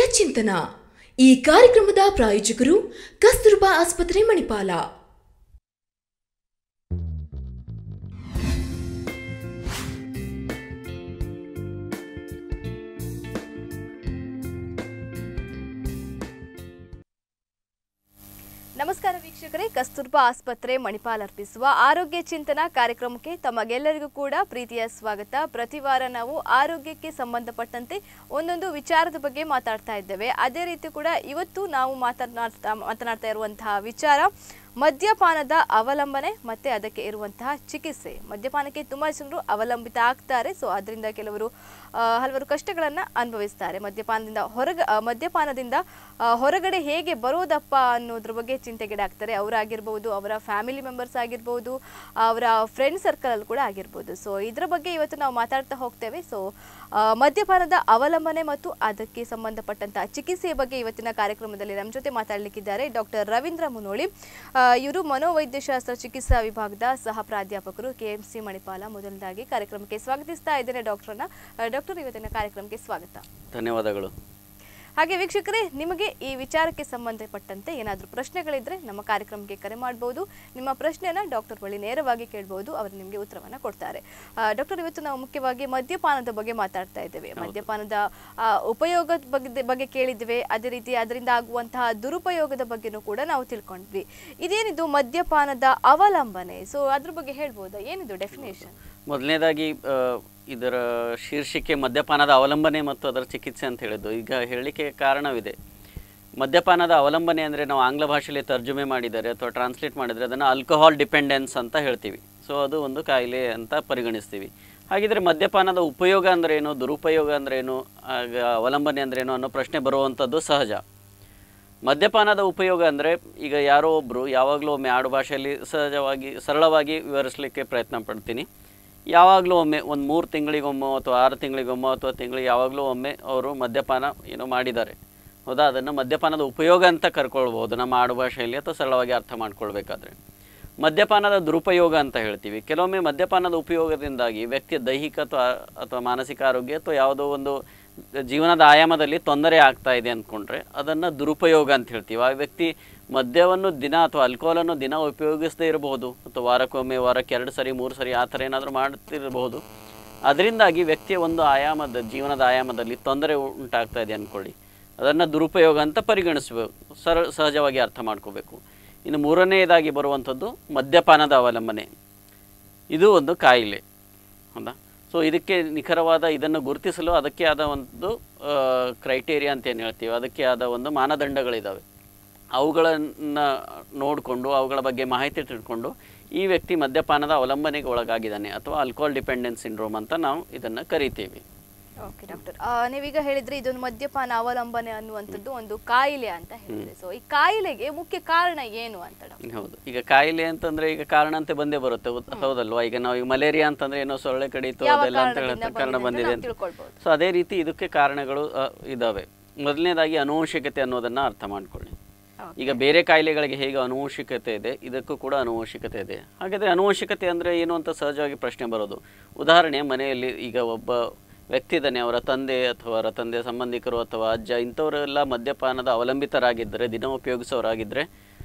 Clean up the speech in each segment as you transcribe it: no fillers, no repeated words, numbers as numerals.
ಚಿಂತನ. ಈ ಕಾರ್ಯಕ್ರಮದ ಪ್ರಾಯೋಜಕರು ಕಸ್ತೂರ್ಬಾ ಆಸ್ಪತ್ರೆ ಮಣಿಪಾಲ. ನಮಸ್ಕಾರ ವೀಕ್ಷಕರೇ, ಕಸ್ತೂರ್ಬಾ ಆಸ್ಪತ್ರೆ ಮಣಿಪಾಲ್ ಅರ್ಪಿಸುವ ಆರೋಗ್ಯ ಚಿಂತನ ಕಾರ್ಯಕ್ರಮಕ್ಕೆ ತಮಗೆಲ್ಲರಿಗೂ ಕೂಡ ಪ್ರೀತಿಯ ಸ್ವಾಗತ. ಪ್ರತಿ ವಾರ ನಾವು ಆರೋಗ್ಯಕ್ಕೆ ಸಂಬಂಧಪಟ್ಟಂತೆ ಒಂದೊಂದು ವಿಚಾರದ ಬಗ್ಗೆ ಮಾತಾಡ್ತಾ ಇದ್ದೇವೆ. ಅದೇ ರೀತಿ ಕೂಡ ಇವತ್ತು ನಾವು ಮಾತನಾಡ್ತಾ ಇರುವಂತಹ ವಿಚಾರ ಮದ್ಯಪಾನದ ಅವಲಂಬನೆ ಮತ್ತು ಅದಕ್ಕೆ ಇರುವಂತಹ ಚಿಕಿತ್ಸೆ. ಮದ್ಯಪಾನಕ್ಕೆ ತುಂಬ ಜನರು ಅವಲಂಬಿತ ಆಗ್ತಾರೆ. ಸೊ ಅದರಿಂದ ಕೆಲವರು ಹಲವಾರು ಕಷ್ಟಗಳನ್ನು ಅನುಭವಿಸ್ತಾರೆ. ಮದ್ಯಪಾನದಿಂದ ಹೊರಗಡೆ ಹೇಗೆ ಬರೋದಪ್ಪ ಅನ್ನೋದ್ರ ಬಗ್ಗೆ ಚಿಂತೆಗೀಡಾಗ್ತಾರೆ. ಅವರಾಗಿರ್ಬೋದು, ಅವರ ಫ್ಯಾಮಿಲಿ ಮೆಂಬರ್ಸ್ ಆಗಿರ್ಬೋದು, ಅವರ ಫ್ರೆಂಡ್ ಸರ್ಕಲಲ್ಲಿ ಕೂಡ ಆಗಿರ್ಬೋದು. ಸೊ ಇದರ ಬಗ್ಗೆ ಇವತ್ತು ನಾವು ಮಾತಾಡ್ತಾ ಹೋಗ್ತೇವೆ. ಸೊ ಮದ್ಯಪಾನದ ಅವಲಂಬನೆ ಮತ್ತು ಅದಕ್ಕೆ ಸಂಬಂಧಪಟ್ಟಂತಹ ಚಿಕಿತ್ಸೆಯ ಬಗ್ಗೆ ಇವತ್ತಿನ ಕಾರ್ಯಕ್ರಮದಲ್ಲಿ ನಮ್ಮ ಜೊತೆ ಮಾತಾಡಲಿಕ್ಕಿದ್ದಾರೆ ಡಾಕ್ಟರ್ ರವೀಂದ್ರ ಮುನೋಳಿ. ಇವರು ಮನೋವೈದ್ಯಶಾಸ್ತ್ರ ಚಿಕಿತ್ಸಾ ವಿಭಾಗದ ಸಹ ಪ್ರಾಧ್ಯಾಪಕರು, KMC ಮಣಿಪಾಲ. ಮೊದಲದಾಗಿ ಕಾರ್ಯಕ್ರಮಕ್ಕೆ ಸ್ವಾಗತಿಸ್ತಾ ಇದ್ದೇನೆ ಡಾಕ್ಟರ್ನ. ಡಾಕ್ಟರ್, ಇವತ್ತಿನ ಕಾರ್ಯಕ್ರಮಕ್ಕೆ ಸ್ವಾಗತ. ಧನ್ಯವಾದಗಳು. ಹಾಗೆ ವೀಕ್ಷಕರೇ, ನಿಮಗೆ ಈ ವಿಚಾರಕ್ಕೆ ಸಂಬಂಧಪಟ್ಟಂತೆ ಏನಾದರೂ ಪ್ರಶ್ನೆಗಳಿದ್ರೆ ನಮ್ಮ ಕಾರ್ಯಕ್ರಮಕ್ಕೆ ಕರೆ ಮಾಡಬಹುದು. ನಿಮ್ಮ ಪ್ರಶ್ನೆಯನ್ನ ಡಾಕ್ಟರ್ ಬಳಿ ನೇರವಾಗಿ ಕೇಳಬಹುದು, ಅವರು ನಿಮಗೆ ಉತ್ತರವನ್ನು ಕೊಡ್ತಾರೆ. ಡಾಕ್ಟರ್, ಇವತ್ತು ನಾವು ಮುಖ್ಯವಾಗಿ ಮದ್ಯಪಾನದ ಬಗ್ಗೆ ಮಾತಾಡ್ತಾ ಇದ್ದೇವೆ. ಮದ್ಯಪಾನದ ಉಪಯೋಗದ ಬಗ್ಗೆ ಕೇಳಿದ್ವಿ, ಅದೇ ರೀತಿ ಅದರಿಂದ ಆಗುವಂತಹ ದುರುಪಯೋಗದ ಬಗ್ಗೆನೂ ಕೂಡ ನಾವು ತಿಳ್ಕೊಂಡ್ವಿ. ಇದೇನಿದು ಮದ್ಯಪಾನದ ಅವಲಂಬನೆ? ಸೊ ಅದ್ರ ಬಗ್ಗೆ ಹೇಳ್ಬೋದಾ? ಏನಿದು ಡೆಫಿನೇಷನ್? ಮೊದಲನೇದಾಗಿ ಇದರ ಶೀರ್ಷಿಕೆ ಮದ್ಯಪಾನದ ಅವಲಂಬನೆ ಮತ್ತು ಅದರ ಚಿಕಿತ್ಸೆ ಅಂತ ಹೇಳಿದ್ದು. ಈಗ ಹೇಳಲಿಕ್ಕೆ ಕಾರಣವಿದೆ. ಮದ್ಯಪಾನದ ಅವಲಂಬನೆ ಅಂದರೆ ನಾವು ಆಂಗ್ಲ ಭಾಷೆಯಲ್ಲಿ ತರ್ಜುಮೆ ಮಾಡಿದರೆ ಅಥವಾ ಟ್ರಾನ್ಸ್ಲೇಟ್ ಮಾಡಿದರೆ ಅದನ್ನು ಆಲ್ಕೋಹಾಲ್ ಡಿಪೆಂಡೆನ್ಸ್ ಅಂತ ಹೇಳ್ತೀವಿ. ಸೊ ಅದು ಒಂದು ಕಾಯಿಲೆ ಅಂತ ಪರಿಗಣಿಸ್ತೀವಿ. ಹಾಗಿದ್ರೆ ಮದ್ಯಪಾನದ ಉಪಯೋಗ ಅಂದ್ರೇನು, ದುರುಪಯೋಗ ಅಂದ್ರೇನು, ಆಗ ಅವಲಂಬನೆ ಅಂದ್ರೇನು ಅನ್ನೋ ಪ್ರಶ್ನೆ ಬರುವಂಥದ್ದು ಸಹಜ. ಮದ್ಯಪಾನದ ಉಪಯೋಗ ಅಂದರೆ ಈಗ ಯಾರೋ ಒಬ್ಬರು ಯಾವಾಗಲೂ ಒಮ್ಮೆ ಆಡು ಭಾಷೆಯಲ್ಲಿ ಸರಳವಾಗಿ ವಿವರಿಸಲಿಕ್ಕೆ ಪ್ರಯತ್ನ ಪಡ್ತೀನಿ. ಯಾವಾಗಲೂ ಒಮ್ಮೆ ಒಂದು 3 ತಿಂಗಳಿಗೊಮ್ಮೆ ಅಥವಾ 6 ತಿಂಗಳಿಗೊಮ್ಮೆ ಅಥವಾ ತಿಂಗಳಿಗೆ ಯಾವಾಗಲೂ ಒಮ್ಮೆ ಅವರು ಮದ್ಯಪಾನ ಮಾಡಿದ್ದಾರೆ, ಹೌದಾ? ಅದನ್ನು ಮದ್ಯಪಾನದ ಉಪಯೋಗ ಅಂತ ಕರ್ಕೊಳ್ಬೋದು ನಮ್ಮ ಆಡು ಭಾಷೆಯಲ್ಲಿ ಅಥವಾ ಸರಳವಾಗಿ ಅರ್ಥ ಮಾಡ್ಕೊಳ್ಬೇಕಾದ್ರೆ. ಮದ್ಯಪಾನದ ದುರುಪಯೋಗ ಅಂತ ಹೇಳ್ತೀವಿ. ಕೆಲವೊಮ್ಮೆ ಮದ್ಯಪಾನದ ಉಪಯೋಗದಿಂದಾಗಿ ವ್ಯಕ್ತಿಯ ದೈಹಿಕ ಅಥವಾ ಮಾನಸಿಕ ಆರೋಗ್ಯ ಅಥವಾ ಯಾವುದೋ ಒಂದು ಜೀವನದ ಆಯಾಮದಲ್ಲಿ ತೊಂದರೆ ಆಗ್ತಾ ಇದೆ ಅಂದ್ಕೊಂಡ್ರೆ ಅದನ್ನು ದುರುಪಯೋಗ ಅಂತ ಹೇಳ್ತೀವಿ. ಆ ವ್ಯಕ್ತಿ ಮದ್ಯವನ್ನು ದಿನ ಅಥವಾ ಆಲ್ಕೋಹಾಲನ್ನು ದಿನ ಉಪಯೋಗಿಸದೇ ಇರಬಹುದು, ಅಥವಾ ವಾರಕ್ಕೊಮ್ಮೆ, ವಾರಕ್ಕೆ 2 ಸರಿ 3 ಸರಿ ಆ ಥರ ಏನಾದರೂ ಮಾಡ್ತಿರಬಹುದು. ಅದರಿಂದಾಗಿ ವ್ಯಕ್ತಿಯ ಒಂದು ಜೀವನದ ಆಯಾಮದಲ್ಲಿ ತೊಂದರೆ ಉಂಟಾಗ್ತಾ ಇದೆ ಅಂದ್ಕೊಳ್ಳಿ, ಅದನ್ನು ದುರುಪಯೋಗ ಅಂತ ಪರಿಗಣಿಸಬೇಕು, ಸಹಜವಾಗಿ ಅರ್ಥ ಮಾಡ್ಕೋಬೇಕು. ಇನ್ನು ಮೂರನೆಯದಾಗಿ ಬರುವಂಥದ್ದು ಮದ್ಯಪಾನದ ಅವಲಂಬನೆ. ಇದು ಒಂದು ಕಾಯಿಲೆ, ಹೌದಾ? ಸೊ ಇದಕ್ಕೆ ನಿಖರವಾದ ಇದನ್ನು ಗುರುತಿಸಲು ಅದಕ್ಕೆ ಆದ ಒಂದು ಕ್ರೈಟೇರಿಯಾ ಅಂತ ಏನು ಹೇಳ್ತೀವಿ, ಅದಕ್ಕೆ ಆದ ಒಂದು ಮಾನದಂಡಗಳಿದ್ದಾವೆ. ಅವುಗಳನ್ನು ನೋಡಿಕೊಂಡು ಅವುಗಳ ಬಗ್ಗೆ ಮಾಹಿತಿ ತಿಳ್ಕೊಂಡು ಈ ವ್ಯಕ್ತಿ ಮದ್ಯಪಾನದ ಅವಲಂಬನೆಗೆ ಒಳಗಾಗಿದ್ದಾನೆ ಅಥವಾ ಆಲ್ಕೋಹಾಲ್ ಡಿಪೆಂಡೆನ್ಸ್ ಸಿಂಡ್ರೋಮ್ ಅಂತ ನಾವು ಇದನ್ನು ಕರಿತೀವಿ. ಓಕೆ ಡಾಕ್ಟರ್, ನೀವೀಗ ಹೇಳಿದ್ರೆ ಇದೊಂದು ಮದ್ಯಪಾನ ಅವಲಂಬನೆ ಅನ್ನುವಂಥದ್ದು ಒಂದು ಕಾಯಿಲೆ ಅಂತ ಹೇಳಿದ್ರೆ, ಸೊ ಈ ಕಾಯಿಲೆಗೆ ಮುಖ್ಯ ಕಾರಣ ಏನು ಅಂತ? ಹೌದು, ಈಗ ಕಾಯಿಲೆ ಅಂತಂದ್ರೆ ಈಗ ಕಾರಣ ಅಂತ ಬಂದೇ ಬರುತ್ತೆ, ಹೌದಲ್ವಾ? ಈಗ ನಾವು ಈಗ ಮಲೇರಿಯಾ ಅಂತಂದ್ರೆ ಏನೋ ಸೊಳ್ಳೆ ಕಡಿತು ಅದೆಲ್ಲ ಅಂತ ಹೇಳುತ್ತೆ, ಕಾರಣ ಬಂದಿದೆ ಅಂತ. ಸೊ ಅದೇ ರೀತಿ ಇದಕ್ಕೆ ಕಾರಣಗಳು ಇದಾವೆ. ಮೊದಲನೇದಾಗಿ ಅನುವಂಶಿಕತೆ ಅನ್ನೋದನ್ನ ಅರ್ಥ ಮಾಡ್ಕೊಳ್ಳಿ. ಈಗ ಬೇರೆ ಕಾಯಿಲೆಗಳಿಗೆ ಹೇಗೆ ಅನುವಂಶಿಕತೆ ಇದೆ, ಇದಕ್ಕೂ ಕೂಡ ಅನುವಂಶಿಕತೆ ಇದೆ. ಹಾಗಾದರೆ ಅನುವಂಶಿಕತೆ ಅಂದರೆ ಏನು ಅಂತ ಸಹಜವಾಗಿ ಪ್ರಶ್ನೆ ಬರೋದು. ಉದಾಹರಣೆ, ಮನೆಯಲ್ಲಿ ಈಗ ಒಬ್ಬ ವ್ಯಕ್ತಿ ಇದ್ದಾನೆ, ಅವರ ತಂದೆ ಅಥವಾ ಅವರ ತಂದೆ ಸಂಬಂಧಿಕರು ಅಥವಾ ಅಜ್ಜ ಇಂಥವರೆಲ್ಲ ಮದ್ಯಪಾನದ ಅವಲಂಬಿತರಾಗಿದ್ದರೆ, ದಿನ ಉಪಯೋಗಿಸೋರಾಗಿದ್ದರೆ,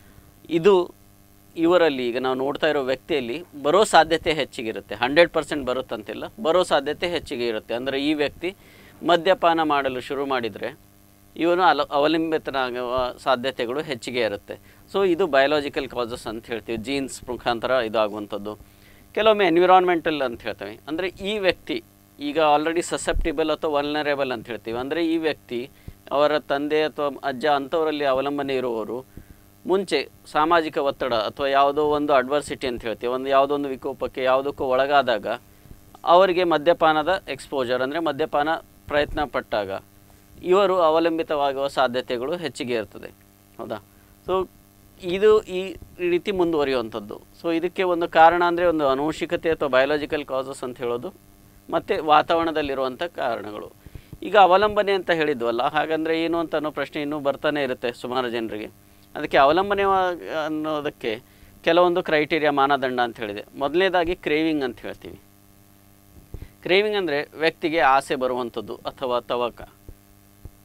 ಇವರಲ್ಲಿ ಈಗ ನಾವು ನೋಡ್ತಾ ಇರೋ ವ್ಯಕ್ತಿಯಲ್ಲಿ ಬರೋ ಸಾಧ್ಯತೆ ಹೆಚ್ಚಿಗಿರುತ್ತೆ. 100% ಬರುತ್ತಂತಿಲ್ಲ, ಬರೋ ಸಾಧ್ಯತೆ ಹೆಚ್ಚಿಗೆ ಇರುತ್ತೆ. ಅಂದರೆ ಈ ವ್ಯಕ್ತಿ ಮದ್ಯಪಾನ ಮಾಡಲು ಶುರು ಮಾಡಿದರೆ ಇವನು ಅವಲಂಬಿತನಾಗುವ ಸಾಧ್ಯತೆಗಳು ಹೆಚ್ಚಿಗೆ ಇರುತ್ತೆ. ಸೊ ಇದು ಬಯೋಲಾಜಿಕಲ್ ಕಾಸಸ್ ಅಂತ ಹೇಳ್ತೀವಿ, ಜೀನ್ಸ್ ಮುಖಾಂತರ ಇದಾಗುವಂಥದ್ದು. ಕೆಲವೊಮ್ಮೆ ಎನ್ವಿರಾನ್ಮೆಂಟಲ್ ಅಂತ ಹೇಳ್ತೇವೆ. ಅಂದರೆ ಈ ವ್ಯಕ್ತಿ ಈಗ ಆಲ್ರೆಡಿ ಸಸೆಪ್ಟಿಬಲ್ ಅಥವಾ ವಲ್ನರೇಬಲ್ ಅಂತ ಹೇಳ್ತೀವಿ. ಅಂದರೆ ಈ ವ್ಯಕ್ತಿ ಅವರ ತಂದೆ ಅಥವಾ ಅಜ್ಜ ಅಂಥವರಲ್ಲಿ ಅವಲಂಬನೆ ಇರುವವರು ಮುಂಚೆ ಸಾಮಾಜಿಕ ಒತ್ತಡ ಅಥವಾ ಯಾವುದೋ ಒಂದು ಅಡ್ವರ್ಸಿಟಿ ಅಂತ ಹೇಳ್ತೀವಿ, ಯಾವುದೋ ಒಂದು ವಿಕೋಪಕ್ಕೆ ಯಾವುದಕ್ಕೂ ಒಳಗಾದಾಗ ಅವರಿಗೆ ಮದ್ಯಪಾನದ ಎಕ್ಸ್ಪೋಜರ್ ಅಂದರೆ ಮದ್ಯಪಾನ ಪ್ರಯತ್ನ ಪಟ್ಟಾಗ ಇವರು ಅವಲಂಬಿತವಾಗುವ ಸಾಧ್ಯತೆಗಳು ಹೆಚ್ಚಿಗೆ ಇರ್ತದೆ, ಹೌದಾ? ಸೊ ಇದು ಈ ರೀತಿ ಮುಂದುವರಿಯುವಂಥದ್ದು. ಸೊ ಇದಕ್ಕೆ ಒಂದು ಕಾರಣ ಅಂದರೆ ಒಂದು ಅನುವಂಶಿಕತೆ ಅಥವಾ ಬಯೋಲಾಜಿಕಲ್ ಕಾಸಸ್ ಅಂತ ಹೇಳೋದು, ಮತ್ತು ವಾತಾವರಣದಲ್ಲಿರುವಂಥ ಕಾರಣಗಳು. ಈಗ ಅವಲಂಬನೆ ಅಂತ ಹೇಳಿದ್ವಲ್ಲ, ಹಾಗಂದರೆ ಏನು ಅಂತ ಅನ್ನೋ ಪ್ರಶ್ನೆ ಇನ್ನೂ ಬರ್ತಾನೆ ಇರುತ್ತೆ ಸುಮಾರು ಜನರಿಗೆ. ಅದಕ್ಕೆ ಅವಲಂಬನೆ ಅನ್ನೋದಕ್ಕೆ ಕೆಲವೊಂದು ಕ್ರೈಟೀರಿಯಾ, ಮಾನದಂಡ ಅಂತ ಹೇಳಿದೆ. ಮೊದಲನೇದಾಗಿ ಕ್ರೇವಿಂಗ್ ಅಂತ ಹೇಳ್ತೀವಿ. ಕ್ರೇವಿಂಗ್ ಅಂದರೆ ವ್ಯಕ್ತಿಗೆ ಆಸೆ ಬರುವಂಥದ್ದು ಅಥವಾ ತವಕ.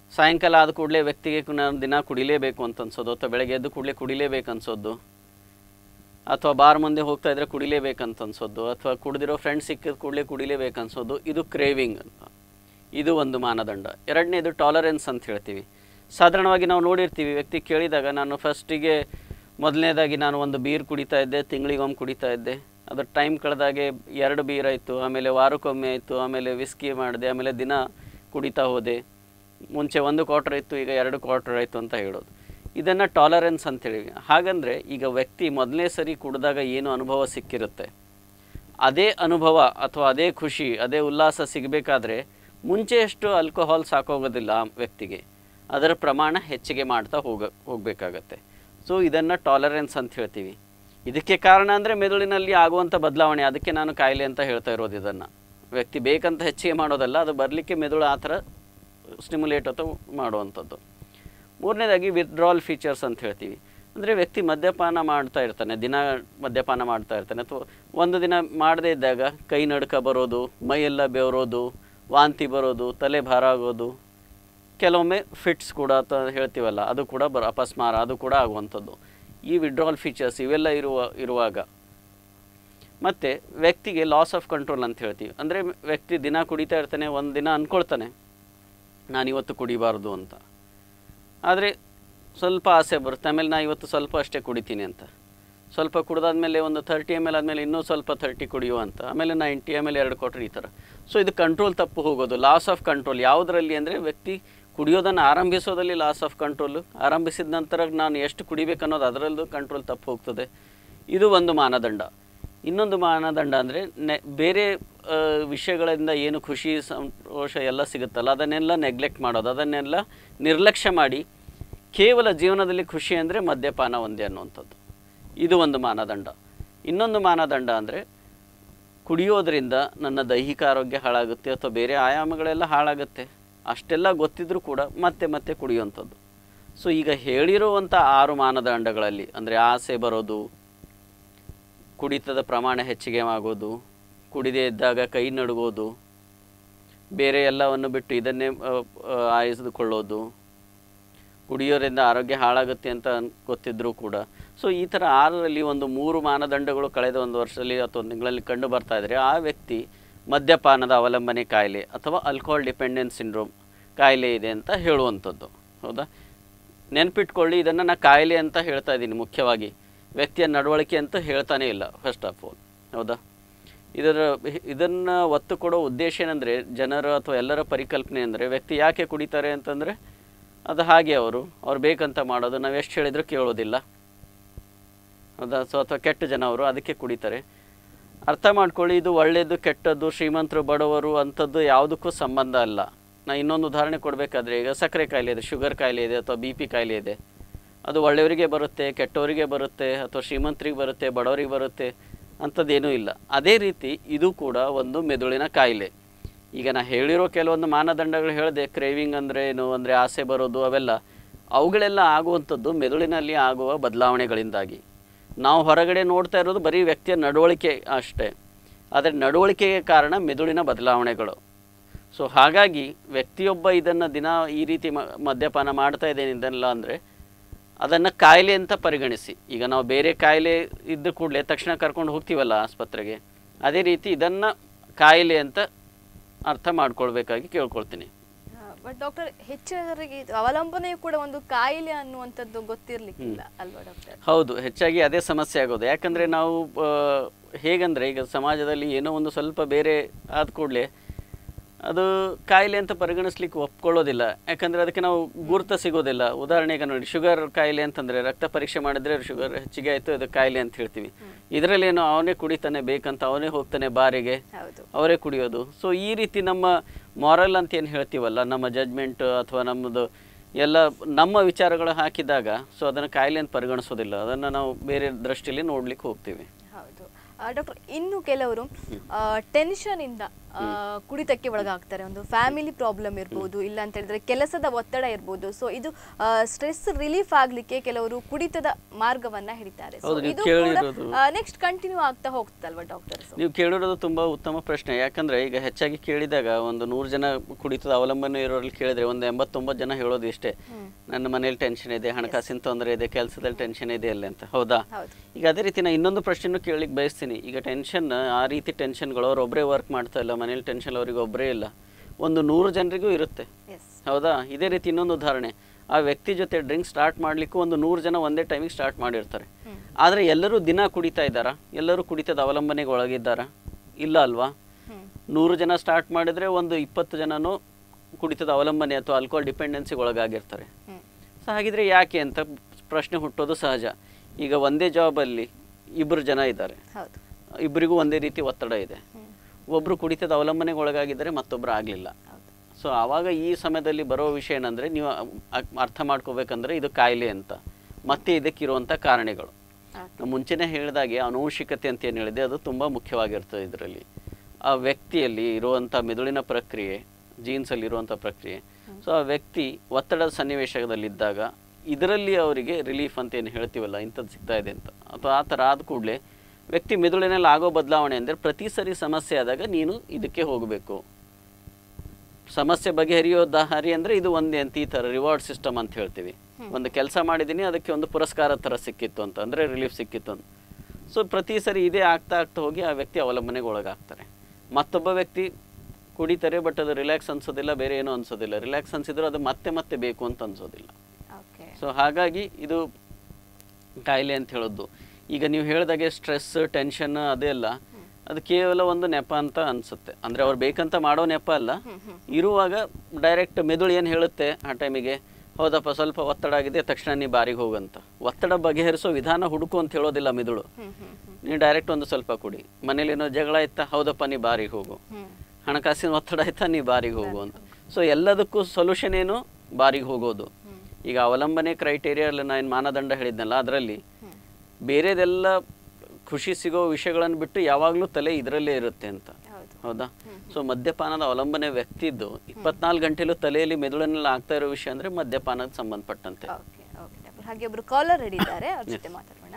ಸಾಯಂಕಾಲ ಆದ ಕೂಡಲೇ ವ್ಯಕ್ತಿಗೆ ನಾನು ದಿನ ಕುಡಿಲೇಬೇಕು ಅಂತ ಅನ್ಸೋದು, ಅಥವಾ ಬೆಳಗ್ಗೆ ಎದ್ದು ಕೂಡಲೇ ಕುಡಿಲೇಬೇಕು ಅನ್ಸೋದು, ಅಥವಾ ಬಾರ್ ಮುಂದೆ ಹೋಗ್ತಾ ಇದ್ರೆ ಕುಡಿಲೇಬೇಕಂತ ಅನ್ಸೋದು, ಅಥವಾ ಕುಡಿದಿರೋ ಫ್ರೆಂಡ್ ಸಿಕ್ಕಿದ ಕೂಡಲೇ ಕುಡಿಲೇಬೇಕು ಅನ್ಸೋದು, ಇದು ಕ್ರೇವಿಂಗ್ ಅಂತ. ಇದು ಒಂದು ಮಾನದಂಡ. ಎರಡನೇದು ಟಾಲರೆನ್ಸ್ ಅಂತ ಹೇಳ್ತೀವಿ. ಸಾಧಾರಣವಾಗಿ ನಾವು ನೋಡಿರ್ತೀವಿ, ವ್ಯಕ್ತಿ ಕೇಳಿದಾಗ ನಾನು ಫಸ್ಟಿಗೆ ಮೊದಲನೇದಾಗಿ ನಾನು ಒಂದು ಬೀರ್ ಕುಡಿತಾ ಇದ್ದೆ, ತಿಂಗಳಿಗೊಮ್ಮೆ ಕುಡಿತಾ ಇದ್ದೆ, ಅದ್ರ ಟೈಮ್ ಕಳೆದಾಗೆ 2 ಬೀರ್ ಆಯಿತು, ಆಮೇಲೆ ವಾರಕ್ಕೊಮ್ಮೆ ಆಯಿತು, ಆಮೇಲೆ ವಿಸ್ಕಿ ಮಾಡಿದೆ, ಆಮೇಲೆ ದಿನ ಕುಡಿತಾ ಹೋದೆ, ಮುಂಚೆ 1 ಕ್ವಾರ್ಟರ್ ಇತ್ತು ಈಗ 2 ಕ್ವಾರ್ಟರ್ ಆಯಿತು ಅಂತ ಹೇಳೋದು. ಇದನ್ನು ಟಾಲರೆನ್ಸ್ ಅಂತೇಳಿ. ಹಾಗಂದರೆ ಈಗ ವ್ಯಕ್ತಿ ಮೊದಲನೇ ಸರಿ ಕುಡಿದಾಗ ಏನು ಅನುಭವ ಸಿಕ್ಕಿರುತ್ತೆ, ಅದೇ ಅನುಭವ ಅಥವಾ ಅದೇ ಖುಷಿ, ಅದೇ ಉಲ್ಲಾಸ ಸಿಗಬೇಕಾದ್ರೆ ಮುಂಚೆಯಷ್ಟು ಆಲ್ಕೋಹಾಲ್ ಸಾಕೋಗೋದಿಲ್ಲ ಆ ವ್ಯಕ್ತಿಗೆ, ಅದರ ಪ್ರಮಾಣ ಹೆಚ್ಚಿಗೆ ಮಾಡ್ತಾ ಹೋಗಬೇಕಾಗತ್ತೆ. ಸೊ ಇದನ್ನು ಟಾಲರೆನ್ಸ್ ಅಂತ ಹೇಳ್ತೀವಿ. ಇದಕ್ಕೆ ಕಾರಣ ಅಂದರೆ ಮೆದುಳಿನಲ್ಲಿ ಆಗುವಂಥ ಬದಲಾವಣೆ. ಅದಕ್ಕೆ ನಾನು ಕಾಯಿಲೆ ಅಂತ ಹೇಳ್ತಾ ಇರೋದು. ಇದನ್ನು ವ್ಯಕ್ತಿ ಬೇಕಂತ ಹೆಚ್ಚಿಗೆ ಮಾಡೋದಲ್ಲ, ಅದು ಬರಲಿಕ್ಕೆ ಮೆದುಳು ಆ ಥರ ಸ್ಟಿಮ್ಯುಲೇಟ್ ಅಥವಾ ಮಾಡುವಂಥದ್ದು. ಮೂರನೇದಾಗಿ ವಿತ್ಡ್ರಾಲ್ ಫೀಚರ್ಸ್ ಅಂತ ಹೇಳ್ತೀವಿ. ಅಂದರೆ ವ್ಯಕ್ತಿ ಮದ್ಯಪಾನ ಮಾಡ್ತಾ ಇರ್ತಾನೆ, ದಿನ ಮದ್ಯಪಾನ ಮಾಡ್ತಾ ಇರ್ತಾನೆ, ಅಥವಾ ಒಂದು ದಿನ ಮಾಡದೇ ಇದ್ದಾಗ ಕೈ ನಡುಕ ಬರೋದು, ಮೈಯೆಲ್ಲ ಬೆವರೋದು, ವಾಂತಿ ಬರೋದು, ತಲೆ ಭಾರ ಆಗೋದು, ಕೆಲವೊಮ್ಮೆ ಫಿಟ್ಸ್ ಕೂಡ ಅಂತ ಹೇಳ್ತೀವಲ್ಲ ಅದು ಕೂಡ ಅಪಸ್ಮಾರ ಅದು ಕೂಡ ಆಗುವಂಥದ್ದು. ಈ ವಿಡ್ರಾಲ್ ಫೀಚರ್ಸ್ ಇವೆಲ್ಲ ಇರುವಾಗ ಮತ್ತು ವ್ಯಕ್ತಿಗೆ ಲಾಸ್ ಆಫ್ ಕಂಟ್ರೋಲ್ ಅಂತ ಹೇಳ್ತೀವಿ. ಅಂದರೆ ವ್ಯಕ್ತಿ ದಿನ ಕುಡಿತಾ ಇರ್ತಾನೆ, ಒಂದು ದಿನ ಅಂದ್ಕೊಳ್ತಾನೆ ನಾನಿವತ್ತು ಕುಡಿಬಾರ್ದು ಅಂತ, ಆದರೆ ಸ್ವಲ್ಪ ಆಸೆ ಬರುತ್ತೆ, ಆಮೇಲೆ ನಾನು ಇವತ್ತು ಸ್ವಲ್ಪ ಅಷ್ಟೇ ಕುಡಿತೀನಿ ಅಂತ, ಸ್ವಲ್ಪ ಕುಡಿದಾದ್ಮೇಲೆ ಒಂದು 30 ml ಆದಮೇಲೆ ಇನ್ನೂ ಸ್ವಲ್ಪ 30 ಕುಡಿಯುವ ಅಂತ, ಆಮೇಲೆ 90 ಆಮೇಲೆ 2 ಕ್ವಾರ್ಟರ್ ಈ ಥರ. ಸೊ ಇದು ಕಂಟ್ರೋಲ್ ತಪ್ಪು ಹೋಗೋದು, ಲಾಸ್ ಆಫ್ ಕಂಟ್ರೋಲ್. ಯಾವುದರಲ್ಲಿ ಅಂದರೆ ವ್ಯಕ್ತಿ ಕುಡಿಯೋದನ್ನು ಆರಂಭಿಸೋದಲ್ಲಿ ಲಾಸ್ ಆಫ್ ಕಂಟ್ರೋಲು, ಆರಂಭಿಸಿದ ನಂತರ ನಾನು ಎಷ್ಟು ಕುಡಿಬೇಕು ಅನ್ನೋದು ಅದರಲ್ಲೂ ಕಂಟ್ರೋಲ್ ತಪ್ಪು ಹೋಗ್ತದೆ. ಇದು ಒಂದು ಮಾನದಂಡ. ಇನ್ನೊಂದು ಮಾನದಂಡ ಅಂದರೆ ಬೇರೆ ವಿಷಯಗಳಿಂದ ಏನು ಖುಷಿ ಸಂತೋಷ ಎಲ್ಲ ಸಿಗುತ್ತಲ್ಲ ಅದನ್ನೆಲ್ಲ ನೆಗ್ಲೆಕ್ಟ್ ಮಾಡೋದು, ಅದನ್ನೆಲ್ಲ ನಿರ್ಲಕ್ಷ್ಯ ಮಾಡಿ ಕೇವಲ ಜೀವನದಲ್ಲಿ ಖುಷಿ ಅಂದರೆ ಮದ್ಯಪಾನ ಒಂದೇ ಅನ್ನುವಂಥದ್ದು. ಇದು ಒಂದು ಮಾನದಂಡ. ಇನ್ನೊಂದು ಮಾನದಂಡ ಅಂದರೆ ಕುಡಿಯೋದ್ರಿಂದ ನನ್ನ ದೈಹಿಕ ಆರೋಗ್ಯ ಹಾಳಾಗುತ್ತೆ ಅಥವಾ ಬೇರೆ ಆಯಾಮಗಳೆಲ್ಲ ಹಾಳಾಗುತ್ತೆ, ಅಷ್ಟೆಲ್ಲ ಗೊತ್ತಿದ್ರೂ ಕೂಡ ಮತ್ತೆ ಮತ್ತೆ ಕುಡಿಯುವಂಥದ್ದು. ಸೊ ಈಗ ಹೇಳಿರುವಂಥ 6 ಮಾನದಂಡಗಳಲ್ಲಿ ಅಂದರೆ ಆಸೆ ಬರೋದು, ಕುಡಿತದ ಪ್ರಮಾಣ ಹೆಚ್ಚಿಗೆ ಆಗೋದು, ಕುಡಿದೇ ಇದ್ದಾಗ ಕೈ ನಡುಗೋದು, ಬೇರೆ ಎಲ್ಲವನ್ನು ಬಿಟ್ಟು ಇದನ್ನೇ ಆಯಿಸಿಕೊಳ್ಳೋದು, ಕುಡಿಯೋದ್ರಿಂದ ಆರೋಗ್ಯ ಹಾಳಾಗುತ್ತೆ ಅಂತ ಗೊತ್ತಿದ್ದರೂ ಕೂಡ. ಸೊ ಈ ಥರ 6ರಲ್ಲಿ ಒಂದು 3 ಮಾನದಂಡಗಳು ಕಳೆದ ಒಂದು ವರ್ಷದಲ್ಲಿ ಅಥವಾ ಒಂದು ತಿಂಗಳಲ್ಲಿ ಕಂಡು ಬರ್ತಾ ಇದ್ದರೆ ಆ ವ್ಯಕ್ತಿ ಮದ್ಯಪಾನದ ಅವಲಂಬನೆ ಕಾಯಿಲೆ ಅಥವಾ ಆಲ್ಕೋಹಾಲ್ ಡಿಪೆಂಡೆನ್ಸ್ ಸಿಂಡ್ರೋಮ್ ಕಾಯಿಲೆ ಇದೆ ಅಂತ ಹೇಳುವಂಥದ್ದು. ಹೌದಾ? ನೆನ್ಪಿಟ್ಕೊಳ್ಳಿ, ಇದನ್ನು ನಾನು ಕಾಯಿಲೆ ಅಂತ ಹೇಳ್ತಾ ಇದ್ದೀನಿ, ಮುಖ್ಯವಾಗಿ ವ್ಯಕ್ತಿಯ ನಡವಳಿಕೆ ಅಂತ ಹೇಳ್ತಾನೇ ಇಲ್ಲ ಫಸ್ಟ್ ಆಫ್ ಆಲ್. ಹೌದಾ? ಇದನ್ನು ಒತ್ತು ಕೊಡೋ ಉದ್ದೇಶ ಏನಂದರೆ ಜನರು ಅಥವಾ ಎಲ್ಲರ ಪರಿಕಲ್ಪನೆ ಅಂದರೆ ವ್ಯಕ್ತಿ ಯಾಕೆ ಕುಡಿತಾರೆ ಅಂತಂದರೆ ಅದು ಹಾಗೆ ಅವ್ರು ಬೇಕಂತ ಮಾಡೋದು, ನಾವು ಎಷ್ಟು ಹೇಳಿದರೂ ಕೇಳೋದಿಲ್ಲ. ಹೌದಾ? ಸೊ ಅಥವಾ ಕೆಟ್ಟ ಜನ ಅವರು ಅದಕ್ಕೆ ಕುಡಿತಾರೆ. ಅರ್ಥ ಮಾಡ್ಕೊಳ್ಳಿ, ಇದು ಒಳ್ಳೆಯದು ಕೆಟ್ಟದ್ದು, ಶ್ರೀಮಂತರು ಬಡವರು ಅಂಥದ್ದು ಯಾವುದಕ್ಕೂ ಸಂಬಂಧ ಅಲ್ಲ. ನಾನು ಇನ್ನೊಂದು ಉದಾಹರಣೆ ಕೊಡಬೇಕಾದ್ರೆ, ಈಗ ಸಕ್ಕರೆ ಕಾಯಿಲೆ ಇದೆ, ಶುಗರ್ ಕಾಯಿಲೆ ಇದೆ ಅಥವಾ BP ಕಾಯಿಲೆ ಇದೆ, ಅದು ಒಳ್ಳೆಯವರಿಗೆ ಬರುತ್ತೆ, ಕೆಟ್ಟವರಿಗೆ ಬರುತ್ತೆ, ಅಥವಾ ಶ್ರೀಮಂತರಿಗೆ ಬರುತ್ತೆ, ಬಡವರಿಗೆ ಬರುತ್ತೆ ಅಂಥದ್ದೇನೂ ಇಲ್ಲ. ಅದೇ ರೀತಿ ಇದು ಕೂಡ ಒಂದು ಮೆದುಳಿನ ಕಾಯಿಲೆ. ಈಗ ನಾನು ಹೇಳಿರೋ ಕೆಲವೊಂದು ಮಾನದಂಡಗಳು ಹೇಳಿದೆ, ಕ್ರೇವಿಂಗ್ ಅಂದರೆ ಏನು ಅಂದರೆ ಆಸೆ ಬರೋದು, ಅವುಗಳೆಲ್ಲ ಆಗುವಂಥದ್ದು ಮೆದುಳಿನಲ್ಲಿ ಆಗುವ ಬದಲಾವಣೆಗಳಿಂದಾಗಿ. ನಾವು ಹೊರಗಡೆ ನೋಡ್ತಾ ಇರೋದು ಬರೀ ವ್ಯಕ್ತಿಯ ನಡವಳಿಕೆ ಅಷ್ಟೇ, ಆದರೆ ನಡವಳಿಕೆಗೆ ಕಾರಣ ಮೆದುಳಿನ ಬದಲಾವಣೆಗಳು. ಸೊ ಹಾಗಾಗಿ ವ್ಯಕ್ತಿಯೊಬ್ಬ ಇದನ್ನು ದಿನ ಈ ರೀತಿ ಮದ್ಯಪಾನ ಮಾಡ್ತಾ ಇದ್ದೇನೆ ಇದೆಲ್ಲ ಅಂದರೆ ಅದನ್ನು ಕಾಯಿಲೆ ಅಂತ ಪರಿಗಣಿಸಿ. ಈಗ ನಾವು ಬೇರೆ ಕಾಯಿಲೆ ಇದ್ದ ಕೂಡಲೇ ತಕ್ಷಣ ಕರ್ಕೊಂಡು ಹೋಗ್ತೀವಲ್ಲ ಆಸ್ಪತ್ರೆಗೆ, ಅದೇ ರೀತಿ ಇದನ್ನು ಕಾಯಿಲೆ ಅಂತ ಅರ್ಥ ಮಾಡ್ಕೊಳ್ಬೇಕಾಗಿ ಕೇಳ್ಕೊಳ್ತೀನಿ. ಬಟ್ ಡಾಕ್ಟರ್, ಹೆಚ್ಚರಿಗೆ ಅವಲಂಬನೆಯು ಕೂಡ ಒಂದು ಕಾಯಿಲೆ ಅನ್ನುವಂಥದ್ದು ಗೊತ್ತಿರಲಿಕ್ಕಿಲ್ಲ ಅಲ್ವಾ ಡಾಕ್ಟರ್? ಹೌದು, ಹೆಚ್ಚಾಗಿ ಅದೇ ಸಮಸ್ಯೆ ಆಗೋದು. ಯಾಕಂದರೆ ನಾವು ಹೇಗಂದರೆ ಈಗ ಸಮಾಜದಲ್ಲಿ ಏನೋ ಒಂದು ಸ್ವಲ್ಪ ಬೇರೆ ಆದ ಕೂಡಲೇ ಅದು ಕಾಯಿಲೆ ಅಂತ ಪರಿಗಣಿಸ್ಲಿಕ್ಕೆ ಒಪ್ಕೊಳ್ಳೋದಿಲ್ಲ. ಯಾಕಂದರೆ ಅದಕ್ಕೆ ನಾವು ಗುರುತ ಸಿಗೋದಿಲ್ಲ. ಉದಾಹರಣೆಗೆ ನೋಡಿ, ಶುಗರ್ ಕಾಯಿಲೆ ಅಂತಂದರೆ ರಕ್ತ ಪರೀಕ್ಷೆ ಮಾಡಿದರೆ ಶುಗರ್ ಹೆಚ್ಚಿಗೆ ಆಯಿತು, ಅದು ಕಾಯಿಲೆ ಅಂತ ಹೇಳ್ತೀವಿ. ಇದರಲ್ಲೇನೋ ಅವನೇ ಕುಡಿತಾನೆ, ಬೇಕಂತ ಅವನೇ ಹೋಗ್ತಾನೆ ಬಾರಿಗೆ, ಅವರೇ ಕುಡಿಯೋದು. ಸೊ ಈ ರೀತಿ ನಮ್ಮ ಮಾರಲ್ ಅಂತ ಏನು ಹೇಳ್ತೀವಲ್ಲ, ನಮ್ಮ ಜಡ್ಜ್ಮೆಂಟ್ ಅಥವಾ ನಮ್ಮದು ಎಲ್ಲ ನಮ್ಮ ವಿಚಾರಗಳು ಹಾಕಿದಾಗ ಸೊ ಅದನ್ನು ಕಾಯಿಲೆ ಅಂತ ಪರಿಗಣಿಸೋದಿಲ್ಲ, ಅದನ್ನು ನಾವು ಬೇರೆ ದೃಷ್ಟಿಯಲ್ಲಿ ನೋಡ್ಲಿಕ್ಕೆ ಹೋಗ್ತೀವಿ. ಹೌದು ಡಾಕ್ಟರ್, ಇನ್ನು ಕೆಲವರು ಟೆನ್ಷನ್ ಇಂದ ಕುಡಿತಕ್ಕೆ ಒಳಗಾಗ್ತಾರೆ. ಒಂದು ಫ್ಯಾಮಿಲಿ ಪ್ರಾಬ್ಲಮ್ ಇರ್ಬೋದು, ಇಲ್ಲ ಅಂತ ಹೇಳಿದ್ರೆ ಕೆಲಸದ ಒತ್ತಡ ಇರ್ಬೋದು. ಸೊ ಇದು ಸ್ಟ್ರೆಸ್ ರಿಲೀಫ್ ಆಗ್ಲಿಕ್ಕೆ ಕೆಲವರು ಕುಡಿತದ ಮಾರ್ಗವನ್ನ ಹಿಡಿತಾರೆ. ಇದು ನೆಕ್ಸ್ಟ್ ಕಂಟಿನ್ಯೂ ಆಗ್ತಾ ಹೋಗ್ತಲ್ವಾ ಡಾಕ್ಟರ್? ನೀವು ಕೇಳಿರೋದು ತುಂಬಾ ಉತ್ತಮ ಪ್ರಶ್ನೆ. ಯಾಕಂದ್ರೆ ಈಗ ಹೆಚ್ಚಾಗಿ ಕೇಳಿದಾಗ ಒಂದು 100 ಜನ ಕುಡಿತದ ಅವಲಂಬನೆ ಇರೋರಲ್ಲಿ ಕೇಳಿದ್ರೆ ಒಂದು 89 ಜನ ಹೇಳೋದು ಇಷ್ಟೇ, ನನ್ನ ಮನೇಲಿ ಟೆನ್ಷನ್ ಇದೆ, ಹಣಕಾಸಿನ ತೊಂದರೆ ಇದೆ, ಕೆಲಸದಲ್ಲಿ ಟೆನ್ಷನ್ ಇದೆ ಅಲ್ಲ ಅಂತ. ಹೌದಾ? ಈಗ ಅದೇ ರೀತಿ ನಾ ಇನ್ನೊಂದು ಪ್ರಶ್ನೆನೂ ಕೇಳಲಿಕ್ಕೆ ಬಯಸ್ತೀನಿ. ಈಗ ಟೆನ್ಷನ್, ಆ ರೀತಿ ಟೆನ್ಷನ್ಗಳು ಅವ್ರು ಒಬ್ಬರೇ ವರ್ಕ್ ಮಾಡ್ತಾ ಇಲ್ಲ, ಮನೇಲಿ ಟೆನ್ಷನ್ ಅವ್ರಿಗೆ ಒಬ್ಬರೇ ಇಲ್ಲ, ಒಂದು 100 ಜನರಿಗೂ ಇರುತ್ತೆ. ಹೌದಾ? ಇದೇ ರೀತಿ ಇನ್ನೊಂದು ಉದಾಹರಣೆ, ಆ ವ್ಯಕ್ತಿ ಜೊತೆ ಡ್ರಿಂಕ್ ಸ್ಟಾರ್ಟ್ ಮಾಡ್ಲಿಕ್ಕೂ ಒಂದು 100 ಜನ ಒಂದೇ ಟೈಮಿಗೆ ಸ್ಟಾರ್ಟ್ ಮಾಡಿರ್ತಾರೆ. ಆದರೆ ಎಲ್ಲರೂ ದಿನ ಕುಡಿತಾ ಇದ್ದಾರಾ? ಎಲ್ಲರೂ ಕುಡಿತದ ಅವಲಂಬನೆಗೆ ಒಳಗಿದ್ದಾರಾ? ಇಲ್ಲ ಅಲ್ವಾ? 100 ಜನ ಸ್ಟಾರ್ಟ್ ಮಾಡಿದ್ರೆ ಒಂದು 20 ಜನನು ಕುಡಿತದ ಅವಲಂಬನೆ ಅಥವಾ ಆಲ್ಕೋಹಾಲ್ ಡಿಪೆಂಡೆನ್ಸಿಗೆ ಒಳಗಾಗಿರ್ತಾರೆ. ಸೊ ಹಾಗಿದ್ರೆ ಯಾಕೆ ಅಂತ ಪ್ರಶ್ನೆ ಹುಟ್ಟೋದು ಸಹಜ. ಈಗ ಒಂದೇ ಜಾಬಲ್ಲಿ 2 ಜನ ಇದ್ದಾರೆ, ಇಬ್ಬರಿಗೂ ಒಂದೇ ರೀತಿ ಒತ್ತಡ ಇದೆ. ಒಬ್ಬರು ಕುಡಿತದ ಅವಲಂಬನೆಗೆ ಒಳಗಾಗಿದ್ದರೆ ಮತ್ತೊಬ್ಬರು ಆಗಲಿಲ್ಲ. ಸೊ ಆವಾಗ ಈ ಸಮಯದಲ್ಲಿ ಬರೋ ವಿಷಯ ಏನಂದರೆ, ನೀವು ಅರ್ಥ ಮಾಡ್ಕೋಬೇಕಂದ್ರೆ ಇದು ಕಾಯಿಲೆ ಅಂತ, ಮತ್ತೆ ಇದಕ್ಕಿರುವಂಥ ಕಾರಣಗಳು. ನಾವು ಮುಂಚೆನೇ ಹೇಳಿದಾಗೆ ಅನುವಂಶಿಕತೆ ಅಂತ ಏನು ಹೇಳಿದೆ, ಅದು ತುಂಬ ಮುಖ್ಯವಾಗಿರ್ತದೆ ಇದರಲ್ಲಿ. ಆ ವ್ಯಕ್ತಿಯಲ್ಲಿ ಇರುವಂಥ ಮೆದುಳಿನ ಪ್ರಕ್ರಿಯೆ, ಜೀನ್ಸಲ್ಲಿ ಇರುವಂಥ ಪ್ರಕ್ರಿಯೆ. ಸೊ ಆ ವ್ಯಕ್ತಿ ಒತ್ತಡದ ಸನ್ನಿವೇಶದಲ್ಲಿದ್ದಾಗ ಇದರಲ್ಲಿ ಅವರಿಗೆ ರಿಲೀಫ್ ಅಂತ ಏನು ಹೇಳ್ತೀವಲ್ಲ, ಇಂಥದ್ದು ಸಿಗ್ತಾ ಇದೆ ಅಂತ, ಅಥವಾ ಆ ಥರ ಆದ ಕೂಡಲೇ ವ್ಯಕ್ತಿ ಮೆದುಳಿನಲ್ಲಿ ಆಗೋ ಬದಲಾವಣೆ ಅಂದರೆ, ಪ್ರತಿ ಸರಿ ಸಮಸ್ಯೆ ಆದಾಗ ನೀನು ಇದಕ್ಕೆ ಹೋಗಬೇಕು. ಸಮಸ್ಯೆ ಬಗೆಹರಿಯೋ ದಾರಿ ಅಂದರೆ ಇದು ಒಂದೇ ಅಂತ, ಈ ಥರ ರಿವಾರ್ಡ್ ಸಿಸ್ಟಮ್ ಅಂತ ಹೇಳ್ತೀವಿ. ಒಂದು ಕೆಲಸ ಮಾಡಿದ್ದೀನಿ, ಅದಕ್ಕೆ ಒಂದು ಪುರಸ್ಕಾರ ಥರ ಸಿಕ್ಕಿತ್ತು ಅಂತ, ಅಂದರೆ ರಿಲೀಫ್ ಸಿಕ್ಕಿತ್ತು ಅಂತ. ಸೊ ಪ್ರತಿ ಸರಿ ಇದೇ ಆಗ್ತಾ ಹೋಗಿ ಆ ವ್ಯಕ್ತಿ ಅವಲಂಬನೆಗೆ ಒಳಗಾಗ್ತಾರೆ. ಮತ್ತೊಬ್ಬ ವ್ಯಕ್ತಿ ಕುಡಿತಾರೆ, ಬಟ್ ಅದು ರಿಲ್ಯಾಕ್ಸ್ ಅನ್ಸೋದಿಲ್ಲ, ಬೇರೆ ಏನೂ ಅನ್ಸೋದಿಲ್ಲ. ರಿಲ್ಯಾಕ್ಸ್ ಅನ್ಸಿದ್ರು ಅದು ಮತ್ತೆ ಬೇಕು ಅಂತ ಅನ್ಸೋದಿಲ್ಲ. ಸೊ ಹಾಗಾಗಿ ಇದು ಕಾಯಿಲೆ ಅಂತ ಹೇಳೋದು. ಈಗ ನೀವು ಹೇಳಿದಾಗೆ ಸ್ಟ್ರೆಸ್, ಟೆನ್ಷನ್ ಅದೆಲ್ಲ ಅದು ಕೇವಲ ಒಂದು ನೆಪ ಅಂತ ಅನಿಸುತ್ತೆ. ಅಂದರೆ ಅವ್ರು ಬೇಕಂತ ಮಾಡೋ ನೆಪ ಅಲ್ಲ. ಇರುವಾಗ ಡೈರೆಕ್ಟ್ ಮೆದುಳು ಏನು ಹೇಳುತ್ತೆ ಆ ಟೈಮಿಗೆ, ಹೌದಪ್ಪ ಸ್ವಲ್ಪ ಒತ್ತಡ ಆಗಿದೆ, ತಕ್ಷಣ ನೀ ಬಾರಿಗೆ ಹೋಗಂತ. ಒತ್ತಡ ಬಗೆಹರಿಸೋ ವಿಧಾನ ಹುಡುಕು ಅಂತ ಹೇಳೋದಿಲ್ಲ ಮೆದುಳು. ನೀವು ಡೈರೆಕ್ಟ್ ಒಂದು ಸ್ವಲ್ಪ ಕುಡಿ. ಮನೇಲಿ ಏನೋ ಜಗಳ ಆಯ್ತಾ, ಹೌದಪ್ಪ ನೀ ಬಾರಿಗೆ ಹೋಗು. ಹಣಕಾಸಿನ ಒತ್ತಡ ಆಯ್ತಾ, ನೀ ಬಾರಿಗೆ ಹೋಗು ಅಂತ. ಸೊ ಎಲ್ಲದಕ್ಕೂ ಸೊಲ್ಯೂಷನ್ ಏನು? ಬಾರಿಗೆ ಹೋಗೋದು. ಈಗ ಅವಲಂಬನೆ ಕ್ರೈಟೇರಿಯಲ್ಲಿ ನಾನು ಮಾನದಂಡ ಹೇಳಿದ್ನಲ್ಲ, ಅದರಲ್ಲಿ ಬೇರೆದೆಲ್ಲ ಖುಷಿ ಸಿಗೋ ವಿಷಯಗಳನ್ನು ಬಿಟ್ಟು ಯಾವಾಗಲೂ ತಲೆ ಇದರಲ್ಲೇ ಇರುತ್ತೆ ಅಂತ. ಹೌದಾ? ಸೊ ಮದ್ಯಪಾನದ ಅವಲಂಬನೆ ವ್ಯಕ್ತಿದ್ದು 24 ಗಂಟೆಲೂ ತಲೆಯಲ್ಲಿ ಮೆದುಳಿನಲ್ಲಿ ಆಗ್ತಾ ಇರೋ ವಿಷಯ ಅಂದರೆ ಮದ್ಯಪಾನದ ಸಂಬಂಧಪಟ್ಟಂತೆ. ಹಾಗೆ ಒಬ್ರು ಕಾಲರ್ ರೆಡಿ ಇದ್ದಾರೆ, ಅವ್ರ ಜೊತೆ ಮಾತಾಡೋಣ.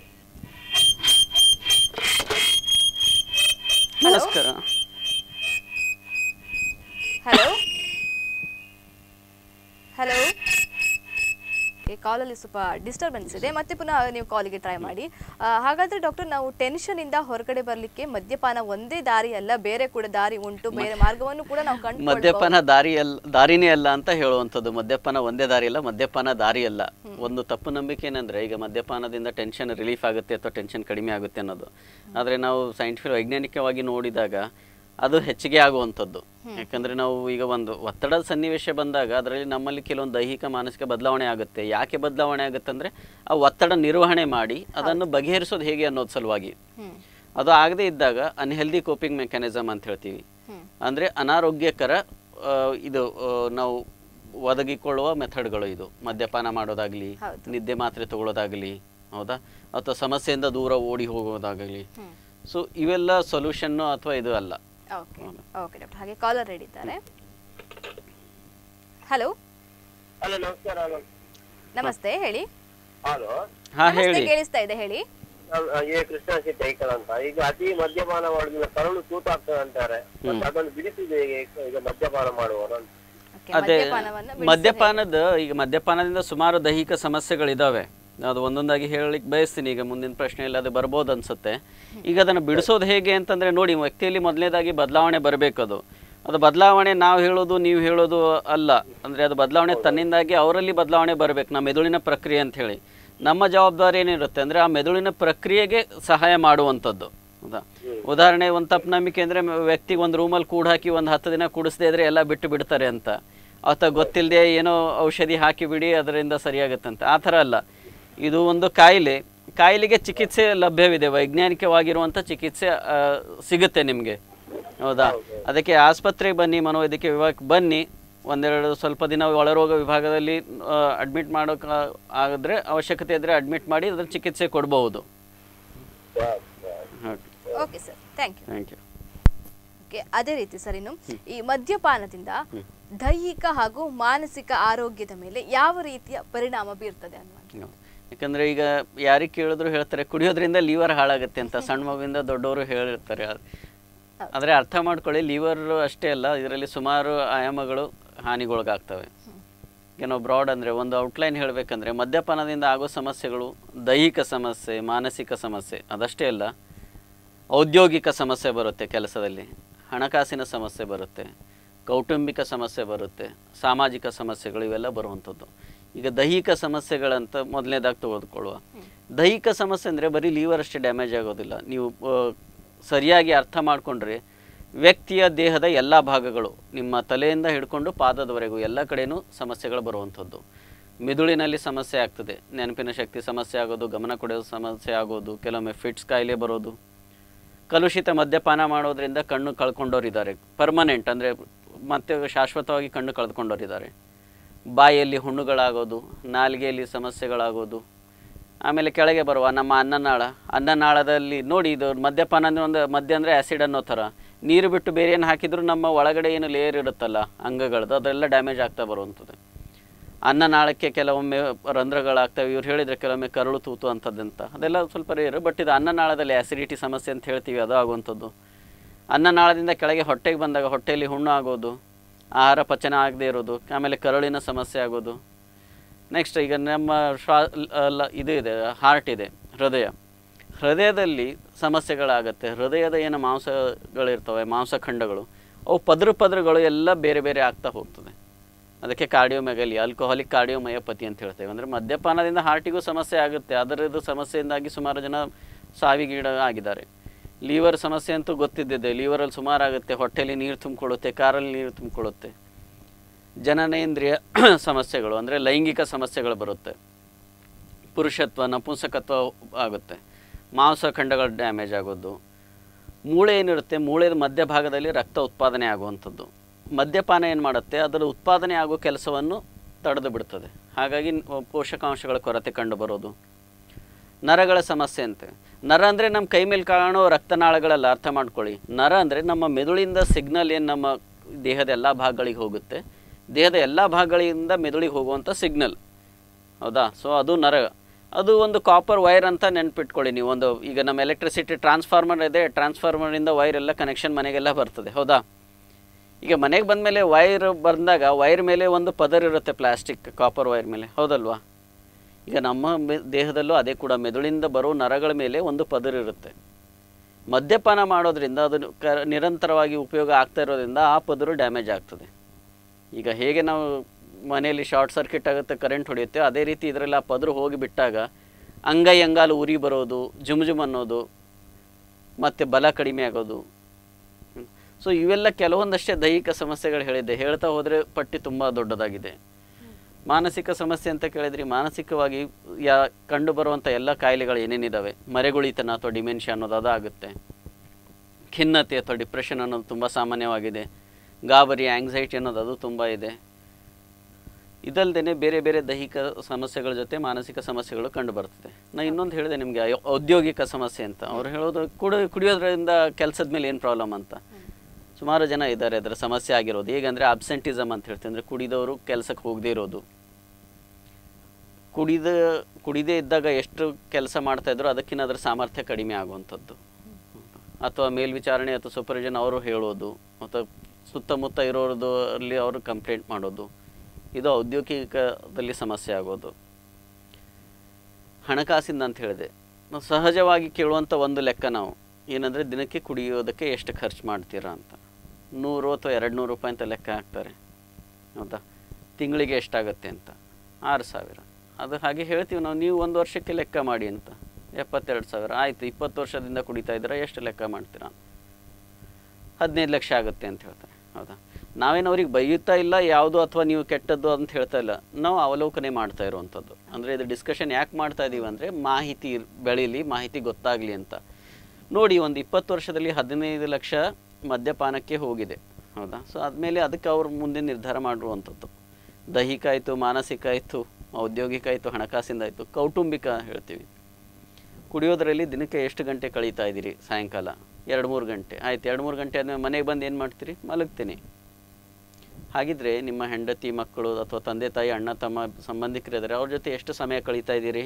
ನಮಸ್ಕಾರ. Hello hello. ಕಾಲಲ್ಲಿ ಸ್ವಲ್ಪ ಡಿಸ್ಟರ್ಬೆನ್ಸ್ ಇದೆ, ಮತ್ತೆ ಪುನಃ ನೀವು ಕಾಲಿಗೆ ಟ್ರೈ ಮಾಡಿ. ಹಾಗಾದ್ರೆ ಡಾಕ್ಟರ್, ನಾವು ಟೆನ್ಷನ್ ಇಂದ ಹೊರಗಡೆ ಬರ್ಲಿಕ್ಕೆ ಮದ್ಯಪಾನ ಒಂದೇ ದಾರಿ ಅಲ್ಲ, ಬೇರೆ ಕೂಡ ದಾರಿ ಉಂಟು, ಬೇರೆ ಮಾರ್ಗವನ್ನು ಕೂಡ ನಾವು ಕಂಡು. ಮದ್ಯಪಾನ ದಾರಿನೇ ಅಲ್ಲ ಅಂತ ಹೇಳುವಂಥದ್ದು. ಮದ್ಯಪಾನ ಒಂದೇ ದಾರಿ ಅಲ್ಲ, ಮದ್ಯಪಾನ ದಾರಿ ಅಲ್ಲ. ಒಂದು ತಪ್ಪು ನಂಬಿಕೆ ಏನಂದ್ರೆ, ಈಗ ಮದ್ಯಪಾನದಿಂದ ಟೆನ್ಷನ್ ರಿಲೀಫ್ ಆಗುತ್ತೆ ಅಥವಾ ಟೆನ್ಷನ್ ಕಡಿಮೆ ಆಗುತ್ತೆ ಅನ್ನೋದು. ಆದರೆ ನಾವು ಸೈಂಟಿಫಿಕ್ ವೈಜ್ಞಾನಿಕವಾಗಿ ನೋಡಿದಾಗ ಅದು ಹೆಚ್ಚಿಗೆ ಆಗುವಂಥದ್ದು. ಯಾಕಂದರೆ ನಾವು ಈಗ ಒಂದು ಒತ್ತಡದ ಸನ್ನಿವೇಶ ಬಂದಾಗ ಅದರಲ್ಲಿ ನಮ್ಮಲ್ಲಿ ಕೆಲವೊಂದು ದೈಹಿಕ ಮಾನಸಿಕ ಬದಲಾವಣೆ ಆಗುತ್ತೆ. ಯಾಕೆ ಬದಲಾವಣೆ ಆಗುತ್ತೆ ಅಂದರೆ, ಆ ಒತ್ತಡ ನಿರ್ವಹಣೆ ಮಾಡಿ ಅದನ್ನು ಬಗೆಹರಿಸೋದು ಹೇಗೆ ಅನ್ನೋದು ಸಲುವಾಗಿ. ಅದು ಆಗದೇ ಇದ್ದಾಗ ಅನ್ಹೆಲ್ದಿ ಕೋಪಿಂಗ್ ಮೆಕ್ಯಾನಿಸಮ್ ಅಂತ ಹೇಳ್ತೀವಿ. ಅಂದರೆ ಅನಾರೋಗ್ಯಕರ ಇದು ನಾವು ಒದಗಿಕೊಳ್ಳುವ ಮೆಥಡ್ಗಳು. ಇದು ಮದ್ಯಪಾನ ಮಾಡೋದಾಗಲಿ, ನಿದ್ದೆ ಮಾತ್ರೆ ತಗೊಳ್ಳೋದಾಗಲಿ, ಹೌದಾ, ಅಥವಾ ಸಮಸ್ಯೆಯಿಂದ ದೂರ ಓಡಿ ಹೋಗೋದಾಗಲಿ. ಸೊ ಇವೆಲ್ಲ ಸೊಲ್ಯೂಷನ್ನು ಅಥವಾ ಇದು ಅಲ್ಲ. ಓಕೆ ಡಾಕ್ಟರ್, ಹಾಗೆ ಕಾಲರ್ ರೆಡಿ ಇದ್ದಾರೆ. ಹಲೋ ಹಲೋ, ನಮಸ್ಕಾರ. ನಮಸ್ತೆ, ಹೇಳಿ. ಹಲೋ, ನಮಸ್ತೆ, ಕೇಳಿಸ್ತಾ ಇದೆ, ಹೇಳಿ. ಕೃಷ್ಣ ಶೆಟ್ಟಿ ಐಕಲ್ ಅಂತ. ಈಗ ಅತಿ ಮದ್ಯಪಾನ ಮಾಡೋದ್ರಿಂದ ಕರುಳು ತೂತಾಗ್ತದೆ ಅಂತಾರೆ, ಅದನ್ನು ಬಿಡಿಸಿದ ಈಗ ಮದ್ಯಪಾನ ಮಾಡುವವರು? ಅದೇ ಈಗ ಮದ್ಯಪಾನದಿಂದ ಸುಮಾರು ದೈಹಿಕ ಸಮಸ್ಯೆಗಳಿದಾವೆ. ಅದು ಒಂದೊಂದಾಗಿ ಹೇಳಲಿಕ್ಕೆ ಬಯಸ್ತೀನಿ. ಈಗ ಮುಂದಿನ ಪ್ರಶ್ನೆಯಲ್ಲಿ ಅದು ಬರ್ಬೋದು ಅನ್ಸುತ್ತೆ. ಈಗ ಅದನ್ನು ಬಿಡಿಸೋದು ಹೇಗೆ ಅಂತಂದರೆ, ನೋಡಿ, ವ್ಯಕ್ತಿಯಲ್ಲಿ ಮೊದಲನೇದಾಗಿ ಬದಲಾವಣೆ ಬರಬೇಕು. ಅದು ಬದಲಾವಣೆ ನಾವು ಹೇಳೋದು ನೀವು ಹೇಳೋದು ಅಲ್ಲ. ಅಂದರೆ ಅದು ಬದಲಾವಣೆ ತನ್ನಿಂದಾಗಿ ಅವರಲ್ಲಿ ಬದಲಾವಣೆ ಬರಬೇಕು. ನಮ್ಮ ಮೆದುಳಿನ ಪ್ರಕ್ರಿಯೆ ಅಂತ ಹೇಳಿ ನಮ್ಮ ಜವಾಬ್ದಾರಿ ಏನಿರುತ್ತೆ ಅಂದರೆ, ಆ ಮೆದುಳಿನ ಪ್ರಕ್ರಿಯೆಗೆ ಸಹಾಯ ಮಾಡುವಂಥದ್ದು. ಹೌದಾ? ಉದಾಹರಣೆ, ಒಂದು ತಪ್ಪು ನಂಬಿಕೆ ಅಂದರೆ, ವ್ಯಕ್ತಿಗೆ ಒಂದು ರೂಮಲ್ಲಿ ಕೂಡ ಹಾಕಿ ಒಂದು 10 ದಿನ ಕುಡಿಸದೇ ಇದ್ರೆ ಎಲ್ಲ ಬಿಟ್ಟು ಬಿಡ್ತಾರೆ ಅಂತ, ಅಥವಾ ಗೊತ್ತಿಲ್ಲದೆ ಏನೋ ಔಷಧಿ ಹಾಕಿ ಬಿಡಿ ಅದರಿಂದ ಸರಿಯಾಗುತ್ತಂತ. ಆ ಥರ ಅಲ್ಲ. ಇದು ಒಂದು ಕಾಯಿಲೆಗೆ ಚಿಕಿತ್ಸೆ ಲಭ್ಯವಿದೆ. ವೈಜ್ಞಾನಿಕವಾಗಿರುವಂಥ ಚಿಕಿತ್ಸೆ ಸಿಗುತ್ತೆ ನಿಮಗೆ. ಹೌದಾ? ಅದಕ್ಕೆ ಆಸ್ಪತ್ರೆಗೆ ಬನ್ನಿ, ಮನೋವೈದ್ಯಕೀಯ ವಿಭಾಗಕ್ಕೆ ಬನ್ನಿ. ಒಂದೆರಡು ಸ್ವಲ್ಪ ದಿನ ಒಳರೋಗ ವಿಭಾಗದಲ್ಲಿ ಅಡ್ಮಿಟ್ ಮಾಡೋಕೆ ಆಗಿದ್ರೆ, ಅವಶ್ಯಕತೆ ಇದ್ದರೆ ಅಡ್ಮಿಟ್ ಮಾಡಿ ಅದರ ಚಿಕಿತ್ಸೆ ಕೊಡಬಹುದು. Okay sir, thank you. Okay, ಅದೇ ರೀತಿ ಸರ್ ಇನ್ನು ಈ ಮದ್ಯಪಾನದಿಂದ ದೈಹಿಕ ಹಾಗೂ ಮಾನಸಿಕ ಆರೋಗ್ಯದ ಮೇಲೆ ಯಾವ ರೀತಿಯ ಪರಿಣಾಮ ಬೀರ್ತದೆ ಅನ್ನುವಂಥದ್ದು? ಯಾಕಂದರೆ ಈಗ ಯಾರಿಗೆ ಕೇಳಿದ್ರು ಹೇಳ್ತಾರೆ ಕುಡಿಯೋದ್ರಿಂದ ಲಿವರ್ ಹಾಳಾಗುತ್ತೆ ಅಂತ, ಸಣ್ಣ ಮಗುವಿಂದ ದೊಡ್ಡವರು ಹೇಳಿರ್ತಾರೆ. ಆದರೆ ಅರ್ಥ ಮಾಡ್ಕೊಳ್ಳಿ, ಲಿವರ್ ಅಷ್ಟೇ ಅಲ್ಲ, ಇದರಲ್ಲಿ ಸುಮಾರು ಆಯಾಮಗಳು ಹಾನಿಗೊಳಗಾಗ್ತವೆ. ಏನೋ ಬ್ರಾಡ್ ಅಂದರೆ ಒಂದು ಔಟ್ಲೈನ್ ಹೇಳಬೇಕಂದ್ರೆ ಮದ್ಯಪಾನದಿಂದ ಆಗೋ ಸಮಸ್ಯೆಗಳು ದೈಹಿಕ ಸಮಸ್ಯೆ, ಮಾನಸಿಕ ಸಮಸ್ಯೆ ಅದಷ್ಟೇ ಅಲ್ಲ, ಔದ್ಯೋಗಿಕ ಸಮಸ್ಯೆ ಬರುತ್ತೆ, ಕೆಲಸದಲ್ಲಿ ಹಣಕಾಸಿನ ಸಮಸ್ಯೆ ಬರುತ್ತೆ, ಕೌಟುಂಬಿಕ ಸಮಸ್ಯೆ ಬರುತ್ತೆ, ಸಾಮಾಜಿಕ ಸಮಸ್ಯೆಗಳು ಇವೆಲ್ಲ ಬರುವಂಥದ್ದು. ಈಗ ದೈಹಿಕ ಸಮಸ್ಯೆಗಳಂತ ಮೊದಲನೇದಾಗಿ ತೆಗೆದುಕೊಳ್ಳುವ. ದೈಹಿಕ ಸಮಸ್ಯೆ ಅಂದರೆ ಬರೀ ಲಿವರ್ ಅಷ್ಟೇ ಡ್ಯಾಮೇಜ್ ಆಗೋದಿಲ್ಲ. ನೀವು ಸರಿಯಾಗಿ ಅರ್ಥ ಮಾಡಿಕೊಂಡ್ರೆ ವ್ಯಕ್ತಿಯ ದೇಹದ ಎಲ್ಲ ಭಾಗಗಳು, ನಿಮ್ಮ ತಲೆಯಿಂದ ಹಿಡ್ಕೊಂಡು ಪಾದದವರೆಗೂ ಎಲ್ಲ ಕಡೆಯೂ ಸಮಸ್ಯೆಗಳು ಬರುವಂಥದ್ದು. ಮೆದುಳಿನಲ್ಲಿ ಸಮಸ್ಯೆ ಆಗ್ತದೆ, ನೆನಪಿನ ಶಕ್ತಿ ಸಮಸ್ಯೆ ಆಗೋದು, ಗಮನ ಕೊಡೋದು ಸಮಸ್ಯೆ ಆಗೋದು, ಕೆಲವೊಮ್ಮೆ ಫಿಟ್ಸ್ ಕಾಯಿಲೆ ಬರೋದು. ಕಲುಷಿತ ಮದ್ಯಪಾನ ಮಾಡೋದ್ರಿಂದ ಕಣ್ಣು ಕಳ್ಕೊಂಡವರಿದ್ದಾರೆ, ಪರ್ಮನೆಂಟ್ ಅಂದರೆ ಮತ್ತೆ ಶಾಶ್ವತವಾಗಿ ಕಣ್ಣು ಕಳೆದುಕೊಂಡವರಿದ್ದಾರೆ. ಬಾಯಿಯಲ್ಲಿ ಹುಣ್ಣುಗಳಾಗೋದು, ನಾಲಿಗೆಯಲ್ಲಿ ಸಮಸ್ಯೆಗಳಾಗೋದು. ಆಮೇಲೆ ಕೆಳಗೆ ಬರುವ ನಮ್ಮ ಅನ್ನನಾಳದಲ್ಲಿ ನೋಡಿ, ಇದು ಮದ್ಯಪಾನ ಅಂದರೆ ಒಂದು ಮದ್ಯ ಅಂದರೆ ಆ್ಯಸಿಡ್ ಅನ್ನೋ ಥರ, ನೀರು ಬಿಟ್ಟು ಬೇರೆ ಏನು ಹಾಕಿದರೂ ನಮ್ಮ ಒಳಗಡೆ ಏನು ಲೇಯರ್ ಇರುತ್ತಲ್ಲ ಅಂಗಗಳದ್ದು, ಅದೆಲ್ಲ ಡ್ಯಾಮೇಜ್ ಆಗ್ತಾ ಬರುವಂಥದ್ದು. ಅನ್ನನಾಳಕ್ಕೆ ಕೆಲವೊಮ್ಮೆ ರಂಧ್ರಗಳಾಗ್ತವೆ. ಇವ್ರು ಹೇಳಿದರೆ ಕೆಲವೊಮ್ಮೆ ಕರಳು ತೂತು ಅಂಥದ್ದಂತ, ಅದೆಲ್ಲ ಸ್ವಲ್ಪ ರೇರು. ಬಟ್ ಇದು ಅನ್ನನಾಳದಲ್ಲಿ ಆ್ಯಸಿಡಿಟಿ ಸಮಸ್ಯೆ ಅಂತ ಹೇಳ್ತೀವಿ, ಅದು ಆಗುವಂಥದ್ದು. ಅನ್ನನಾಳದಿಂದ ಕೆಳಗೆ ಹೊಟ್ಟೆಗೆ ಬಂದಾಗ ಹೊಟ್ಟೆಯಲ್ಲಿ ಹುಣ್ಣು ಆಗೋದು, ಆಹಾರ ಪಚನ ಆಗದೆ ಇರೋದು, ಆಮೇಲೆ ಕರುಳಿನ ಸಮಸ್ಯೆ ಆಗೋದು. ನೆಕ್ಸ್ಟ್ ಈಗ ನಮ್ಮ ಇದು ಇದೆ, ಹಾರ್ಟ್ ಇದೆ, ಹೃದಯದಲ್ಲಿ ಸಮಸ್ಯೆಗಳಾಗುತ್ತೆ. ಹೃದಯದ ಏನು ಮಾಂಸಗಳಿರ್ತವೆ, ಮಾಂಸಖಂಡಗಳು, ಅವು ಪದರುಗಳು ಎಲ್ಲ ಬೇರೆ ಬೇರೆ ಆಗ್ತಾ ಹೋಗ್ತದೆ. ಅದಕ್ಕೆ ಕಾರ್ಡಿಯೋಮೆಗಲಿ, ಆಲ್ಕೋಹಾಲಿಕ್ ಕಾರ್ಡಿಯೋಮಯೋಪತಿ ಅಂತ ಹೇಳ್ತೇವೆ. ಅಂದರೆ ಮದ್ಯಪಾನದಿಂದ ಹಾರ್ಟಿಗೂ ಸಮಸ್ಯೆ ಆಗುತ್ತೆ. ಅದರದ್ದು ಸಮಸ್ಯೆಯಿಂದಾಗಿ ಸುಮಾರು ಜನ ಸಾವಿಗೀಡ ಆಗಿದ್ದಾರೆ. ಲಿವರ್ ಸಮಸ್ಯೆ ಅಂತೂ ಗೊತ್ತಿದ್ದಿದೆ, ಲಿವರಲ್ಲಿ ಸುಮಾರು ಆಗುತ್ತೆ, ಹೊಟ್ಟೆಯಲ್ಲಿ ನೀರು ತುಂಬಿಕೊಳ್ಳುತ್ತೆ, ಕಾರಲ್ಲಿ ನೀರು ತುಂಬಿಕೊಳ್ಳುತ್ತೆ. ಜನನೇಂದ್ರಿಯ ಸಮಸ್ಯೆಗಳು ಅಂದರೆ ಲೈಂಗಿಕ ಸಮಸ್ಯೆಗಳು ಬರುತ್ತೆ, ಪುರುಷತ್ವ ನಪುಂಸಕತ್ವ ಆಗುತ್ತೆ, ಮಾಂಸಖಂಡಗಳು ಡ್ಯಾಮೇಜ್ ಆಗೋದು. ಮೂಳೆ ಏನಿರುತ್ತೆ, ಮೂಳೆಯ ಮಧ್ಯಭಾಗದಲ್ಲಿ ರಕ್ತ ಉತ್ಪಾದನೆ ಆಗುವಂಥದ್ದು. ಮದ್ಯಪಾನ ಏನು ಮಾಡುತ್ತೆ, ಅದರ ಉತ್ಪಾದನೆ ಆಗೋ ಕೆಲಸವನ್ನು ತಡೆದು ಬಿಡ್ತದೆ. ಹಾಗಾಗಿ ಪೋಷಕಾಂಶಗಳ ಕೊರತೆ ಕಂಡು ಬರೋದು. ನರಗಳ ಸಮಸ್ಯೆ ಅಂತೆ. ನರ ಅಂದರೆ ನಮ್ಮ ಕೈ ಮೇಲೆ ಕಾಣೋ ರಕ್ತನಾಳಗಳೆಲ್ಲ, ಅರ್ಥ ಮಾಡ್ಕೊಳ್ಳಿ. ನರ ಅಂದರೆ ನಮ್ಮ ಮೆದುಳಿಂದ ಸಿಗ್ನಲ್ ಏನು ನಮ್ಮ ದೇಹದ ಎಲ್ಲ ಭಾಗಗಳಿಗೆ ಹೋಗುತ್ತೆ, ದೇಹದ ಎಲ್ಲ ಭಾಗಗಳಿಂದ ಮೆದುಳಿಗೆ ಹೋಗುವಂಥ ಸಿಗ್ನಲ್, ಹೌದಾ? ಸೊ ಅದು ನರ. ಅದು ಒಂದು ಕಾಪರ್ ವೈರ್ ಅಂತ ನೆನ್ಪಿಟ್ಕೊಳ್ಳಿ ನೀವು. ಒಂದು ಈಗ ನಮ್ಮ ಎಲೆಕ್ಟ್ರಿಸಿಟಿ ಟ್ರಾನ್ಸ್ಫಾರ್ಮರ್ ಇದೆ, ಟ್ರಾನ್ಸ್ಫಾರ್ಮರಿಂದ ವೈರ್ ಎಲ್ಲ ಕನೆಕ್ಷನ್ ಮನೆಗೆಲ್ಲ ಬರ್ತದೆ, ಹೌದಾ? ಈಗ ಮನೆಗೆ ಬಂದಮೇಲೆ ವೈರ್ ಬಂದಾಗ ವೈರ್ ಮೇಲೆ ಒಂದು ಪದರ್ ಇರುತ್ತೆ, ಪ್ಲಾಸ್ಟಿಕ್ ಕಾಪರ್ ವೈರ್ ಮೇಲೆ, ಹೌದಲ್ವಾ? ಈಗ ನಮ್ಮ ದೇಹದಲ್ಲೂ ಅದೇ ಕೂಡ, ಮೆದುಳಿಂದ ಬರೋ ನರಗಳ ಮೇಲೆ ಒಂದು ಪದರ್ ಇರುತ್ತೆ. ಮದ್ಯಪಾನ ಮಾಡೋದ್ರಿಂದ ಅದು ನಿರಂತರವಾಗಿ ಉಪಯೋಗ ಆಗ್ತಾ ಇರೋದ್ರಿಂದ ಆ ಪದರು ಡ್ಯಾಮೇಜ್ ಆಗ್ತದೆ. ಈಗ ಹೇಗೆ ನಾವು ಮನೆಯಲ್ಲಿ ಶಾರ್ಟ್ ಸರ್ಕ್ಯೂಟ್ ಆಗುತ್ತೆ, ಕರೆಂಟ್ ಹೊಡೆಯುತ್ತೆ, ಅದೇ ರೀತಿ ಇದರಲ್ಲಿ ಆ ಪದರು ಹೋಗಿ ಬಿಟ್ಟಾಗ ಅಂಗಾಲು ಉರಿ ಬರೋದು, ಜುಮ್ ಅನ್ನೋದು, ಮತ್ತು ಬಲ ಕಡಿಮೆ ಆಗೋದು. ಸೊ ಇವೆಲ್ಲ ಕೆಲವೊಂದಷ್ಟೇ ದೈಹಿಕ ಸಮಸ್ಯೆಗಳು ಹೇಳಿದ್ದೆ. ಹೇಳ್ತಾ ಹೋದರೆ ಪಟ್ಟಿ ತುಂಬ ದೊಡ್ಡದಾಗಿದೆ. ಮಾನಸಿಕ ಸಮಸ್ಯೆ ಅಂತ ಕೇಳಿದ್ರಿ, ಮಾನಸಿಕವಾಗಿ ಕಂಡು ಬರುವಂಥ ಎಲ್ಲ ಕಾಯಿಲೆಗಳು ಏನೇನಿದ್ದಾವೆ, ಮರೆಗುಳಿತನ ಅಥವಾ ಡಿಮೆನ್ಷಿಯಾ ಅನ್ನೋದು ಅದಾಗುತ್ತೆ. ಖಿನ್ನತೆ ಅಥವಾ ಡಿಪ್ರೆಷನ್ ಅನ್ನೋದು ತುಂಬ ಸಾಮಾನ್ಯವಾಗಿದೆ. ಗಾಬರಿ, ಆಂಗ್ಸೈಟಿ ಅನ್ನೋದು ಅದು ತುಂಬ ಇದೆ. ಇದಲ್ಲದೆ ಬೇರೆ ಬೇರೆ ದೈಹಿಕ ಸಮಸ್ಯೆಗಳ ಜೊತೆ ಮಾನಸಿಕ ಸಮಸ್ಯೆಗಳು ಕಂಡು ಬರ್ತದೆ. ನಾನು ಇನ್ನೊಂದು ಹೇಳಿದೆ ನಿಮಗೆ, ಔದ್ಯೋಗಿಕ ಸಮಸ್ಯೆ ಅಂತ. ಅವ್ರು ಹೇಳೋದು ಕುಡಿಯೋದ್ರಿಂದ ಕೆಲಸದ ಮೇಲೆ ಏನು ಪ್ರಾಬ್ಲಮ್ ಅಂತ. ಸುಮಾರು ಜನ ಇದ್ದಾರೆ ಅದರ ಸಮಸ್ಯೆ ಆಗಿರೋದು. ಹೇಗೆಂದರೆ ಅಬ್ಸೆಂಟಿಸಮ್ ಅಂತ ಹೇಳ್ತೀವಿ, ಅಂದರೆ ಕುಡಿದವರು ಕೆಲಸಕ್ಕೆ ಹೋಗದೇ ಇರೋದು. ಕುಡಿದೇ ಇದ್ದಾಗ ಎಷ್ಟು ಕೆಲಸ ಮಾಡ್ತಾಯಿದ್ರು ಅದಕ್ಕಿಂತ ಅದರ ಸಾಮರ್ಥ್ಯ ಕಡಿಮೆ ಆಗುವಂಥದ್ದು. ಅಥವಾ ಮೇಲ್ವಿಚಾರಣೆ ಅಥವಾ ಸೂಪರ್ವಿಷನ್ ಅವರು ಹೇಳೋದು, ಮತ್ತು ಸುತ್ತಮುತ್ತ ಇರೋದು ಅಲ್ಲಿ ಅವರು ಕಂಪ್ಲೇಂಟ್ ಮಾಡೋದು. ಇದು ಔದ್ಯೋಗಿಕದಲ್ಲಿ ಸಮಸ್ಯೆ ಆಗೋದು. ಹಣಕಾಸಿಂದ ಅಂತ ಹೇಳಿದೆ, ನಾವು ಸಹಜವಾಗಿ ಕೇಳುವಂಥ ಒಂದು ಲೆಕ್ಕ ನಾವು ಏನಂದರೆ, ದಿನಕ್ಕೆ ಕುಡಿಯೋದಕ್ಕೆ ಎಷ್ಟು ಖರ್ಚು ಮಾಡ್ತೀರಾ ಅಂತ. 100 ಅಥವಾ 200 ರೂಪಾಯಿ ಅಂತ ಲೆಕ್ಕ ಹಾಕ್ತಾರೆ, ಹೌದಾ? ತಿಂಗಳಿಗೆ ಎಷ್ಟಾಗುತ್ತೆ ಅಂತ 6000. ಅದು ಹಾಗೆ ಹೇಳ್ತೀವಿ ನಾವು. ನೀವು 1 ವರ್ಷಕ್ಕೆ ಲೆಕ್ಕ ಮಾಡಿ ಅಂತ, 72,000 ಆಯಿತು. 20 ವರ್ಷದಿಂದ ಕುಡಿತಾ ಇದ್ದೀರಾ, ಎಷ್ಟು ಲೆಕ್ಕ ಮಾಡ್ತೀರಾ? 15 ಲಕ್ಷ ಆಗುತ್ತೆ ಅಂತ ಹೇಳ್ತಾರೆ, ಹೌದಾ? ನಾವೇನು ಅವ್ರಿಗೆ ಬೈಯುತ್ತಾ ಇಲ್ಲ ಯಾವುದು, ಅಥವಾ ನೀವು ಕೆಟ್ಟದ್ದು ಅಂತ ಹೇಳ್ತಾ ಇಲ್ಲ, ನಾವು ಅವಲೋಕನೆ ಮಾಡ್ತಾ ಇರುವಂಥದ್ದು. ಅಂದರೆ ಇದು ಡಿಸ್ಕಷನ್ ಯಾಕೆ ಮಾಡ್ತಾ ಇದ್ದೀವಿ ಅಂದರೆ, ಮಾಹಿತಿ ಬೆಳೀಲಿ, ಮಾಹಿತಿ ಗೊತ್ತಾಗಲಿ ಅಂತ. ನೋಡಿ, ಒಂದು 20 ವರ್ಷದಲ್ಲಿ 15 ಲಕ್ಷ ಮದ್ಯಪಾನಕ್ಕೆ ಹೋಗಿದೆ, ಹೌದಾ? ಸೊ ಆದಮೇಲೆ ಅದಕ್ಕೆ ಅವ್ರು ಮುಂದೆ ನಿರ್ಧಾರ ಮಾಡಿರುವಂಥದ್ದು. ದೈಹಿಕ ಆಯಿತು, ಮಾನಸಿಕ ಆಯಿತು, ಔದ್ಯೋಗಿಕ ಆಯಿತು, ಹಣಕಾಸಿಂದ ಆಯಿತು, ಕೌಟುಂಬಿಕ ಹೇಳ್ತೀವಿ. ಕುಡಿಯೋದರಲ್ಲಿ ದಿನಕ್ಕೆ ಎಷ್ಟು ಗಂಟೆ ಕಳೀತಾ ಇದ್ದೀರಿ? ಸಾಯಂಕಾಲ 2-3 ಗಂಟೆ ಆಯ್ತು. 2-3 ಗಂಟೆ ಆದಮೇಲೆ ಮನೆಗೆ ಬಂದು ಏನು ಮಾಡ್ತೀರಿ? ಮಲಗ್ತೀನಿ. ಹಾಗಿದ್ರೆ ನಿಮ್ಮ ಹೆಂಡತಿ, ಮಕ್ಕಳು ಅಥವಾ ತಂದೆ ತಾಯಿ, ಅಣ್ಣ ತಮ್ಮ, ಸಂಬಂಧಿಕರಿದ್ದಾರೆ, ಅವ್ರ ಜೊತೆ ಎಷ್ಟು ಸಮಯ ಕಳೀತಾ ಇದ್ದೀರಿ?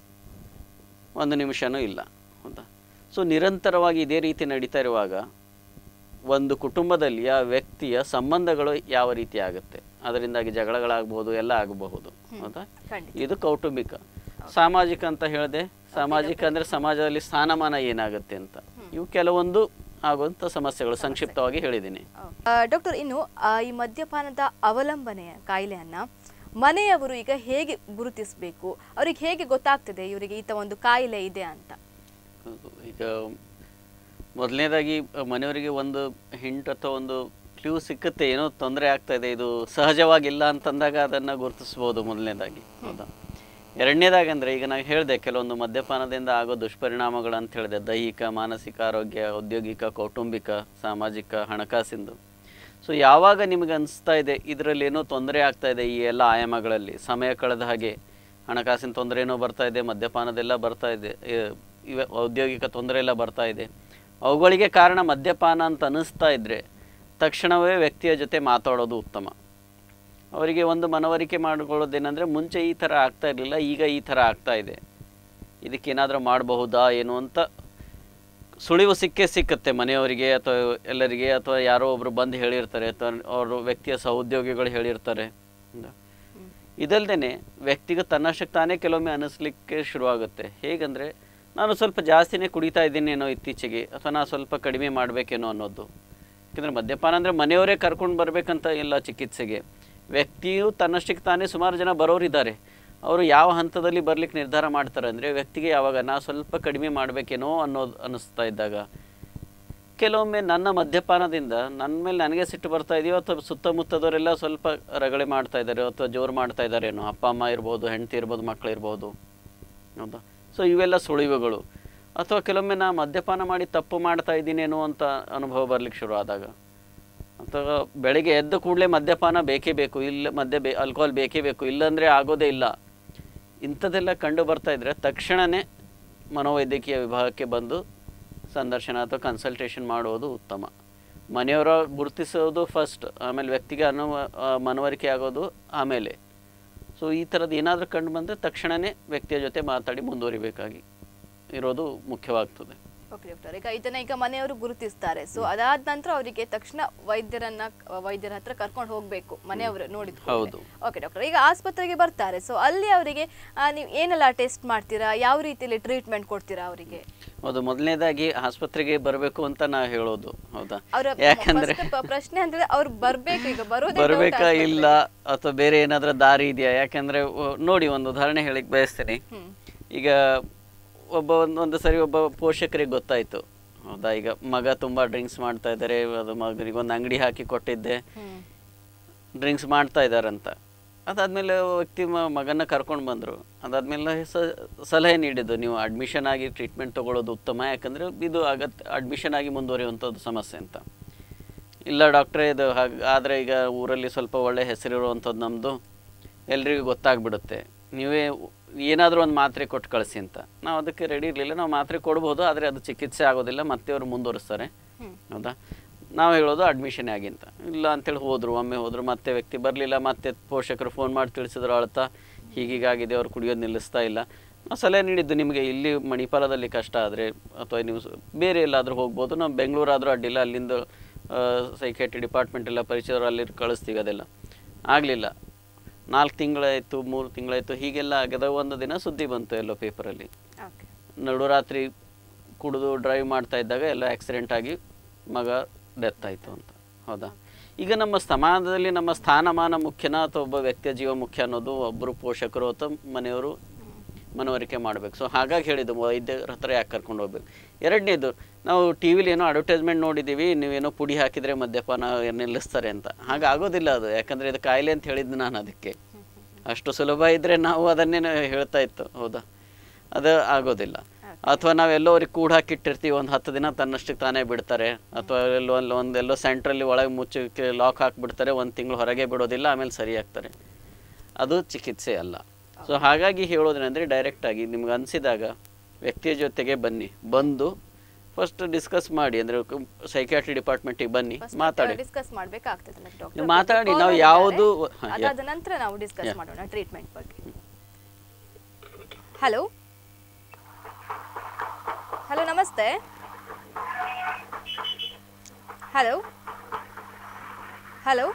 1 ನಿಮಿಷನೂ ಇಲ್ಲ. ಹೌದಾ? ಸೊ ನಿರಂತರವಾಗಿ ಇದೇ ರೀತಿ ನಡೀತಾ ಇರುವಾಗ ಒಂದು ಕುಟುಂಬದಲ್ಲಿ ಆ ವ್ಯಕ್ತಿಯ ಸಂಬಂಧಗಳು ಯಾವ ರೀತಿ ಆಗುತ್ತೆ, ಅದರಿಂದಾಗಿ ಜಗಳಗಳಾಗಬಹುದು, ಎಲ್ಲ ಆಗಬಹುದು. ಹೌದಾ? ಇದು ಕೌಟುಂಬಿಕ. ಸಾಮಾಜಿಕ ಅಂತ ಹೇಳಿದೆ. ಸಾಮಾಜಿಕ ಅಂದರೆ ಸಮಾಜದಲ್ಲಿ ಸ್ಥಾನಮಾನ ಏನಾಗುತ್ತೆ ಅಂತ. ಇವು ಕೆಲವೊಂದು ಆಗುವಂಥ ಸಮಸ್ಯೆಗಳು, ಸಂಕ್ಷಿಪ್ತವಾಗಿ ಹೇಳಿದ್ದೀನಿ. ಡಾಕ್ಟರ್, ಇನ್ನು ಈ ಮದ್ಯಪಾನದ ಅವಲಂಬನೆಯ ಕಾಯಿಲೆಯನ್ನ ಮನೆಯವರು ಈಗ ಹೇಗೆ ಗುರುತಿಸಬೇಕು? ಅವ್ರಿಗೆ ಹೇಗೆ ಗೊತ್ತಾಗ್ತದೆ ಇವರಿಗೆ ಈತ ಒಂದು ಕಾಯಿಲೆ ಇದೆ ಅಂತ? ಈಗ ಮೊದಲನೇದಾಗಿ ಮನೆಯವರಿಗೆ ಒಂದು ಹಿಂಟ್ ಅಥವಾ ಒಂದು ಕ್ಲೂ ಸಿಕ್ಕುತ್ತೆ, ಏನೋ ತೊಂದರೆ ಆಗ್ತಾ ಇದೆ, ಇದು ಸಹಜವಾಗಿಲ್ಲ ಅಂತಂದಾಗ ಅದನ್ನು ಗುರುತಿಸ್ಬೋದು ಮೊದಲನೇದಾಗಿ. ಹೌದಾ? ಎರಡನೇದಾಗಿ ಅಂದರೆ ಈಗ ನಾನು ಹೇಳಿದೆ ಕೆಲವೊಂದು ಮದ್ಯಪಾನದಿಂದ ಆಗೋ ದುಷ್ಪರಿಣಾಮಗಳು ಅಂತ ಹೇಳಿದೆ. ದೈಹಿಕ, ಮಾನಸಿಕ ಆರೋಗ್ಯ, ಔದ್ಯೋಗಿಕ, ಕೌಟುಂಬಿಕ, ಸಾಮಾಜಿಕ, ಹಣಕಾಸಿಂದು. ಸೊ ಯಾವಾಗ ನಿಮಗೆ ಅನಿಸ್ತಾ ಇದೆ ಇದರಲ್ಲಿ ಏನೋ ತೊಂದರೆ ಆಗ್ತಾ ಇದೆ, ಈ ಎಲ್ಲ ಆಯಾಮಗಳಲ್ಲಿ ಸಮಯ ಕಳೆದ ಹಾಗೆ ಹಣಕಾಸಿನ ತೊಂದರೆ ಏನೋ ಬರ್ತಾ ಇದೆ, ಮದ್ಯಪಾನದೆಲ್ಲ ಬರ್ತಾ ಇದೆ, ಔದ್ಯೋಗಿಕ ತೊಂದರೆ ಎಲ್ಲ ಬರ್ತಾ ಇದೆ, ಅವುಗಳಿಗೆ ಕಾರಣ ಮದ್ಯಪಾನ ಅಂತ ಅನ್ನಿಸ್ತಾ ಇದ್ದರೆ ತಕ್ಷಣವೇ ವ್ಯಕ್ತಿಯ ಜೊತೆ ಮಾತಾಡೋದು ಉತ್ತಮ. ಅವರಿಗೆ ಒಂದು ಮನವರಿಕೆ ಮಾಡಿಕೊಳ್ಳೋದೇನೆಂದರೆ, ಮುಂಚೆ ಈ ಥರ ಆಗ್ತಾ ಇರಲಿಲ್ಲ, ಈಗ ಈ ಥರ ಆಗ್ತಾ ಇದೆ, ಇದಕ್ಕೇನಾದರೂ ಮಾಡಬಹುದಾ ಏನು ಅಂತ ಸುಳಿವು ಸಿಕ್ಕುತ್ತೆ ಮನೆಯವರಿಗೆ ಅಥವಾ ಎಲ್ಲರಿಗೆ, ಅಥವಾ ಯಾರೋ ಒಬ್ಬರು ಬಂದು ಹೇಳಿರ್ತಾರೆ, ಅಥವಾ ಅವರು ವ್ಯಕ್ತಿಯ ಸಹೋದ್ಯೋಗಿಗಳು ಹೇಳಿರ್ತಾರೆ. ಇದಲ್ದೇ ವ್ಯಕ್ತಿಗೆ ತನ್ನಷ್ಟಕ್ಕೆ ತಾನೇ ಕೆಲವೊಮ್ಮೆ ಅನ್ನಿಸ್ಲಿಕ್ಕೆ ಶುರುವಾಗುತ್ತೆ. ಹೇಗೆಂದರೆ, ನಾನು ಸ್ವಲ್ಪ ಜಾಸ್ತಿನೇ ಕುಡಿತಾ ಇದ್ದೀನೇನೋ ಇತ್ತೀಚೆಗೆ, ಅಥವಾ ನಾನು ಸ್ವಲ್ಪ ಕಡಿಮೆ ಮಾಡಬೇಕೇನೋ ಅನ್ನೋದು. ಯಾಕೆಂದರೆ ಮದ್ಯಪಾನ ಅಂದರೆ ಮನೆಯವರೇ ಕರ್ಕೊಂಡು ಬರಬೇಕಂತ ಇಲ್ಲ ಚಿಕಿತ್ಸೆಗೆ. ವ್ಯಕ್ತಿಯು ತನ್ನಷ್ಟಕ್ಕೆ ತಾನೇ ಸುಮಾರು ಜನ ಬರೋರಿದ್ದಾರೆ. ಅವರು ಯಾವ ಹಂತದಲ್ಲಿ ಬರಲಿಕ್ಕೆ ನಿರ್ಧಾರ ಮಾಡ್ತಾರೆ ಅಂದರೆ, ವ್ಯಕ್ತಿಗೆ ಯಾವಾಗ ನಾ ಸ್ವಲ್ಪ ಕಡಿಮೆ ಮಾಡಬೇಕೇನೋ ಅನ್ನಿಸ್ತಾ ಇದ್ದಾಗ. ಕೆಲವೊಮ್ಮೆ ನನ್ನ ಮದ್ಯಪಾನದಿಂದ ನನ್ನ ಮೇಲೆ ನನಗೆ ಸಿಟ್ಟು ಬರ್ತಾ ಇದೆಯೋ, ಅಥವಾ ಸುತ್ತಮುತ್ತದವರೆಲ್ಲ ಸ್ವಲ್ಪ ರಗಳೆ ಮಾಡ್ತಾ ಇದ್ದಾರೆ ಅಥವಾ ಜೋರು ಮಾಡ್ತಾ ಇದ್ದಾರೇನೋ, ಅಪ್ಪ ಅಮ್ಮ ಇರ್ಬೋದು, ಹೆಂಡತಿ ಇರ್ಬೋದು, ಮಕ್ಕಳು ಇರ್ಬೋದು. ಹೌದಾ? ಸೊ ಇವೆಲ್ಲ ಸುಳಿವುಗಳು. ಅಥವಾ ಕೆಲವೊಮ್ಮೆ ನಾ ಮದ್ಯಪಾನ ಮಾಡಿ ತಪ್ಪು ಮಾಡ್ತಾ ಇದ್ದೀನೇನೋ ಅಂತ ಅನುಭವ ಬರಲಿಕ್ಕೆ ಶುರು ಆದಾಗ, ಅಥವಾ ಬೆಳಗ್ಗೆ ಎದ್ದ ಕೂಡಲೇ ಮದ್ಯಪಾನ ಬೇಕೇ ಬೇಕು, ಇಲ್ಲ ಆಲ್ಕೋಹಾಲ್ ಬೇಕೇ ಬೇಕು, ಇಲ್ಲಾಂದರೆ ಆಗೋದೇ ಇಲ್ಲ, ಇಂಥದ್ದೆಲ್ಲ ಕಂಡು ಬರ್ತಾ ಇದ್ದರೆ ತಕ್ಷಣವೇ ಮನೋವೈದ್ಯಕೀಯ ವಿಭಾಗಕ್ಕೆ ಬಂದು ಸಂದರ್ಶನ ಅಥವಾ ಕನ್ಸಲ್ಟೇಷನ್ ಮಾಡುವುದು ಉತ್ತಮ. ಮನೆಯವರ ಗುರುತಿಸೋದು ಫಸ್ಟ್, ಆಮೇಲೆ ವ್ಯಕ್ತಿಗೆ ಮನವರಿಕೆ ಆಗೋದು ಆಮೇಲೆ. ಸೊ ಈ ಥರದ್ದು ಏನಾದರೂ ಕಂಡು ಬಂದರೆ ತಕ್ಷಣವೇ ವ್ಯಕ್ತಿಯ ಜೊತೆ ಮಾತಾಡಿ ಮುಂದುವರಿಬೇಕಾಗಿ ಇರೋದು ಮುಖ್ಯವಾಗ್ತದೆ. ಓಕೆ ಡಾಕ್ಟರ್, ಈಗ ಮನೆಯವರು ಗುರುತಿಸ್ತಾರೆ. ಸೊ ಅದಾದ ನಂತರ ಅವರಿಗೆ ತಕ್ಷಣ ವೈದ್ಯರ ಹತ್ರ ಕರ್ಕೊಂಡು ಹೋಗ್ಬೇಕು ಮನೆಯವರು ನೋಡಿದ್ರು. ಹೌದು. ಓಕೆ ಡಾಕ್ಟರ್, ಈಗ ಆಸ್ಪತ್ರೆಗೆ ಬರ್ತಾರೆ. ಸೊ ಅಲ್ಲಿ ಅವರಿಗೆ ನೀವು ಏನೆಲ್ಲ ಟೆಸ್ಟ್ ಮಾಡ್ತೀರಾ, ಯಾವ ರೀತಿಯಲ್ಲಿ ಟ್ರೀಟ್ಮೆಂಟ್ ಕೊಡ್ತೀರಾ ಅವರಿಗೆ? ಹೌದು, ಮೊದಲನೇದಾಗಿ ಆಸ್ಪತ್ರೆಗೆ ಬರಬೇಕು ಅಂತ ನಾವು ಹೇಳೋದು. ಹೌದಾ? ಯಾಕಂದ್ರೆ ಪ್ರಶ್ನೆ ಅಂದ್ರೆ ಅವ್ರು ಬರ್ಬೇಕು, ಈಗ ಬರ್ಬೇಕಾ ಇಲ್ಲ ಅಥವಾ ಬೇರೆ ಏನಾದ್ರೂ ದಾರಿ ಇದೆಯಾ? ಯಾಕಂದ್ರೆ ನೋಡಿ, ಒಂದು ಉದಾಹರಣೆ ಹೇಳಿಕ್ ಬಯಸ್ತೀನಿ. ಈಗ ಒಂದು ಸರಿ ಒಬ್ಬ ಪೋಷಕರಿಗೆ ಗೊತ್ತಾಯ್ತು. ಹೌದಾ? ಈಗ ಮಗ ತುಂಬಾ ಡ್ರಿಂಕ್ಸ್ ಮಾಡ್ತಾ ಇದ್ದಾರೆ, ಅದು ಮಗನಿಗೆ ಒಂದು ಅಂಗಡಿ ಹಾಕಿ ಕೊಟ್ಟಿದ್ದೆ, ಡ್ರಿಂಕ್ಸ್ ಮಾಡ್ತಾ ಇದ್ದಾರಂತ. ಅದಾದ್ಮೇಲೆ ವ್ಯಕ್ತಿ ಮಗನ ಕರ್ಕೊಂಡು ಬಂದರು. ಅದಾದ್ಮೇಲೆ ಸಲಹೆ ನೀಡಿದ್ದು, ನೀವು ಅಡ್ಮಿಷನ್ ಆಗಿ ಟ್ರೀಟ್ಮೆಂಟ್ ತೊಗೊಳ್ಳೋದು ಉತ್ತಮ, ಯಾಕಂದರೆ ಇದು ಅಡ್ಮಿಷನ್ ಆಗಿ ಮುಂದುವರಿಯುವಂಥದ್ದು ಸಮಸ್ಯೆ ಅಂತ. ಇಲ್ಲ ಡಾಕ್ಟ್ರೇ, ಇದು ಆದರೆ ಈಗ ಊರಲ್ಲಿ ಸ್ವಲ್ಪ ಒಳ್ಳೆ ಹೆಸರಿರುವಂಥದ್ದು ನಮ್ಮದು, ಎಲ್ರಿಗೂ ಗೊತ್ತಾಗ್ಬಿಡುತ್ತೆ, ನೀವೇ ಏನಾದರೂ ಒಂದು ಮಾತ್ರೆ ಕೊಟ್ಟು ಕಳಿಸಿ ಅಂತ. ನಾವು ಅದಕ್ಕೆ ರೆಡಿ ಇರಲಿಲ್ಲ. ನಾವು ಮಾತ್ರೆ ಕೊಡ್ಬೋದು, ಆದರೆ ಅದು ಚಿಕಿತ್ಸೆ ಆಗೋದಿಲ್ಲ, ಮತ್ತೆ ಅವರು ಮುಂದುವರಿಸ್ತಾರೆ. ಹೌದಾ? ನಾವು ಹೇಳೋದು ಅಡ್ಮಿಷನ್ ಆಗಿ ಅಂತ. ಇಲ್ಲ ಅಂತೇಳಿ ಒಮ್ಮೆ ಹೋದರು, ಮತ್ತೆ ವ್ಯಕ್ತಿ ಬರಲಿಲ್ಲ. ಮತ್ತೆ ಪೋಷಕರು ಫೋನ್ ಮಾಡಿ ತಿಳಿಸಿದ್ರು, ಅಳ್ತಾ ಹೀಗೀಗಾಗಿದೆ, ಅವ್ರು ಕುಡಿಯೋದು ನಿಲ್ಲಿಸ್ತಾ ಇಲ್ಲ. ನಾವು ಸಲಹೆ ನೀಡಿದ್ದು, ನಿಮಗೆ ಇಲ್ಲಿ ಮಣಿಪಾಲದಲ್ಲಿ ಕಷ್ಟ ಆದರೆ ಅಥವಾ ನೀವು ಬೇರೆ ಎಲ್ಲಾದರೂ ಹೋಗ್ಬೋದು, ನಾವು ಬೆಂಗಳೂರಾದರೂ ಅಡ್ಡಿಲ್ಲ, ಅಲ್ಲಿಂದ ಸೈಕೇಟ್ರಿ ಡಿಪಾರ್ಟ್ಮೆಂಟ್ ಎಲ್ಲ ಪರಿಚಯವರು ಅಲ್ಲಿ ಕಳಿಸ್ತೀವಿ. ಅದೆಲ್ಲ ಆಗಲಿಲ್ಲ. 4 ತಿಂಗಳಾಯಿತು, 3 ತಿಂಗಳಾಯಿತು, ಹೀಗೆಲ್ಲ ಆಗದ. ಒಂದು ದಿನ ಸುದ್ದಿ ಬಂತು ಎಲ್ಲೋ ಪೇಪರಲ್ಲಿ, ನಡುರಾತ್ರಿ ಕುಡಿದು ಡ್ರೈವ್ ಮಾಡ್ತಾ ಇದ್ದಾಗ ಎಲ್ಲ ಆಕ್ಸಿಡೆಂಟ್ ಆಗಿ ಮಗ ಡೆತ್ ಆಯಿತು ಅಂತ. ಹೌದಾ? ಈಗ ನಮ್ಮ ಸಮಾಜದಲ್ಲಿ ನಮ್ಮ ಸ್ಥಾನಮಾನ ಮುಖ್ಯನಾ ಅಥವಾ ಒಬ್ಬ ವ್ಯಕ್ತಿಯ ಜೀವ ಮುಖ್ಯ ಅನ್ನೋದು ಒಬ್ಬರು ಪೋಷಕರು ಅಥವಾ ಮನೆಯವರು ಮನವರಿಕೆ ಮಾಡಬೇಕು. ಸೊ ಹಾಗಾಗಿ ಹೇಳಿದ್ದು, ವೈದ್ಯರ ಹತ್ರ ಯಾಕೆ ಕರ್ಕೊಂಡು ಹೋಗ್ಬೇಕು. ಎರಡನೇದು, ನಾವು ಟಿ ವಿಲಿ ಏನೋ ಅಡ್ವರ್ಟೈಸ್ಮೆಂಟ್ ನೋಡಿದ್ದೀವಿ, ನೀವೇನೋ ಪುಡಿ ಹಾಕಿದರೆ ಮದ್ಯಪಾನ ನಿಲ್ಲಿಸ್ತಾರೆ ಅಂತ. ಹಾಗಾಗೋದಿಲ್ಲ ಅದು, ಯಾಕಂದರೆ ಇದು ಕಾಯಿಲೆ ಅಂತ ಹೇಳಿದ್ದು ನಾನು. ಅದಕ್ಕೆ ಅಷ್ಟು ಸುಲಭ ಇದ್ದರೆ ನಾವು ಅದನ್ನೇ ಹೇಳ್ತಾ ಇತ್ತು. ಹೌದಾ? ಅದು ಆಗೋದಿಲ್ಲ. ಅಥವಾ ನಾವೆಲ್ಲೋ ಅವ್ರಿಗೆ ಕೂಡ ಹಾಕಿಟ್ಟಿರ್ತೀವಿ, ಒಂದು 10 ದಿನ ತನ್ನಷ್ಟಕ್ಕೆ ತಾನೇ ಬಿಡ್ತಾರೆ, ಅಥವಾ ಒಂದೆಲ್ಲೋ ಸೆಂಟ್ರಲ್ಲಿ ಒಳಗೆ ಮುಚ್ಚಕ್ಕೆ ಲಾಕ್ ಹಾಕಿಬಿಡ್ತಾರೆ, 1 ತಿಂಗಳು ಹೊರಗೆ ಬಿಡೋದಿಲ್ಲ, ಆಮೇಲೆ ಸರಿ ಆಗ್ತಾರೆ. ಅದು ಚಿಕಿತ್ಸೆ ಅಲ್ಲ. ಸೊ ಹಾಗಾಗಿ ಹೇಳೋದೇನೆಂದರೆ, ಡೈರೆಕ್ಟಾಗಿ ನಿಮ್ಗೆ ಅನಿಸಿದಾಗ ವ್ಯಕ್ತಿಯ ಜೊತೆಗೆ ಬಂದು ಫಸ್ಟ್ ಡಿಸ್ಕಸ್ ಮಾಡಿ, ಅಂದರೆ ಸೈಕ್ಯಾಟ್ರಿ ಡಿಪಾರ್ಟ್ಮೆಂಟಿಗೆ ಬನ್ನಿ, ಮಾತಾಡಿ, ಡಿಸ್ಕಸ್ ಮಾಡಬೇಕಾಗ್ತದೆ ಡಾಕ್ಟರ್. ನೀವು ಮಾತಾಡಿ. ನಾವು ಯಾವುದು ಅದಾದ ನಂತರ ನಾವು ಡಿಸ್ಕಸ್ ಮಾಡೋಣ ಟ್ರೀಟ್ಮೆಂಟ್ ಬಗ್ಗೆ. ಹಲೋ ಹಲೋ ನಮಸ್ತೆ. ಹಲೋ ಹಲೋ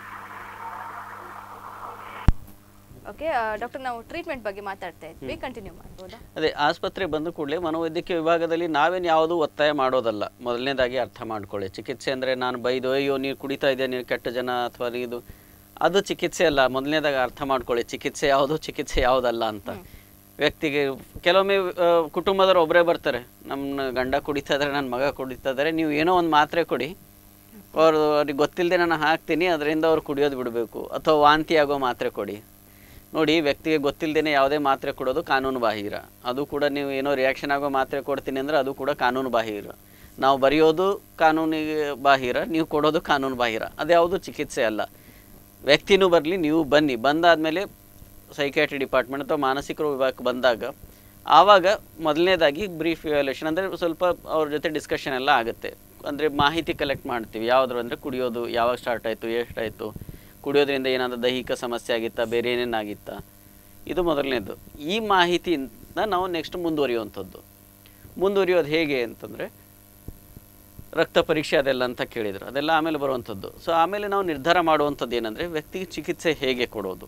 ಓಕೆ ಡಾಕ್ಟರ್, ನಾವು ಟ್ರೀಟ್ಮೆಂಟ್ ಬಗ್ಗೆ ಮಾತಾಡ್ತಾ ಇದ್ವಿ, ಕಂಟಿನ್ಯೂ ಮಾಡ್ಬೋದಾ? ಅದೇ ಆಸ್ಪತ್ರೆ ಬಂದ ಕೂಡಲೇ ಮನೋವೈದ್ಯಕೀಯ ವಿಭಾಗದಲ್ಲಿ ನಾವೇನು ಯಾವುದೂ ಒತ್ತಾಯ ಮಾಡೋದಲ್ಲ. ಮೊದಲನೇದಾಗಿ ಅರ್ಥ ಮಾಡ್ಕೊಳ್ಳಿ, ಚಿಕಿತ್ಸೆ ಅಂದರೆ ನಾನು ಬೈದು ಅಯ್ಯೋ ನೀನು ಕುಡಿತಾ ಇದೆಯಾ, ನೀನು ಕೆಟ್ಟ ಜನ ಅಥವಾ ಇದು, ಅದು ಚಿಕಿತ್ಸೆ ಅಲ್ಲ. ಮೊದಲನೇದಾಗಿ ಅರ್ಥ ಮಾಡ್ಕೊಳ್ಳಿ, ಚಿಕಿತ್ಸೆ ಯಾವುದು ಚಿಕಿತ್ಸೆ ಯಾವುದಲ್ಲ ಅಂತ. ವ್ಯಕ್ತಿಗೆ ಕೆಲವೊಮ್ಮೆ ಕುಟುಂಬದವ್ರು ಒಬ್ಬರೇ ಬರ್ತಾರೆ, ನಮ್ಮ ಗಂಡ ಕುಡಿತಾ ಇದ್ದಾರೆ, ನನ್ನ ಮಗ ಕುಡಿತಾ ಇದ್ದಾರೆ, ನೀವು ಏನೋ ಒಂದು ಮಾತ್ರೆ ಕೊಡಿ, ಅವ್ರಿಗೆ ಗೊತ್ತಿಲ್ಲದೆ ನಾನು ಹಾಕ್ತೀನಿ, ಅದರಿಂದ ಅವ್ರು ಕುಡಿಯೋದು ಬಿಡಬೇಕು, ಅಥವಾ ವಾಂತಿ ಆಗೋ ಮಾತ್ರೆ ಕೊಡಿ. ನೋಡಿ, ವ್ಯಕ್ತಿಗೆ ಗೊತ್ತಿಲ್ಲದೇ ಯಾವುದೇ ಮಾತ್ರೆ ಕೊಡೋದು ಕಾನೂನು ಬಾಹಿರ. ಅದು ಕೂಡ ನೀವು ಏನೋ ರಿಯಾಕ್ಷನ್ ಆಗೋ ಮಾತ್ರೆ ಕೊಡ್ತೀನಿ ಅಂದರೆ ಅದು ಕೂಡ ಕಾನೂನು ಬಾಹಿರ. ನಾವು ಬರೆಯೋದು ಕಾನೂನಿಗೆ ಬಾಹಿರ, ನೀವು ಕೊಡೋದು ಕಾನೂನು ಬಾಹಿರ. ಅದ್ಯಾವುದು ಚಿಕಿತ್ಸೆ ಅಲ್ಲ. ವ್ಯಕ್ತಿನೂ ಬರಲಿ, ನೀವು ಬನ್ನಿ, ಬಂದಾದಮೇಲೆ ಸೈಕ್ಯಾಟ್ರಿ ಡಿಪಾರ್ಟ್ಮೆಂಟ್ ಅಥವಾ ಮಾನಸಿಕ ರೋಗ ವಿಭಾಗಕ್ಕೆ ಬಂದಾಗ ಆವಾಗ ಮೊದಲನೇದಾಗಿ ಬ್ರೀಫ್ ಇವ್ಯಾಲ್ಯೂಷನ್, ಅಂದರೆ ಸ್ವಲ್ಪ ಅವ್ರ ಜೊತೆ ಡಿಸ್ಕಷನ್ ಎಲ್ಲ ಆಗುತ್ತೆ. ಅಂದರೆ ಮಾಹಿತಿ ಕಲೆಕ್ಟ್ ಮಾಡ್ತೀವಿ. ಯಾವುದ್ರ ಅಂದರೆ ಕುಡಿಯೋದು ಯಾವಾಗ ಸ್ಟಾರ್ಟ್ ಆಯಿತು, ಎಷ್ಟಾಯಿತು, ಕುಡಿಯೋದ್ರಿಂದ ಏನಾದರೂ ದೈಹಿಕ ಸಮಸ್ಯೆ ಆಗಿತ್ತಾ, ಬೇರೆ ಏನೇನಾಗಿತ್ತಾ, ಇದು ಮೊದಲನೇದು. ಈ ಮಾಹಿತಿಯಿಂದ ನಾವು ನೆಕ್ಸ್ಟ್ ಮುಂದುವರಿಯೋದು ಹೇಗೆ ಅಂತಂದರೆ, ರಕ್ತ ಪರೀಕ್ಷೆ ಅದೆಲ್ಲ ಅಂತ ಕೇಳಿದ್ರು, ಅದೆಲ್ಲ ಆಮೇಲೆ ಬರುವಂಥದ್ದು. ಸೊ ಆಮೇಲೆ ನಾವು ನಿರ್ಧಾರ ಮಾಡುವಂಥದ್ದು ಏನಂದರೆ, ವ್ಯಕ್ತಿಗೆ ಚಿಕಿತ್ಸೆ ಹೇಗೆ ಕೊಡೋದು.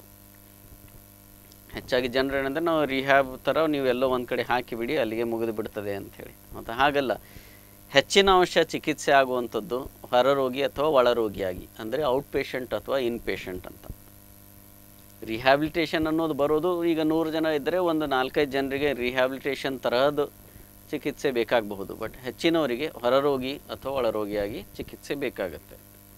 ಹೆಚ್ಚಾಗಿ ಜನರು ಏನಂದರೆ, ನಾವು ರಿಹ್ಯಾಬ್ ಥರ ನೀವೆಲ್ಲೋ ಒಂದು ಕಡೆ ಹಾಕಿಬಿಡಿ, ಅಲ್ಲಿಗೆ ಮುಗಿದು ಬಿಡ್ತದೆ ಅಂಥೇಳಿ. ಮತ್ತು ಹಾಗಲ್ಲ, ಹೆಚ್ಚಿನ ಅಂಶ ಚಿಕಿತ್ಸೆ ಆಗುವಂಥದ್ದು ಹೊರರೋಗಿ ಅಥವಾ ಒಳರೋಗಿಯಾಗಿ, ಅಂದರೆ ಔಟ್ ಪೇಷಂಟ್ ಅಥವಾ ಇನ್ ಪೇಷಂಟ್ ಅಂತ. ರಿಹ್ಯಾಬಿಲಿಟೇಷನ್ ಅನ್ನೋದು ಬರೋದು, ಈಗ 100 ಜನ ಇದ್ದರೆ ಒಂದು 4-5 ಜನರಿಗೆ ರಿಹ್ಯಾಬಿಲಿಟೇಷನ್ ತರಹದ ಚಿಕಿತ್ಸೆ ಬೇಕಾಗಬಹುದು. ಬಟ್ ಹೆಚ್ಚಿನವರಿಗೆ ಹೊರರೋಗಿ ಅಥವಾ ಒಳರೋಗಿಯಾಗಿ ಚಿಕಿತ್ಸೆ ಬೇಕಾಗುತ್ತೆ.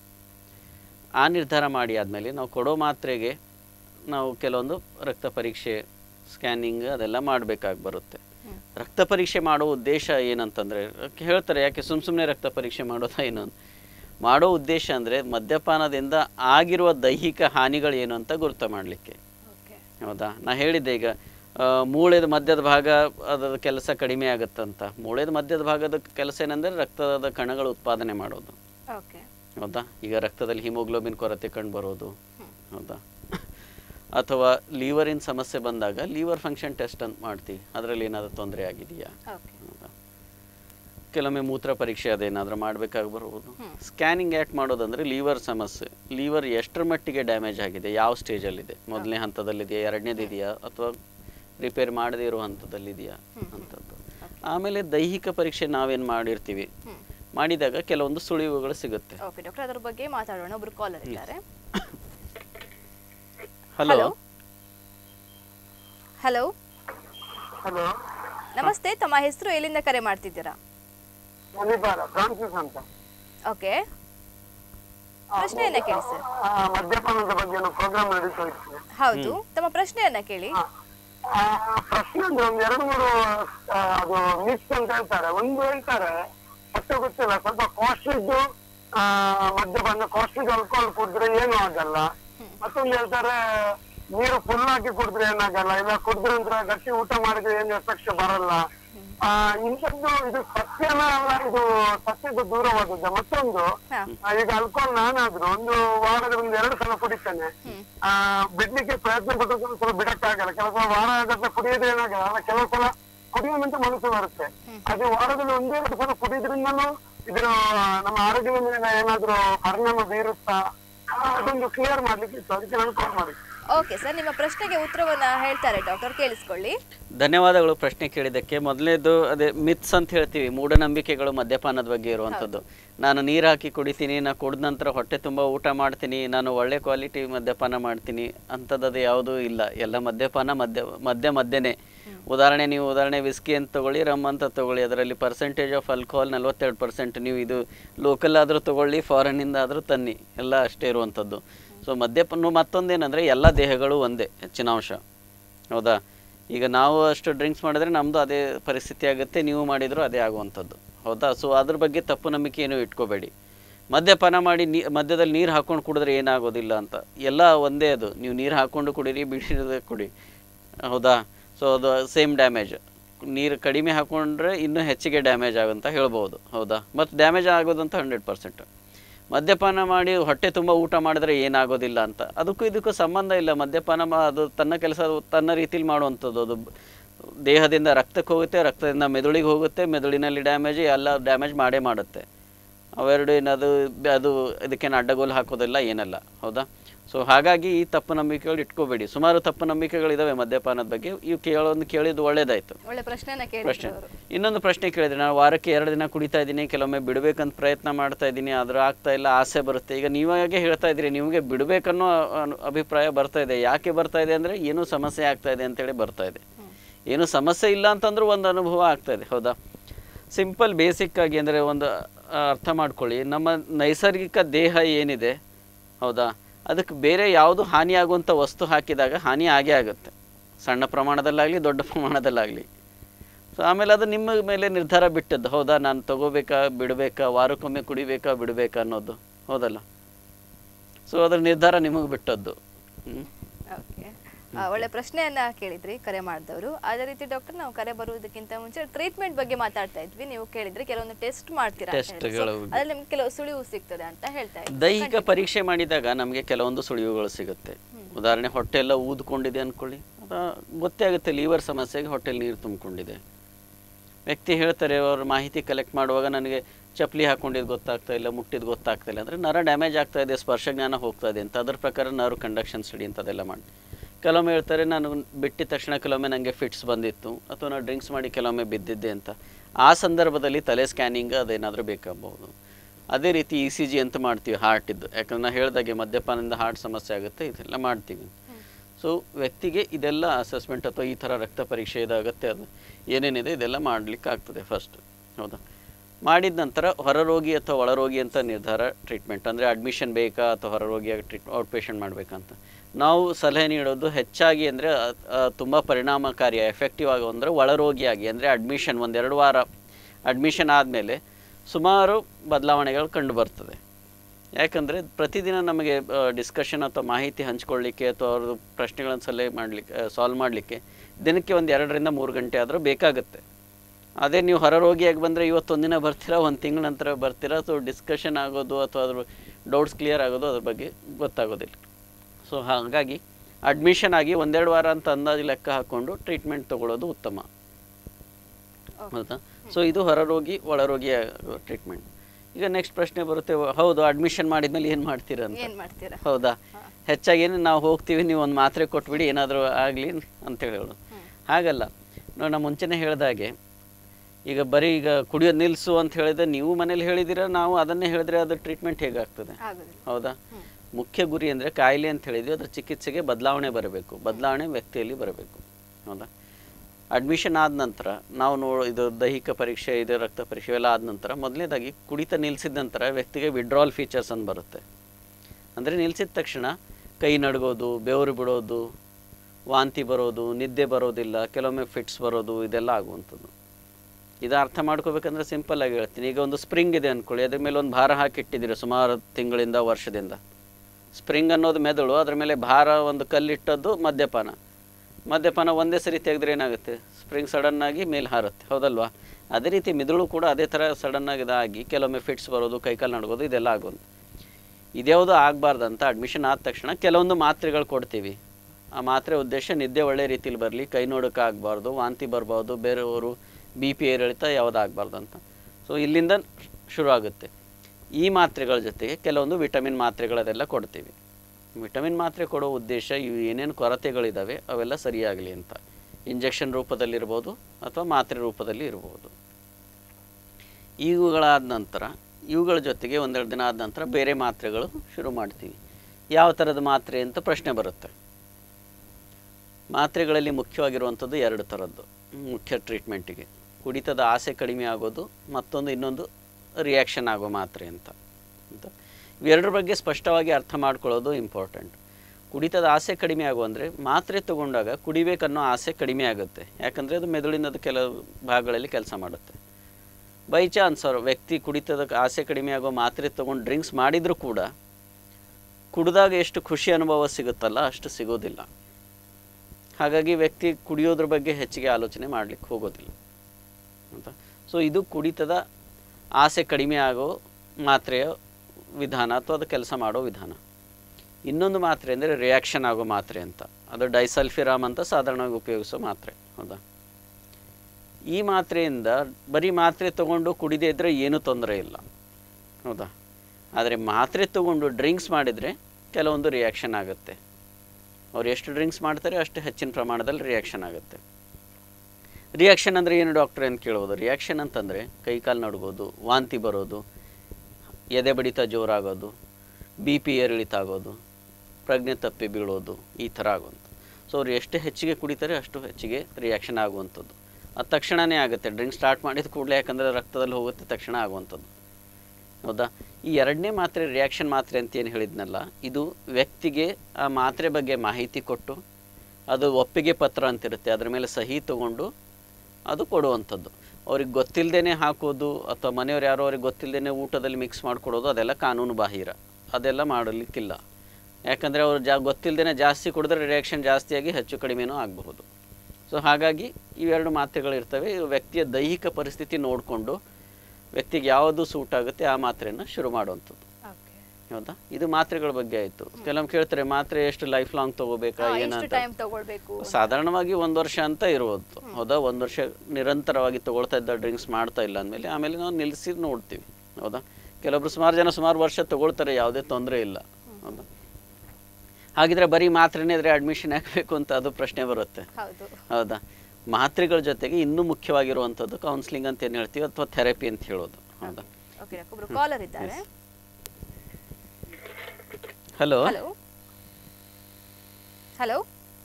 ಆ ನಿರ್ಧಾರ ಮಾಡಿ ಆದಮೇಲೆ ನಾವು ಕೊಡೋ ಮಾತ್ರೆಗೆ ನಾವು ಕೆಲವೊಂದು ರಕ್ತ ಪರೀಕ್ಷೆ, ಸ್ಕ್ಯಾನಿಂಗ್ ಅದೆಲ್ಲ ಮಾಡಬೇಕಾಗಿ ಬರುತ್ತೆ. ರಕ್ತ ಪರೀಕ್ಷೆ ಮಾಡೋ ಉದ್ದೇಶ ಏನಂತಂದರೆ, ಹೇಳ್ತಾರೆ ಯಾಕೆ ಸುಮ್ಮನೆ ರಕ್ತ ಪರೀಕ್ಷೆ ಮಾಡೋದಾ ಏನು ಅಂತ. ಮಾಡೋ ಉದ್ದೇಶ ಅಂದರೆ ಮದ್ಯಪಾನದಿಂದ ಆಗಿರುವ ದೈಹಿಕ ಹಾನಿಗಳು ಏನು ಅಂತ ಗುರುತು ಮಾಡಲಿಕ್ಕೆ. ಹೌದಾ, ನಾ ಹೇಳಿದ್ದೆ ಈಗ ಮೂಳೆದ ಮಧ್ಯದ ಭಾಗ ಅದರ ಕೆಲಸ ಕಡಿಮೆ ಆಗುತ್ತಂತ. ಮೂಳೆದ ಮಧ್ಯದ ಭಾಗದ ಕೆಲಸ ಏನಂದರೆ ರಕ್ತದ ಕಣಗಳು ಉತ್ಪಾದನೆ ಮಾಡೋದು. ಹೌದಾ, ಈಗ ರಕ್ತದಲ್ಲಿ ಹಿಮೋಗ್ಲೋಬಿನ್ ಕೊರತೆ ಕಂಡು ಬರೋದು. ಹೌದಾ, ಅಥವಾ ಲಿವರಿನ ಸಮಸ್ಯೆ ಬಂದಾಗ ಲಿವರ್ ಫಂಕ್ಷನ್ ಟೆಸ್ಟ್ ಅಂತ ಮಾಡ್ತೀವಿ, ಅದರಲ್ಲಿ ಏನಾದರೂ ತೊಂದರೆ ಆಗಿದೆಯಾ. ಕೆಲವೊಮ್ಮೆ ಮೂತ್ರ ಪರೀಕ್ಷೆ ಅದೇನಾದರೂ ಮಾಡಬೇಕಾಗಿ ಬರಬಹುದು. ಸ್ಕ್ಯಾನಿಂಗ್ ಯಾಕೆ ಮಾಡೋದಂದರೆ, ಲಿವರ್ ಸಮಸ್ಯೆ, ಲಿವರ್ ಎಷ್ಟರ ಮಟ್ಟಿಗೆ ಡ್ಯಾಮೇಜ್ ಆಗಿದೆ, ಯಾವ ಸ್ಟೇಜಲ್ಲಿದೆ, ಮೊದಲನೇ ಹಂತದಲ್ಲಿದೆಯಾ, ಎರಡನೇದಿದೆಯಾ, ಅಥವಾ ರಿಪೇರ್ ಮಾಡದೇ ಇರೋ ಹಂತದಲ್ಲಿದೆಯಾ ಅಂಥದ್ದು. ಆಮೇಲೆ ದೈಹಿಕ ಪರೀಕ್ಷೆ ನಾವೇನು ಮಾಡಿರ್ತೀವಿ, ಮಾಡಿದಾಗ ಕೆಲವೊಂದು ಸುಳಿವುಗಳು ಸಿಗುತ್ತೆ. ಅದರ ಬಗ್ಗೆ ಮಾತಾಡೋಣ. ಒಬ್ರು ಕಾಲರ್ ಇದ್ದಾರೆ. ಹಲೋ ಹಲೋ ಹಲೋ ನಮಸ್ತೆ, ತಮ್ಮ ಹೆಸರು, ಎಲ್ಲಿಂದ ಕರೆ ಮಾಡ್ತಿದ್ದೀರಾ? ಓಕೆ, ಪ್ರಶ್ನೆಯನ್ನ ಕೇಳಿ ಸರ್. ಮದ್ಯಪಾನದ ಬಗ್ಗೆ ಪ್ರೋಗ್ರಾಮ್ ನಡೀತಾ ಇತ್ತು. ಹೌದು, ತಮ್ಮ ಪ್ರಶ್ನೆಯನ್ನ ಕೇಳಿ. ಪ್ರಶ್ನೆ ಅಂದ್ರೆ ಒಂದ್ 2-3 ಅದು ಮಿಕ್ಸ್ ಅಂತ ಹೇಳ್ತಾರೆ. ಒಂದು ಹೇಳ್ತಾರೆ ಅಷ್ಟು ಗೊತ್ತಿಲ್ಲ, ಸ್ವಲ್ಪ ಕಾಸ್ಟ್ಲಿದ್ದು ಮದ್ಯಪಾನ, ಕಾಸ್ಟ್ಲಿದ್ದು ಆಲ್ಕೋಹಾಲ್ ಕುಡಿದ್ರೆ ಏನು ಆಗಲ್ಲ. ಮತ್ತೊಂದು ಹೇಳ್ತಾರೆ ನೀರು ಫುಲ್ ಹಾಕಿ ಕುಡಿದ್ರೆ ಏನಾಗಲ್ಲ, ಇಲ್ಲ ಕುಡಿದ್ರೆ ನಂತರ ಗಟ್ಟಿ ಊಟ ಮಾಡಿದ್ರೆ ಏನು ಎಫೆಕ್ಟ್ ಬರಲ್ಲ. ಇಂಥದ್ದು ಇದು ಸತ್ಯನ ಅಲ್ಲ, ಇದು ಸತ್ಯದ ದೂರವಾದದ್ದು. ಮತ್ತೊಂದು, ಈಗ ಆಲ್ಕೋಹಾಲ್ ನಾನಾದ್ರೂ ಒಂದು ವಾರದಲ್ಲಿ 1-2 ಸಲ ಕುಡಿತೇನೆ. ಬಿಡ್ಲಿಕ್ಕೆ ಪ್ರಯತ್ನ ಪಟ್ಟು ಸ್ವಲ್ಪ ಬಿಡಕ್ಕಾಗಲ್ಲ. ಕೆಲವು ಸಲ ವಾರ ಆಗತ್ತೆ ಕುಡಿಯೋದು ಏನಾಗಲ್ಲ, ಕೆಲವು ಸಲ ಕುಡಿಯೋದಂತ ಮನಸ್ಸು ಬರುತ್ತೆ. ಅದು ವಾರದಲ್ಲಿ 1-2 ಸಲ ಕುಡಿಯೋದ್ರಿಂದನೂ ಇದ್ರ ನಮ್ಮ ಆರೋಗ್ಯದ ಮೇಲೆ ಏನಾದ್ರೂ ಪರಿಣಾಮ ಬೀರುತ್ತಾ, ಅದೊಂದು ಕ್ಲಿಯರ್ ಮಾಡ್ಲಿಕ್ಕೆ ಇತ್ತು, ಅದಕ್ಕೆ ನಾನು ಕಾಲ್ ಮಾಡಿ. ಓಕೆ ಸರ್, ನಿಮ್ಮ ಪ್ರಶ್ನೆಗೆ ಉತ್ತರವನ್ನ ಹೇಳ್ತಾರೆ ಡಾಕ್ಟರ್, ಕೇಳಿಸ್ಕೊಳ್ಳಿ. ಧನ್ಯವಾದಗಳು ಪ್ರಶ್ನೆ ಕೇಳಿದ್ದಕ್ಕೆ. ಮೊದಲನೇದು ಅದೇ ಮಿತ್ಸ್ ಅಂತ ಹೇಳ್ತೀವಿ, ಮೂಢನಂಬಿಕೆಗಳು ಮದ್ಯಪಾನದ ಬಗ್ಗೆ ಇರುವಂಥದ್ದು. ನಾನು ನೀರು ಹಾಕಿ ಕುಡಿತೀನಿ, ನಾನು ಕುಡಿದ ನಂತರ ಹೊಟ್ಟೆ ತುಂಬ ಊಟ ಮಾಡ್ತೀನಿ, ನಾನು ಒಳ್ಳೆ ಕ್ವಾಲಿಟಿ ಮದ್ಯಪಾನ ಮಾಡ್ತೀನಿ ಅಂಥದ್ದು ಯಾವುದೂ ಇಲ್ಲ. ಎಲ್ಲ ಮದ್ಯಪಾನ ಮಧ್ಯನೇ. ಉದಾಹರಣೆ ವಿಸ್ಕಿ ಅಂತ ತೊಗೊಳ್ಳಿ, ರಮ್ ಅಂತ ತೊಗೊಳ್ಳಿ, ಅದರಲ್ಲಿ ಪರ್ಸೆಂಟೇಜ್ ಆಫ್ ಆಲ್ಕೋಹಾಲ್ 42%. ನೀವು ಇದು ಲೋಕಲ್ ಆದರೂ ತೊಗೊಳ್ಳಿ, ಫಾರಿನ್ನಿಂದ ಆದರೂ ತನ್ನಿ, ಎಲ್ಲ ಅಷ್ಟೇ ಇರುವಂಥದ್ದು. ಸೊ ಮದ್ಯಪಾನ ಮತ್ತೊಂದೇನೆಂದರೆ, ಎಲ್ಲ ದೇಹಗಳು ಒಂದೇ, ಹೆಚ್ಚಿನ ಅಂಶ. ಹೌದಾ, ಈಗ ನಾವು ಅಷ್ಟು ಡ್ರಿಂಕ್ಸ್ ಮಾಡಿದ್ರೆ ನಮ್ಮದು ಅದೇ ಪರಿಸ್ಥಿತಿ ಆಗುತ್ತೆ, ನೀವು ಮಾಡಿದರೂ ಅದೇ ಆಗುವಂಥದ್ದು. ಹೌದಾ, ಸೊ ಅದ್ರ ಬಗ್ಗೆ ತಪ್ಪು ನಂಬಿಕೆ ಏನೂ ಇಟ್ಕೋಬೇಡಿ. ಮದ್ಯಪಾನ ಮಾಡಿ ಮಧ್ಯದಲ್ಲಿ ನೀರು ಹಾಕ್ಕೊಂಡು ಕುಡಿದ್ರೆ ಏನಾಗೋದಿಲ್ಲ ಅಂತ, ಎಲ್ಲ ಒಂದೇ. ಅದು ನೀವು ನೀರು ಹಾಕ್ಕೊಂಡು ಕುಡೀರಿ, ಬಿಡಿಸಿದ ಕುಡಿ. ಹೌದಾ, ಸೊ ಅದು ಸೇಮ್ ಡ್ಯಾಮೇಜ್. ನೀರು ಕಡಿಮೆ ಹಾಕ್ಕೊಂಡ್ರೆ ಇನ್ನೂ ಹೆಚ್ಚಿಗೆ ಡ್ಯಾಮೇಜ್ ಆಗುವಂತ ಹೇಳ್ಬೋದು, ಹೌದಾ. ಮತ್ತು ಡ್ಯಾಮೇಜ್ ಆಗೋದಂತ 100%. ಮದ್ಯಪಾನ ಮಾಡಿ ಹೊಟ್ಟೆ ತುಂಬ ಊಟ ಮಾಡಿದ್ರೆ ಏನಾಗೋದಿಲ್ಲ ಅಂತ, ಅದಕ್ಕೂ ಇದಕ್ಕೂ ಸಂಬಂಧ ಇಲ್ಲ. ಮದ್ಯಪಾನ ಅದು ತನ್ನ ಕೆಲಸ ತನ್ನ ರೀತಿಲಿ ಮಾಡುವಂಥದ್ದು. ಅದು ದೇಹದಿಂದ ರಕ್ತಕ್ಕೆ ಹೋಗುತ್ತೆ, ರಕ್ತದಿಂದ ಮೆದುಳಿಗೆ ಹೋಗುತ್ತೆ, ಮೆದುಳಿನಲ್ಲಿ ಡ್ಯಾಮೇಜ್ ಎಲ್ಲ ಡ್ಯಾಮೇಜ್ ಮಾಡೇ ಮಾಡುತ್ತೆ. ಅವೆರಡು ಏನದು ಅದು ಇದಕ್ಕೇನು ಅಡ್ಡಗೋಲು ಹಾಕೋದಿಲ್ಲ ಏನಲ್ಲ, ಹೌದಾ. ಸೊ ಹಾಗಾಗಿ ಈ ತಪ್ಪು ನಂಬಿಕೆಗಳು ಇಟ್ಕೋಬೇಡಿ. ಸುಮಾರು ತಪ್ಪು ನಂಬಿಕೆಗಳಿದಾವೆ ಮದ್ಯಪಾನದ ಬಗ್ಗೆ. ಇವು ಕೇಳಿದ್ದು ಒಳ್ಳೇದಾಯ್ತು. ಒಳ್ಳೆ ಪ್ರಶ್ನೆ. ಇನ್ನೊಂದು ಪ್ರಶ್ನೆ ಕೇಳಿದ್ರೆ, ನಾನು ವಾರಕ್ಕೆ 2 ದಿನ ಕುಡಿತಾ ಇದ್ದೀನಿ, ಕೆಲವೊಮ್ಮೆ ಬಿಡಬೇಕಂತ ಪ್ರಯತ್ನ ಮಾಡ್ತಾ ಇದ್ದೀನಿ, ಆದರೂ ಆಗ್ತಾ ಇಲ್ಲ, ಆಸೆ ಬರುತ್ತೆ. ಈಗ ನೀವಾಗೆ ಹೇಳ್ತಾ ಇದ್ದೀರಿ, ನಿಮಗೆ ಬಿಡಬೇಕನ್ನೋ ಅಭಿಪ್ರಾಯ ಬರ್ತಾ ಇದೆ. ಯಾಕೆ ಬರ್ತಾ ಇದೆ ಅಂದರೆ ಏನೂ ಸಮಸ್ಯೆ ಆಗ್ತಾ ಇದೆ ಅಂತೇಳಿ ಬರ್ತಾ ಇದೆ. ಏನೂ ಸಮಸ್ಯೆ ಇಲ್ಲ ಅಂತಂದ್ರೂ ಒಂದು ಅನುಭವ ಆಗ್ತಾ ಇದೆ, ಹೌದಾ. ಸಿಂಪಲ್ ಬೇಸಿಕ್ ಆಗಿ ಅಂದರೆ ಒಂದು ಅರ್ಥ ಮಾಡ್ಕೊಳ್ಳಿ, ನಮ್ಮ ನೈಸರ್ಗಿಕ ದೇಹ ಏನಿದೆ, ಹೌದಾ, ಅದಕ್ಕೆ ಬೇರೆ ಯಾವುದು ಹಾನಿಯಾಗುವಂಥ ವಸ್ತು ಹಾಕಿದಾಗ ಹಾನಿ ಆಗೇ ಆಗುತ್ತೆ, ಸಣ್ಣ ಪ್ರಮಾಣದಲ್ಲಾಗಲಿ ದೊಡ್ಡ ಪ್ರಮಾಣದಲ್ಲಾಗಲಿ. ಸೊ ಆಮೇಲೆ ಅದು ನಿಮ್ಮ ಮೇಲೆ ನಿರ್ಧಾರ ಬಿಟ್ಟದ್ದು, ಹೌದಾ, ನಾನು ತಗೋಬೇಕಾ ಬಿಡಬೇಕಾ, ವಾರಕ್ಕೊಮ್ಮೆ ಕುಡಿಬೇಕಾ ಬಿಡಬೇಕಾ ಅನ್ನೋದು, ಹೌದಲ್ಲ. ಸೊ ಅದರ ನಿರ್ಧಾರ ನಿಮಗೆ ಬಿಟ್ಟದ್ದು. ಓಕೆ, ಒಳ್ಳೆ ಪ್ರಶ್ನೆಯನ್ನ ಕೇಳಿದ್ರಿ ಕರೆ ಮಾಡಿದವರು. ಅದೇ ರೀತಿ ಡಾಕ್ಟರ್, ನಾವು ಕರೆ ಬರುವುದಕ್ಕಿಂತ ಮುಂಚೆ ಟ್ರೀಟ್ಮೆಂಟ್ ಬಗ್ಗೆ ಮಾತಾಡ್ತಾ ಇದ್ವಿ. ನೀವು ಕೇಳಿದ್ರೆ ಕೆಲವೊಂದು ಟೆಸ್ಟ್ ಮಾಡ್ತೀರಾ, ಅದ್ರಲ್ಲಿ ನಿಮ್ಗೆ ಕೆಲವು ಸುಳಿವು ಸಿಗ್ತದೆ ಅಂತ ಹೇಳ್ತಾ ಇದ್ವಿ. ದೈಹಿಕ ಪರೀಕ್ಷೆ ಮಾಡಿದಾಗ ನಮಗೆ ಕೆಲವೊಂದು ಸುಳಿವುಗಳು ಸಿಗುತ್ತೆ. ಉದಾಹರಣೆ, ಹೊಟ್ಟೆ ಎಲ್ಲ ಊದ್ಕೊಂಡಿದೆ ಅಂದ್ಕೊಳ್ಳಿ, ಅದು ಗೊತ್ತೇ ಆಗುತ್ತೆ, ಲೀವರ್ ಸಮಸ್ಯೆಗೆ ಹೊಟ್ಟೆಲಿ ನೀರು ತುಂಬಿಕೊಂಡಿದೆ. ವ್ಯಕ್ತಿ ಹೇಳ್ತಾರೆ, ಅವ್ರ ಮಾಹಿತಿ ಕಲೆಕ್ಟ್ ಮಾಡುವಾಗ ನನಗೆ ಚಪ್ಪಲಿ ಹಾಕೊಂಡಿದ್ದು ಗೊತ್ತಾಗ್ತಾ ಇಲ್ಲ, ಮುಟ್ಟಿದ್ದು ಗೊತ್ತಾಗ್ತಾ ಇಲ್ಲ ಅಂದರೆ ನರ ಡ್ಯಾಮೇಜ್ ಆಗ್ತಾ ಇದೆ, ಸ್ಪರ್ಶ ಜ್ಞಾನ ಹೋಗ್ತಾ ಇದೆ ಅಂತ. ಅದ್ರ ಪ್ರಕಾರ ನರ್ವ್ ಕಂಡಕ್ಷನ್ ಸ್ಟಡಿ ಅಂತದೆಲ್ಲ ಮಾಡಿ. ಕೆಲವೊಮ್ಮೆ ಹೇಳ್ತಾರೆ, ನಾನು ಬಿಟ್ಟಿದ ತಕ್ಷಣ ಕೆಲವೊಮ್ಮೆ ನನಗೆ ಫಿಟ್ಸ್ ಬಂದಿತ್ತು, ಅಥವಾ ನಾನು ಡ್ರಿಂಕ್ಸ್ ಮಾಡಿ ಕೆಲವೊಮ್ಮೆ ಬಿದ್ದಿದ್ದೆ ಅಂತ. ಆ ಸಂದರ್ಭದಲ್ಲಿ ತಲೆ ಸ್ಕ್ಯಾನಿಂಗ್ ಅದೇನಾದರೂ ಬೇಕಾಗಬಹುದು. ಅದೇ ರೀತಿ ECG ಅಂತ ಮಾಡ್ತೀವಿ ಹಾರ್ಟಿದ್ದು, ಯಾಕಂದ್ರೆ ನಾನು ಹೇಳಿದಾಗೆ ಮದ್ಯಪಾನದಿಂದ ಹಾರ್ಟ್ ಸಮಸ್ಯೆ ಆಗುತ್ತೆ, ಇದೆಲ್ಲ ಮಾಡ್ತೀವಿ. ಸೊ ವ್ಯಕ್ತಿಗೆ ಇದೆಲ್ಲ ಅಸೆಸ್ಮೆಂಟ್ ಅಥವಾ ಈ ಥರ ರಕ್ತ ಪರೀಕ್ಷೆ ಇದಾಗುತ್ತೆ, ಅದು ಏನೇನಿದೆ ಇದೆಲ್ಲ ಮಾಡಲಿಕ್ಕೆ ಆಗ್ತದೆ ಫಸ್ಟ್, ಹೌದಾ. ಮಾಡಿದ ನಂತರ ಹೊರರೋಗಿ ಅಥವಾ ಒಳರೋಗಿ ಅಂತ ನಿರ್ಧಾರ, ಟ್ರೀಟ್ಮೆಂಟ್ ಅಂದರೆ ಅಡ್ಮಿಷನ್ ಬೇಕಾ ಅಥವಾ ಹೊರರೋಗಿಯಾಗಿ ಔಟ್ ಪೇಷಂಟ್ ಮಾಡಬೇಕಂತ ನಾವು ಸಲಹೆ ನೀಡೋದು ಹೆಚ್ಚಾಗಿ. ಅಂದರೆ ತುಂಬ ಪರಿಣಾಮಕಾರಿ ಎಫೆಕ್ಟಿವ್ ಆಗೋ ಅಂದರೆ ಒಳರೋಗಿಯಾಗಿ, ಅಂದರೆ ಅಡ್ಮಿಷನ್ 1-2 ವಾರ ಅಡ್ಮಿಷನ್ ಆದಮೇಲೆ ಸುಮಾರು ಬದಲಾವಣೆಗಳು ಕಂಡು ಬರ್ತದೆ. ಯಾಕಂದರೆ ಪ್ರತಿದಿನ ನಮಗೆ ಡಿಸ್ಕಷನ್ ಅಥವಾ ಮಾಹಿತಿ ಹಂಚ್ಕೊಳ್ಳಿಕ್ಕೆ ಅಥವಾ ಅವ್ರದ್ದು ಪ್ರಶ್ನೆಗಳನ್ನು ಸಲಹೆ ಮಾಡಲಿಕ್ಕೆ ಸಾಲ್ವ್ ಮಾಡಲಿಕ್ಕೆ ದಿನಕ್ಕೆ 1-2ರಿಂದ 3 ಗಂಟೆ ಆದರೂ ಬೇಕಾಗುತ್ತೆ. ಅದೇ ನೀವು ಹೊರರೋಗಿಯಾಗಿ ಬಂದರೆ ಇವತ್ತೊಂದು ದಿನ ಬರ್ತೀರಾ, 1 ತಿಂಗಳ ನಂತರ ಬರ್ತೀರಾ. ಸೊ ಡಿಸ್ಕಷನ್ ಆಗೋದು ಅಥವಾ ಅದ್ರ ಡೌಟ್ಸ್ ಕ್ಲಿಯರ್ ಆಗೋದು ಅದ್ರ ಬಗ್ಗೆ ಗೊತ್ತಾಗೋದಿಲ್ಲ. ಸೊ ಹಾಗಾಗಿ ಅಡ್ಮಿಷನ್ ಆಗಿ 1-2 ವಾರ ಅಂತ ಅಂದಾಜು ಲೆಕ್ಕ ಹಾಕ್ಕೊಂಡು ಟ್ರೀಟ್ಮೆಂಟ್ ತೊಗೊಳ್ಳೋದು ಉತ್ತಮ, ಹೌದಾ. ಸೊ ಇದು ಹೊರರೋಗಿ ಒಳರೋಗಿಯ ಟ್ರೀಟ್ಮೆಂಟ್. ಈಗ ನೆಕ್ಸ್ಟ್ ಪ್ರಶ್ನೆ ಬರುತ್ತೆ, ಹೌದು ಅಡ್ಮಿಷನ್ ಮಾಡಿದ್ಮೇಲೆ ಏನು ಮಾಡ್ತೀರಾ ಅಂತ, ಹೌದಾ. ಹೆಚ್ಚಾಗಿ ಏನು ನಾವು ಹೋಗ್ತೀವಿ, ನೀವು ಒಂದು ಮಾತ್ರೆ ಕೊಟ್ಬಿಡಿ ಏನಾದರೂ ಆಗಲಿ ಅಂತೇಳಿ ಹೇಳೋದು. ಹಾಗಲ್ಲ, ನಾನು ಮುಂಚೆನೇ ಹೇಳಿದಾಗೆ, ಈಗ ಬರೀ ಈಗ ಕುಡಿಯೋದು ನಿಲ್ಲಿಸು ಅಂತ ಹೇಳಿದ್ರೆ ನೀವು ಮನೇಲಿ ಹೇಳಿದ್ದೀರಾ, ನಾವು ಅದನ್ನೇ ಹೇಳಿದ್ರೆ ಅದು ಟ್ರೀಟ್ಮೆಂಟ್ ಹೇಗಾಗ್ತದೆ, ಹೌದಾ. ಮುಖ್ಯ ಗುರಿ ಅಂದರೆ ಕಾಯಿಲೆ ಅಂತ ಹೇಳಿದ್ವಿ, ಅದರ ಚಿಕಿತ್ಸೆಗೆ ಬದಲಾವಣೆ ಬರಬೇಕು, ಬದಲಾವಣೆ ವ್ಯಕ್ತಿಯಲ್ಲಿ ಬರಬೇಕು, ಹೌದಾ. ಅಡ್ಮಿಷನ್ ಆದ ನಂತರ ನಾವು ಇದು ದೈಹಿಕ ಪರೀಕ್ಷೆ, ಇದು ರಕ್ತ ಪರೀಕ್ಷೆ ಎಲ್ಲ ಆದ ನಂತರ ಮೊದಲನೇದಾಗಿ ಕುಡಿತ ನಿಲ್ಲಿಸಿದ ನಂತರ ವ್ಯಕ್ತಿಗೆ ವಿಡ್ರಾಲ್ ಫೀಚರ್ಸ್ ಅಂತ ಬರುತ್ತೆ. ಅಂದರೆ ನಿಲ್ಲಿಸಿದ ತಕ್ಷಣ ಕೈ ನಡ್ಗೋದು, ಬೆವರು ಬಿಡೋದು, ವಾಂತಿ ಬರೋದು, ನಿದ್ದೆ ಬರೋದಿಲ್ಲ, ಕೆಲವೊಮ್ಮೆ ಫಿಟ್ಸ್ ಬರೋದು, ಇದೆಲ್ಲ ಆಗುವಂಥದ್ದು. ಇದು ಅರ್ಥ ಮಾಡ್ಕೋಬೇಕಂದ್ರೆ ಸಿಂಪಲ್ ಆಗಿ ಹೇಳ್ತೀನಿ. ಈಗ ಒಂದು ಸ್ಪ್ರಿಂಗ್ ಇದೆ ಅಂದ್ಕೊಳ್ಳಿ, ಅದ್ರ ಮೇಲೆ ಒಂದು ಭಾರ ಹಾಕಿಟ್ಟಿದ್ದೀರಿ ಸುಮಾರು ತಿಂಗಳಿಂದ ವರ್ಷದಿಂದ. ಸ್ಪ್ರಿಂಗ್ ಅನ್ನೋದು ಮೆದುಳು, ಅದ್ರ ಮೇಲೆ ಭಾರ ಒಂದು ಕಲ್ಲಿಟ್ಟದ್ದು ಮದ್ಯಪಾನ ಒಂದೇ ಸರಿ ತೆಗೆದ್ರೆ ಏನಾಗುತ್ತೆ, ಸ್ಪ್ರಿಂಗ್ ಸಡನ್ನಾಗಿ ಮೇಲೆ ಹಾರುತ್ತೆ, ಹೌದಲ್ವಾ. ಅದೇ ರೀತಿ ಮೆದುಳು ಕೂಡ ಅದೇ ಥರ ಸಡನ್ನಾಗಿ ಇದಾಗಿ ಕೆಲವೊಮ್ಮೆ ಫಿಟ್ಸ್ ಬರೋದು, ಕೈಕಾಲು ನಡ್ಗೋದು, ಇದೆಲ್ಲ ಆಗೋದು. ಇದ್ಯಾವುದು ಆಗಬಾರ್ದಂತ ಅಡ್ಮಿಷನ್ ಆದ ತಕ್ಷಣ ಕೆಲವೊಂದು ಮಾತ್ರೆಗಳು ಕೊಡ್ತೀವಿ. ಆ ಮಾತ್ರೆ ಉದ್ದೇಶ ನಿದ್ದೆ ಒಳ್ಳೆ ರೀತಿಲಿ ಬರಲಿ, ಕೈ ನೋಡೋಕೆ ಆಗಬಾರ್ದು, ವಾಂತಿ ಬರಬಾರ್ದು, ಬೇರೆಯವರು BP ಏರಿಳಿತ ಯಾವುದೂ ಆಗಬಾರ್ದು ಅಂತ. ಸೊ ಇಲ್ಲಿಂದ ಶುರು ಆಗುತ್ತೆ. ಈ ಮಾತ್ರೆಗಳ ಜೊತೆಗೆ ಕೆಲವೊಂದು ವಿಟಮಿನ್ ಮಾತ್ರೆಗಳದೆಲ್ಲ ಕೊಡ್ತೀವಿ. ವಿಟಮಿನ್ ಮಾತ್ರೆ ಕೊಡೋ ಉದ್ದೇಶ ಇವು ಏನೇನು ಕೊರತೆಗಳಿದ್ದಾವೆ ಅವೆಲ್ಲ ಸರಿಯಾಗಲಿ ಅಂತ. ಇಂಜೆಕ್ಷನ್ ರೂಪದಲ್ಲಿರ್ಬೋದು ಅಥವಾ ಮಾತ್ರೆ ರೂಪದಲ್ಲಿ ಇರ್ಬೋದು. ಇವುಗಳಾದ ನಂತರ ಇವುಗಳ ಜೊತೆಗೆ 1-2 ದಿನ ಆದ ನಂತರ ಬೇರೆ ಮಾತ್ರೆಗಳು ಶುರು ಮಾಡ್ತೀವಿ. ಯಾವ ಥರದ ಮಾತ್ರೆ ಅಂತ ಪ್ರಶ್ನೆ ಬರುತ್ತೆ. ಮಾತ್ರೆಗಳಲ್ಲಿ ಮುಖ್ಯವಾಗಿರುವಂಥದ್ದು 2 ಥರದ್ದು ಮುಖ್ಯ ಟ್ರೀಟ್ಮೆಂಟಿಗೆ. ಕುಡಿತದ ಆಸೆ ಕಡಿಮೆ ಆಗೋದು, ಇನ್ನೊಂದು ರಿಯಾಕ್ಷನ್ ಆಗೋ ಮಾತ್ರೆ ಅಂತ. ಇವೆರಡರ ಬಗ್ಗೆ ಸ್ಪಷ್ಟವಾಗಿ ಅರ್ಥ ಮಾಡ್ಕೊಳ್ಳೋದು ಇಂಪಾರ್ಟೆಂಟ್. ಕುಡಿತದ ಆಸೆ ಕಡಿಮೆ ಆಗೋ ಅಂದರೆ ಮಾತ್ರೆ ತೊಗೊಂಡಾಗ ಕುಡಿಬೇಕನ್ನೋ ಆಸೆ ಕಡಿಮೆ ಆಗುತ್ತೆ, ಯಾಕಂದರೆ ಅದು ಮೆದುಳಿನದು ಕೆಲವು ಭಾಗಗಳಲ್ಲಿ ಕೆಲಸ ಮಾಡುತ್ತೆ. ಬೈ ಚಾನ್ಸ್ ಅವರು ವ್ಯಕ್ತಿ ಕುಡಿತದ ಆಸೆ ಕಡಿಮೆ ಆಗೋ ಮಾತ್ರೆ ತೊಗೊಂಡು ಡ್ರಿಂಕ್ಸ್ ಮಾಡಿದರೂ ಕೂಡ ಕುಡಿದಾಗ ಎಷ್ಟು ಖುಷಿ ಅನುಭವ ಸಿಗುತ್ತಲ್ಲ ಅಷ್ಟು ಸಿಗೋದಿಲ್ಲ. ಹಾಗಾಗಿ ವ್ಯಕ್ತಿ ಕುಡಿಯೋದ್ರ ಬಗ್ಗೆ ಹೆಚ್ಚಿಗೆ ಆಲೋಚನೆ ಮಾಡಲಿಕ್ಕೆ ಹೋಗೋದಿಲ್ಲ ಅಂತ. ಸೊ ಇದು ಕುಡಿತದ ಆಸೆ ಕಡಿಮೆ ಆಗೋ ಮಾತ್ರೆಯ ವಿಧಾನ ಅಥವಾ ಅದು ಕೆಲಸ ಮಾಡೋ ವಿಧಾನ. ಇನ್ನೊಂದು ಮಾತ್ರೆ ಅಂದರೆ ರಿಯಾಕ್ಷನ್ ಆಗೋ ಮಾತ್ರೆ ಅಂತ, ಅದು ಡೈಸಲ್ಫಿರಾಮ್ ಅಂತ ಸಾಧಾರಣವಾಗಿ ಉಪಯೋಗಿಸೋ ಮಾತ್ರೆ. ಹೌದಾ, ಈ ಮಾತ್ರೆಯಿಂದ ಬರೀ ಮಾತ್ರೆ ತೊಗೊಂಡು ಕುಡಿದೇ ಇದ್ದರೆ ಏನೂ ತೊಂದರೆ ಇಲ್ಲ. ಹೌದಾ, ಆದರೆ ಮಾತ್ರೆ ತೊಗೊಂಡು ಡ್ರಿಂಕ್ಸ್ ಮಾಡಿದರೆ ಕೆಲವೊಂದು ರಿಯಾಕ್ಷನ್ ಆಗುತ್ತೆ. ಅವ್ರು ಎಷ್ಟು ಡ್ರಿಂಕ್ಸ್ ಮಾಡ್ತಾರೆ ಅಷ್ಟು ಹೆಚ್ಚಿನ ಪ್ರಮಾಣದಲ್ಲಿ ರಿಯಾಕ್ಷನ್ ಆಗುತ್ತೆ. ರಿಯಾಕ್ಷನ್ ಅಂದರೆ ಏನು ಡಾಕ್ಟ್ರೆ ಅಂತ ಕೇಳ್ಬೋದು. ರಿಯಾಕ್ಷನ್ ಅಂತಂದರೆ ಕೈಕಾಲು ನಡುಗೋದು, ವಾಂತಿ ಬರೋದು, ಎದೆ ಬಡಿತ ಜೋರಾಗೋದು, BP ಏರಿಳಿತ ಆಗೋದು, ಪ್ರಜ್ಞೆ ತಪ್ಪಿ ಬೀಳೋದು, ಈ ಥರ ಆಗುವಂಥದ್ದು. ಸೊ ಅವ್ರು ಎಷ್ಟು ಹೆಚ್ಚಿಗೆ ಕುಡಿತಾರೆ ಅಷ್ಟು ಹೆಚ್ಚಿಗೆ ರಿಯಾಕ್ಷನ್ ಆಗುವಂಥದ್ದು. ಅದು ತಕ್ಷಣವೇ ಆಗುತ್ತೆ, ಡ್ರಿಂಕ್ ಸ್ಟಾರ್ಟ್ ಮಾಡಿದ ಕೂಡಲೇ, ಯಾಕಂದರೆ ರಕ್ತದಲ್ಲಿ ಹೋಗುತ್ತೆ, ತಕ್ಷಣ ಆಗುವಂಥದ್ದು. ಹೌದಾ, ಈ ಎರಡನೇ ಮಾತ್ರೆ ರಿಯಾಕ್ಷನ್ ಮಾತ್ರೆ ಅಂತ ಏನು ಹೇಳಿದ್ನಲ್ಲ, ಇದು ವ್ಯಕ್ತಿಗೆ ಆ ಮಾತ್ರೆ ಬಗ್ಗೆ ಮಾಹಿತಿ ಕೊಟ್ಟು ಅದು ಒಪ್ಪಿಗೆ ಪತ್ರ ಅಂತಿರುತ್ತೆ, ಅದರ ಮೇಲೆ ಸಹಿ ತೊಗೊಂಡು ಅದು ಕೊಡುವಂಥದ್ದು. ಅವ್ರಿಗೆ ಗೊತ್ತಿಲ್ಲದೇ ಹಾಕೋದು ಅಥವಾ ಮನೆಯವ್ರು ಯಾರೋ ಅವ್ರಿಗೆ ಗೊತ್ತಿಲ್ಲದೇ ಊಟದಲ್ಲಿ ಮಿಕ್ಸ್ ಮಾಡಿಕೊಡೋದು ಅದೆಲ್ಲ ಕಾನೂನು ಬಾಹಿರ, ಅದೆಲ್ಲ ಮಾಡಲಿಕ್ಕಿಲ್ಲ. ಯಾಕಂದರೆ ಅವ್ರು ಗೊತ್ತಿಲ್ಲದೇ ಜಾಸ್ತಿ ಕುಡಿದ್ರೆ ರಿಯಾಕ್ಷನ್ ಜಾಸ್ತಿಯಾಗಿ ಹೆಚ್ಚು ಕಡಿಮೆನೂ ಆಗಬಹುದು. ಸೊ ಹಾಗಾಗಿ ಇವೆರಡು ಮಾತ್ರೆಗಳಿರ್ತವೆ. ವ್ಯಕ್ತಿಯ ದೈಹಿಕ ಪರಿಸ್ಥಿತಿ ನೋಡಿಕೊಂಡು ವ್ಯಕ್ತಿಗೆ ಯಾವುದು ಸೂಟ್ ಆಗುತ್ತೆ ಆ ಮಾತ್ರೆಯನ್ನು ಶುರು ಮಾಡುವಂಥದ್ದು. ಹೌದಾ, ಇದು ಮಾತ್ರೆಗಳ ಬಗ್ಗೆ ಆಯಿತು. ಕೆಲವೊಮ್ಮೆ ಕೇಳ್ತಾರೆ ಮಾತ್ರೆ ಎಷ್ಟು ಲೈಫ್ ಲಾಂಗ್ ತೊಗೋಬೇಕಾ ಏನಂತ. ಸಾಧಾರಣವಾಗಿ 1 ವರ್ಷ ಅಂತ ಇರ್ಬೋದು. ಹೌದಾ, 1 ವರ್ಷ ನಿರಂತರವಾಗಿ ತೊಗೊಳ್ತಾ ಇದ್ದ, ಡ್ರಿಂಕ್ಸ್ ಮಾಡ್ತಾ ಇಲ್ಲ ಅಂದಮೇಲೆ ಆಮೇಲೆ ನಾವು ನಿಲ್ಲಿಸಿ ನೋಡ್ತೀವಿ. ಹೌದಾ, ಕೆಲವೊಬ್ರು ಸುಮಾರು ವರ್ಷ ತೊಗೊಳ್ತಾರೆ, ಯಾವುದೇ ತೊಂದರೆ ಇಲ್ಲ. ಹೌದಾ, ಹಾಗಿದ್ರೆ ಬರೀ ಮಾತ್ರೆನೇ ಇದ್ರೆ ಅಡ್ಮಿಷನ್ ಆಗಬೇಕು ಅಂತ ಅದು ಪ್ರಶ್ನೆ ಬರುತ್ತೆ. ಹೌದಾ, ಮಾತ್ರೆಗಳ ಜೊತೆಗೆ ಇನ್ನೂ ಮುಖ್ಯವಾಗಿರುವಂಥದ್ದು ಕೌನ್ಸಿಲಿಂಗ್ ಅಂತ ಏನು ಹೇಳ್ತೀವಿ ಅಥವಾ ಥೆರಪಿ ಅಂತ ಹೇಳೋದು. ಹೌದಾ, ಹಲೋ ಹಲೋ.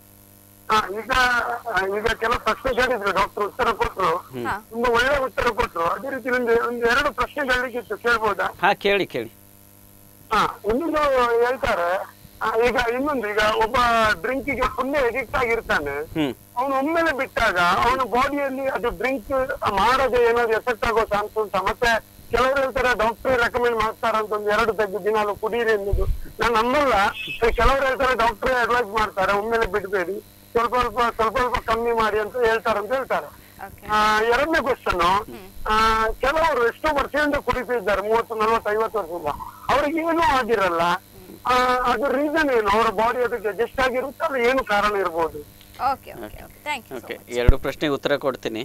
ಈಗ ಕೆಲವು ಪ್ರಶ್ನೆ ಕೇಳಿದ್ರು, ಡಾಕ್ಟರ್ ಉತ್ತರ ಕೊಟ್ಟರು, ತುಂಬಾ ಒಳ್ಳೆ ಉತ್ತರ ಕೊಟ್ಟರು. ಅದೇ ರೀತಿ ಒಂದು 2 ಪ್ರಶ್ನೆ ಕೇಳಲಿಕ್ಕಿತ್ತು, ಕೇಳ್ಬೋದಾ? ಕೇಳಿ. ಇನ್ನೊಂದು ಹೇಳ್ತಾರೆ, ಈಗ ಒಬ್ಬ ಡ್ರಿಂಕಿಗೆ ಫುಲ್ ಎಡಿಕ್ಟ್ ಆಗಿರ್ತಾನೆ, ಅವನು ಒಮ್ಮೆಲೆ ಬಿಟ್ಟಾಗ ಅವನ ಬಾಡಿಯಲ್ಲಿ ಅದು ಡ್ರಿಂಕ್ ಮಾಡದೆ ಏನಾದ್ರು ಎಫೆಕ್ಟ್ ಆಗೋ ಚಾನ್ಸ್ ಉಂಟಾ? ಮತ್ತೆ ಕೆಲವರು ಹೇಳ್ತಾರೆ ಡಾಕ್ಟರ್ ರೆಕಮೆಂಡ್ ಮಾಡ್ತಾರಂತ, 2 ತೆಗ್ದು ದಿನಾಲು ಕುಡೀರಿ ಅನ್ನೋದು. ನಾನು ನಂಬಲ್ಲ. ಕೆಲವರು ಹೇಳ್ತಾರೆ ಡಾಕ್ಟರ್ ಅಡ್ವೈಸ್ ಮಾಡ್ತಾರೆ, ಒಮ್ಮೆಲೆ ಬಿಡ್ಬೇಡಿ, ಸ್ವಲ್ಪ ಕಮ್ಮಿ ಮಾಡಿ ಅಂತ ಹೇಳ್ತಾರೆ. ಎರಡನೇ ಕ್ವಶನ್, ಕೆಲವರು ಎಷ್ಟೋ ವರ್ಷದಿಂದ ಕುಡಿತಿದ್ದಾರೆ, 30, 40, 50 ವರ್ಷದಿಂದ, ಅವ್ರಿಗೆ ಏನೂ ಆಗಿರಲ್ಲ. ಅದು ರೀಸನ್ ಏನು? ಅವರ ಬಾಡಿ ಅದಕ್ಕೆ ಅಡ್ಜಸ್ಟ್ ಆಗಿರುತ್ತೆ, ಅದು ಏನು ಕಾರಣ ಇರ್ಬೋದು? ಓಕೆ, 2 ಪ್ರಶ್ನೆಗೆ ಉತ್ತರ ಕೊಡ್ತೀನಿ.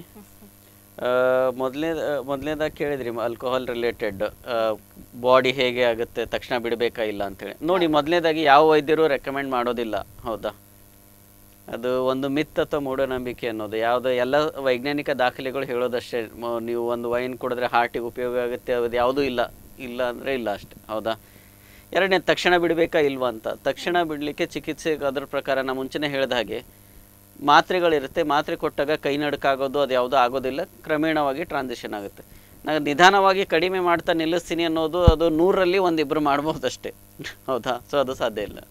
ಮೊದಲನೇದಾಗಿ ಕೇಳಿದ್ರಿ ಆಲ್ಕೋಹಾಲ್ ರಿಲೇಟೆಡ್ ಬಾಡಿ ಹೇಗೆ ಆಗುತ್ತೆ, ತಕ್ಷಣ ಬಿಡಬೇಕಾ ಇಲ್ಲ ಅಂತೇಳಿ. ನೋಡಿ, ಮೊದಲನೇದಾಗಿ ಯಾವ ವೈದ್ಯರು ರೆಕಮೆಂಡ್ ಮಾಡೋದಿಲ್ಲ. ಹೌದಾ, ಅದು ಒಂದು ಮಿತ್ ಅಥವಾ ಮೂಢನಂಬಿಕೆ ಅನ್ನೋದು. ಎಲ್ಲ ವೈಜ್ಞಾನಿಕ ದಾಖಲೆಗಳು ಹೇಳೋದಷ್ಟೇ, ನೀವು ಒಂದು ವೈನ್ ಕುಡಿದ್ರೆ ಹಾರ್ಟಿಗೆ ಉಪಯೋಗ ಆಗುತ್ತೆ, ಅದು ಯಾವುದೂ ಇಲ್ಲ ಅಂದರೆ ಇಲ್ಲ ಅಷ್ಟೇ. ಹೌದಾ, ಎರಡನೇ, ತಕ್ಷಣ ಬಿಡಬೇಕಾ ಇಲ್ವಾ ಅಂತ. ತಕ್ಷಣ ಬಿಡಲಿಕ್ಕೆ ಚಿಕಿತ್ಸೆ ಅದರ ಪ್ರಕಾರ ನಾನು ಮುಂಚೆನೇ ಹೇಳಿದ ಹಾಗೆ ಮಾತ್ರೆಗಳಿರುತ್ತೆ. ಮಾತ್ರೆ ಕೊಟ್ಟಾಗ ಕೈ ನಡುಕಾಗೋದು ಅದು ಯಾವುದೂ ಆಗೋದಿಲ್ಲ, ಕ್ರಮೇಣವಾಗಿ ಟ್ರಾನ್ಸಿಷನ್ ಆಗುತ್ತೆ. ನಾನು ನಿಧಾನವಾಗಿ ಕಡಿಮೆ ಮಾಡ್ತಾ ನಿಲ್ಲಿಸ್ತೀನಿ ಅನ್ನೋದು ಅದು 100ರಲ್ಲಿ 1-2 ಮಾಡ್ಬೋದಷ್ಟೇ. ಹೌದಾ, ಸೊ ಅದು ಸಾಧ್ಯ ಇಲ್ಲ.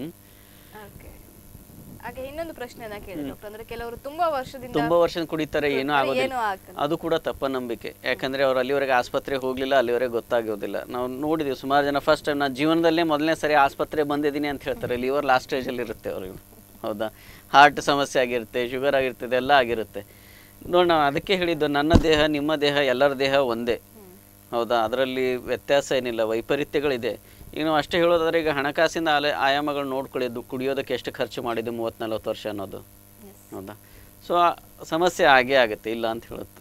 ಹಾಗೆ ಇನ್ನೊಂದು ಪ್ರಶ್ನೆನ ಕೇಳಿ ಡಾಕ್ಟರ್, ಅಂದ್ರೆ ಕೆಲವರು ತುಂಬಾ ವರ್ಷ ಕುಡಿತಾರೆ, ಏನೂ ಆಗೋದಿಲ್ಲ. ಅದು ಕೂಡ ತಪ್ಪನಂಬಿಕೆ. ಯಾಕಂದ್ರೆ ಅವ್ರು ಅಲ್ಲಿವರೆಗೆ ಆಸ್ಪತ್ರೆಗೆ ಹೋಗ್ಲಿಲ್ಲ, ಅಲ್ಲಿವರೆಗೆ ಗೊತ್ತಾಗೋದಿಲ್ಲ. ನಾವು ನೋಡಿದೀವಿ ಸುಮಾರು ಜನ ಫಸ್ಟ್ ಟೈಮ್ ನಾನು ಜೀವನದಲ್ಲೇ ಮೊದಲನೇ ಸರಿ ಆಸ್ಪತ್ರೆ ಬಂದಿದ್ದೀನಿ ಅಂತ ಹೇಳ್ತಾರೆ. ಲಿವರ್ ಲಾಸ್ಟ್ ಸ್ಟೇಜಲ್ಲಿ ಇರುತ್ತೆ ಅವ್ರಿಗೆ. ಹೌದಾ, ಹಾರ್ಟ್ ಸಮಸ್ಯೆ ಆಗಿರುತ್ತೆ, ಶುಗರ್ ಆಗಿರ್ತದೆ, ಎಲ್ಲ ಆಗಿರುತ್ತೆ. ನೋಡಿ, ನಾವು ಅದಕ್ಕೆ ಹೇಳಿದ್ದು, ನನ್ನ ದೇಹ ನಿಮ್ಮ ದೇಹ ಎಲ್ಲರ ದೇಹ ಒಂದೇ. ಹೌದಾ, ಅದರಲ್ಲಿ ವ್ಯತ್ಯಾಸ ಏನಿಲ್ಲ, ವೈಪರೀತ್ಯಗಳಿದೆ. ಈಗ ನಾವು ಅಷ್ಟೇ ಹೇಳೋದಾದ್ರೆ, ಈಗ ಹಣಕಾಸಿನ ಆಯಾಮಗಳು ನೋಡ್ಕೊಳ್ಳಿದ್ದು, ಕುಡಿಯೋದಕ್ಕೆ ಎಷ್ಟು ಖರ್ಚು ಮಾಡಿದ್ದು 30-40 ವರ್ಷ ಅನ್ನೋದು. ಹೌದಾ, ಸೊ ಸಮಸ್ಯೆ ಆಗೇ ಆಗುತ್ತೆ, ಇಲ್ಲ ಅಂತ ಹೇಳುತ್ತೆ.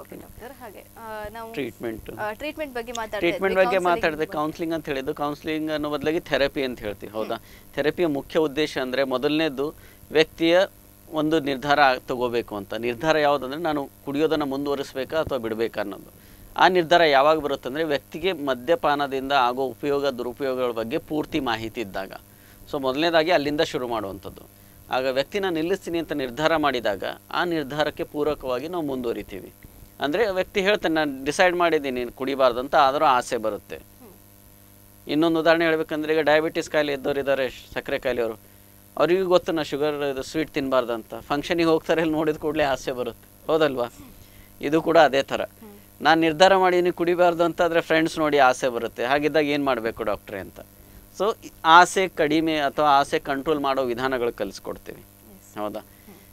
ಟ್ರೀಟ್ಮೆಂಟ್ ಬಗ್ಗೆ ಮಾತಾಡಿದೆ. ಕೌನ್ಸಿಲಿಂಗ್ ಅಂತ ಹೇಳಿದ್ದು, ಕೌನ್ಸಿಲಿಂಗ್ ಅನ್ನೋ ಬದಲಾಗಿ ಥೆರಪಿ ಅಂತ ಹೇಳ್ತೀವಿ. ಹೌದಾ, ಥೆರಪಿಯ ಮುಖ್ಯ ಉದ್ದೇಶ ಅಂದರೆ, ಮೊದಲನೇದು ವ್ಯಕ್ತಿಯ ಒಂದು ನಿರ್ಧಾರ ತಗೋಬೇಕು ಅಂತ. ನಿರ್ಧಾರ ಯಾವುದಂದ್ರೆ, ನಾನು ಕುಡಿಯೋದನ್ನು ಮುಂದುವರಿಸಬೇಕಾ ಅಥವಾ ಬಿಡಬೇಕಾ ಅನ್ನೋದು. ಆ ನಿರ್ಧಾರ ಯಾವಾಗ ಬರುತ್ತೆ ಅಂದರೆ, ವ್ಯಕ್ತಿಗೆ ಮದ್ಯಪಾನದಿಂದ ಆಗೋ ಉಪಯೋಗ ದುರುಪಯೋಗಗಳ ಬಗ್ಗೆ ಪೂರ್ತಿ ಮಾಹಿತಿ ಇದ್ದಾಗ. ಸೊ ಮೊದಲನೇದಾಗಿ ಅಲ್ಲಿಂದ ಶುರು ಮಾಡುವಂಥದ್ದು. ಆಗ ವ್ಯಕ್ತಿನ ನಿಲ್ಲಿಸ್ತೀನಿ ಅಂತ ನಿರ್ಧಾರ ಮಾಡಿದಾಗ ಆ ನಿರ್ಧಾರಕ್ಕೆ ಪೂರಕವಾಗಿ ನಾವು ಮುಂದುವರಿತೀವಿ. ಅಂದರೆ ವ್ಯಕ್ತಿ ಹೇಳ್ತಾನೆ, ನಾನು ಡಿಸೈಡ್ ಮಾಡಿದ್ದೀನಿ ಕುಡಿಬಾರ್ದು ಅಂತ, ಆದರೂ ಆಸೆ ಬರುತ್ತೆ. ಇನ್ನೊಂದು ಉದಾಹರಣೆ ಹೇಳ್ಬೇಕಂದ್ರೆ, ಈಗ ಡಯಾಬಿಟಿಸ್ ಕಾಯಿಲೆ ಇದ್ದವ್ರು ಇದ್ದಾರೆ, ಸಕ್ಕರೆ ಕಾಯಿಲೆಯವರು, ಅವ್ರಿಗೂ ಗೊತ್ತು ನಾ ಶುಗರ್ ಸ್ವೀಟ್ ತಿನ್ನಬಾರ್ದು ಅಂತ. ಫಂಕ್ಷನಿಗೆ ಹೋಗ್ತಾರೆ, ಇಲ್ಲಿ ನೋಡಿದ ಕೂಡಲೇ ಆಸೆ ಬರುತ್ತೆ. ಹೌದಲ್ವಾ, ಇದು ಕೂಡ ಅದೇ ಥರ. ನಾನು ನಿರ್ಧಾರ ಮಾಡಿದ್ದೀನಿ ಕುಡಿಬಾರ್ದು ಅಂತ, ಆದರೆ ಫ್ರೆಂಡ್ಸ್ ನೋಡಿ ಆಸೆ ಬರುತ್ತೆ. ಹಾಗಿದ್ದಾಗ ಏನು ಮಾಡಬೇಕು ಡಾಕ್ಟ್ರೇ ಅಂತ. ಸೊ ಆಸೆ ಕಡಿಮೆ ಅಥವಾ ಆಸೆ ಕಂಟ್ರೋಲ್ ಮಾಡೋ ವಿಧಾನಗಳು ಕಲಿಸ್ಕೊಡ್ತೀವಿ. ಹೌದಾ,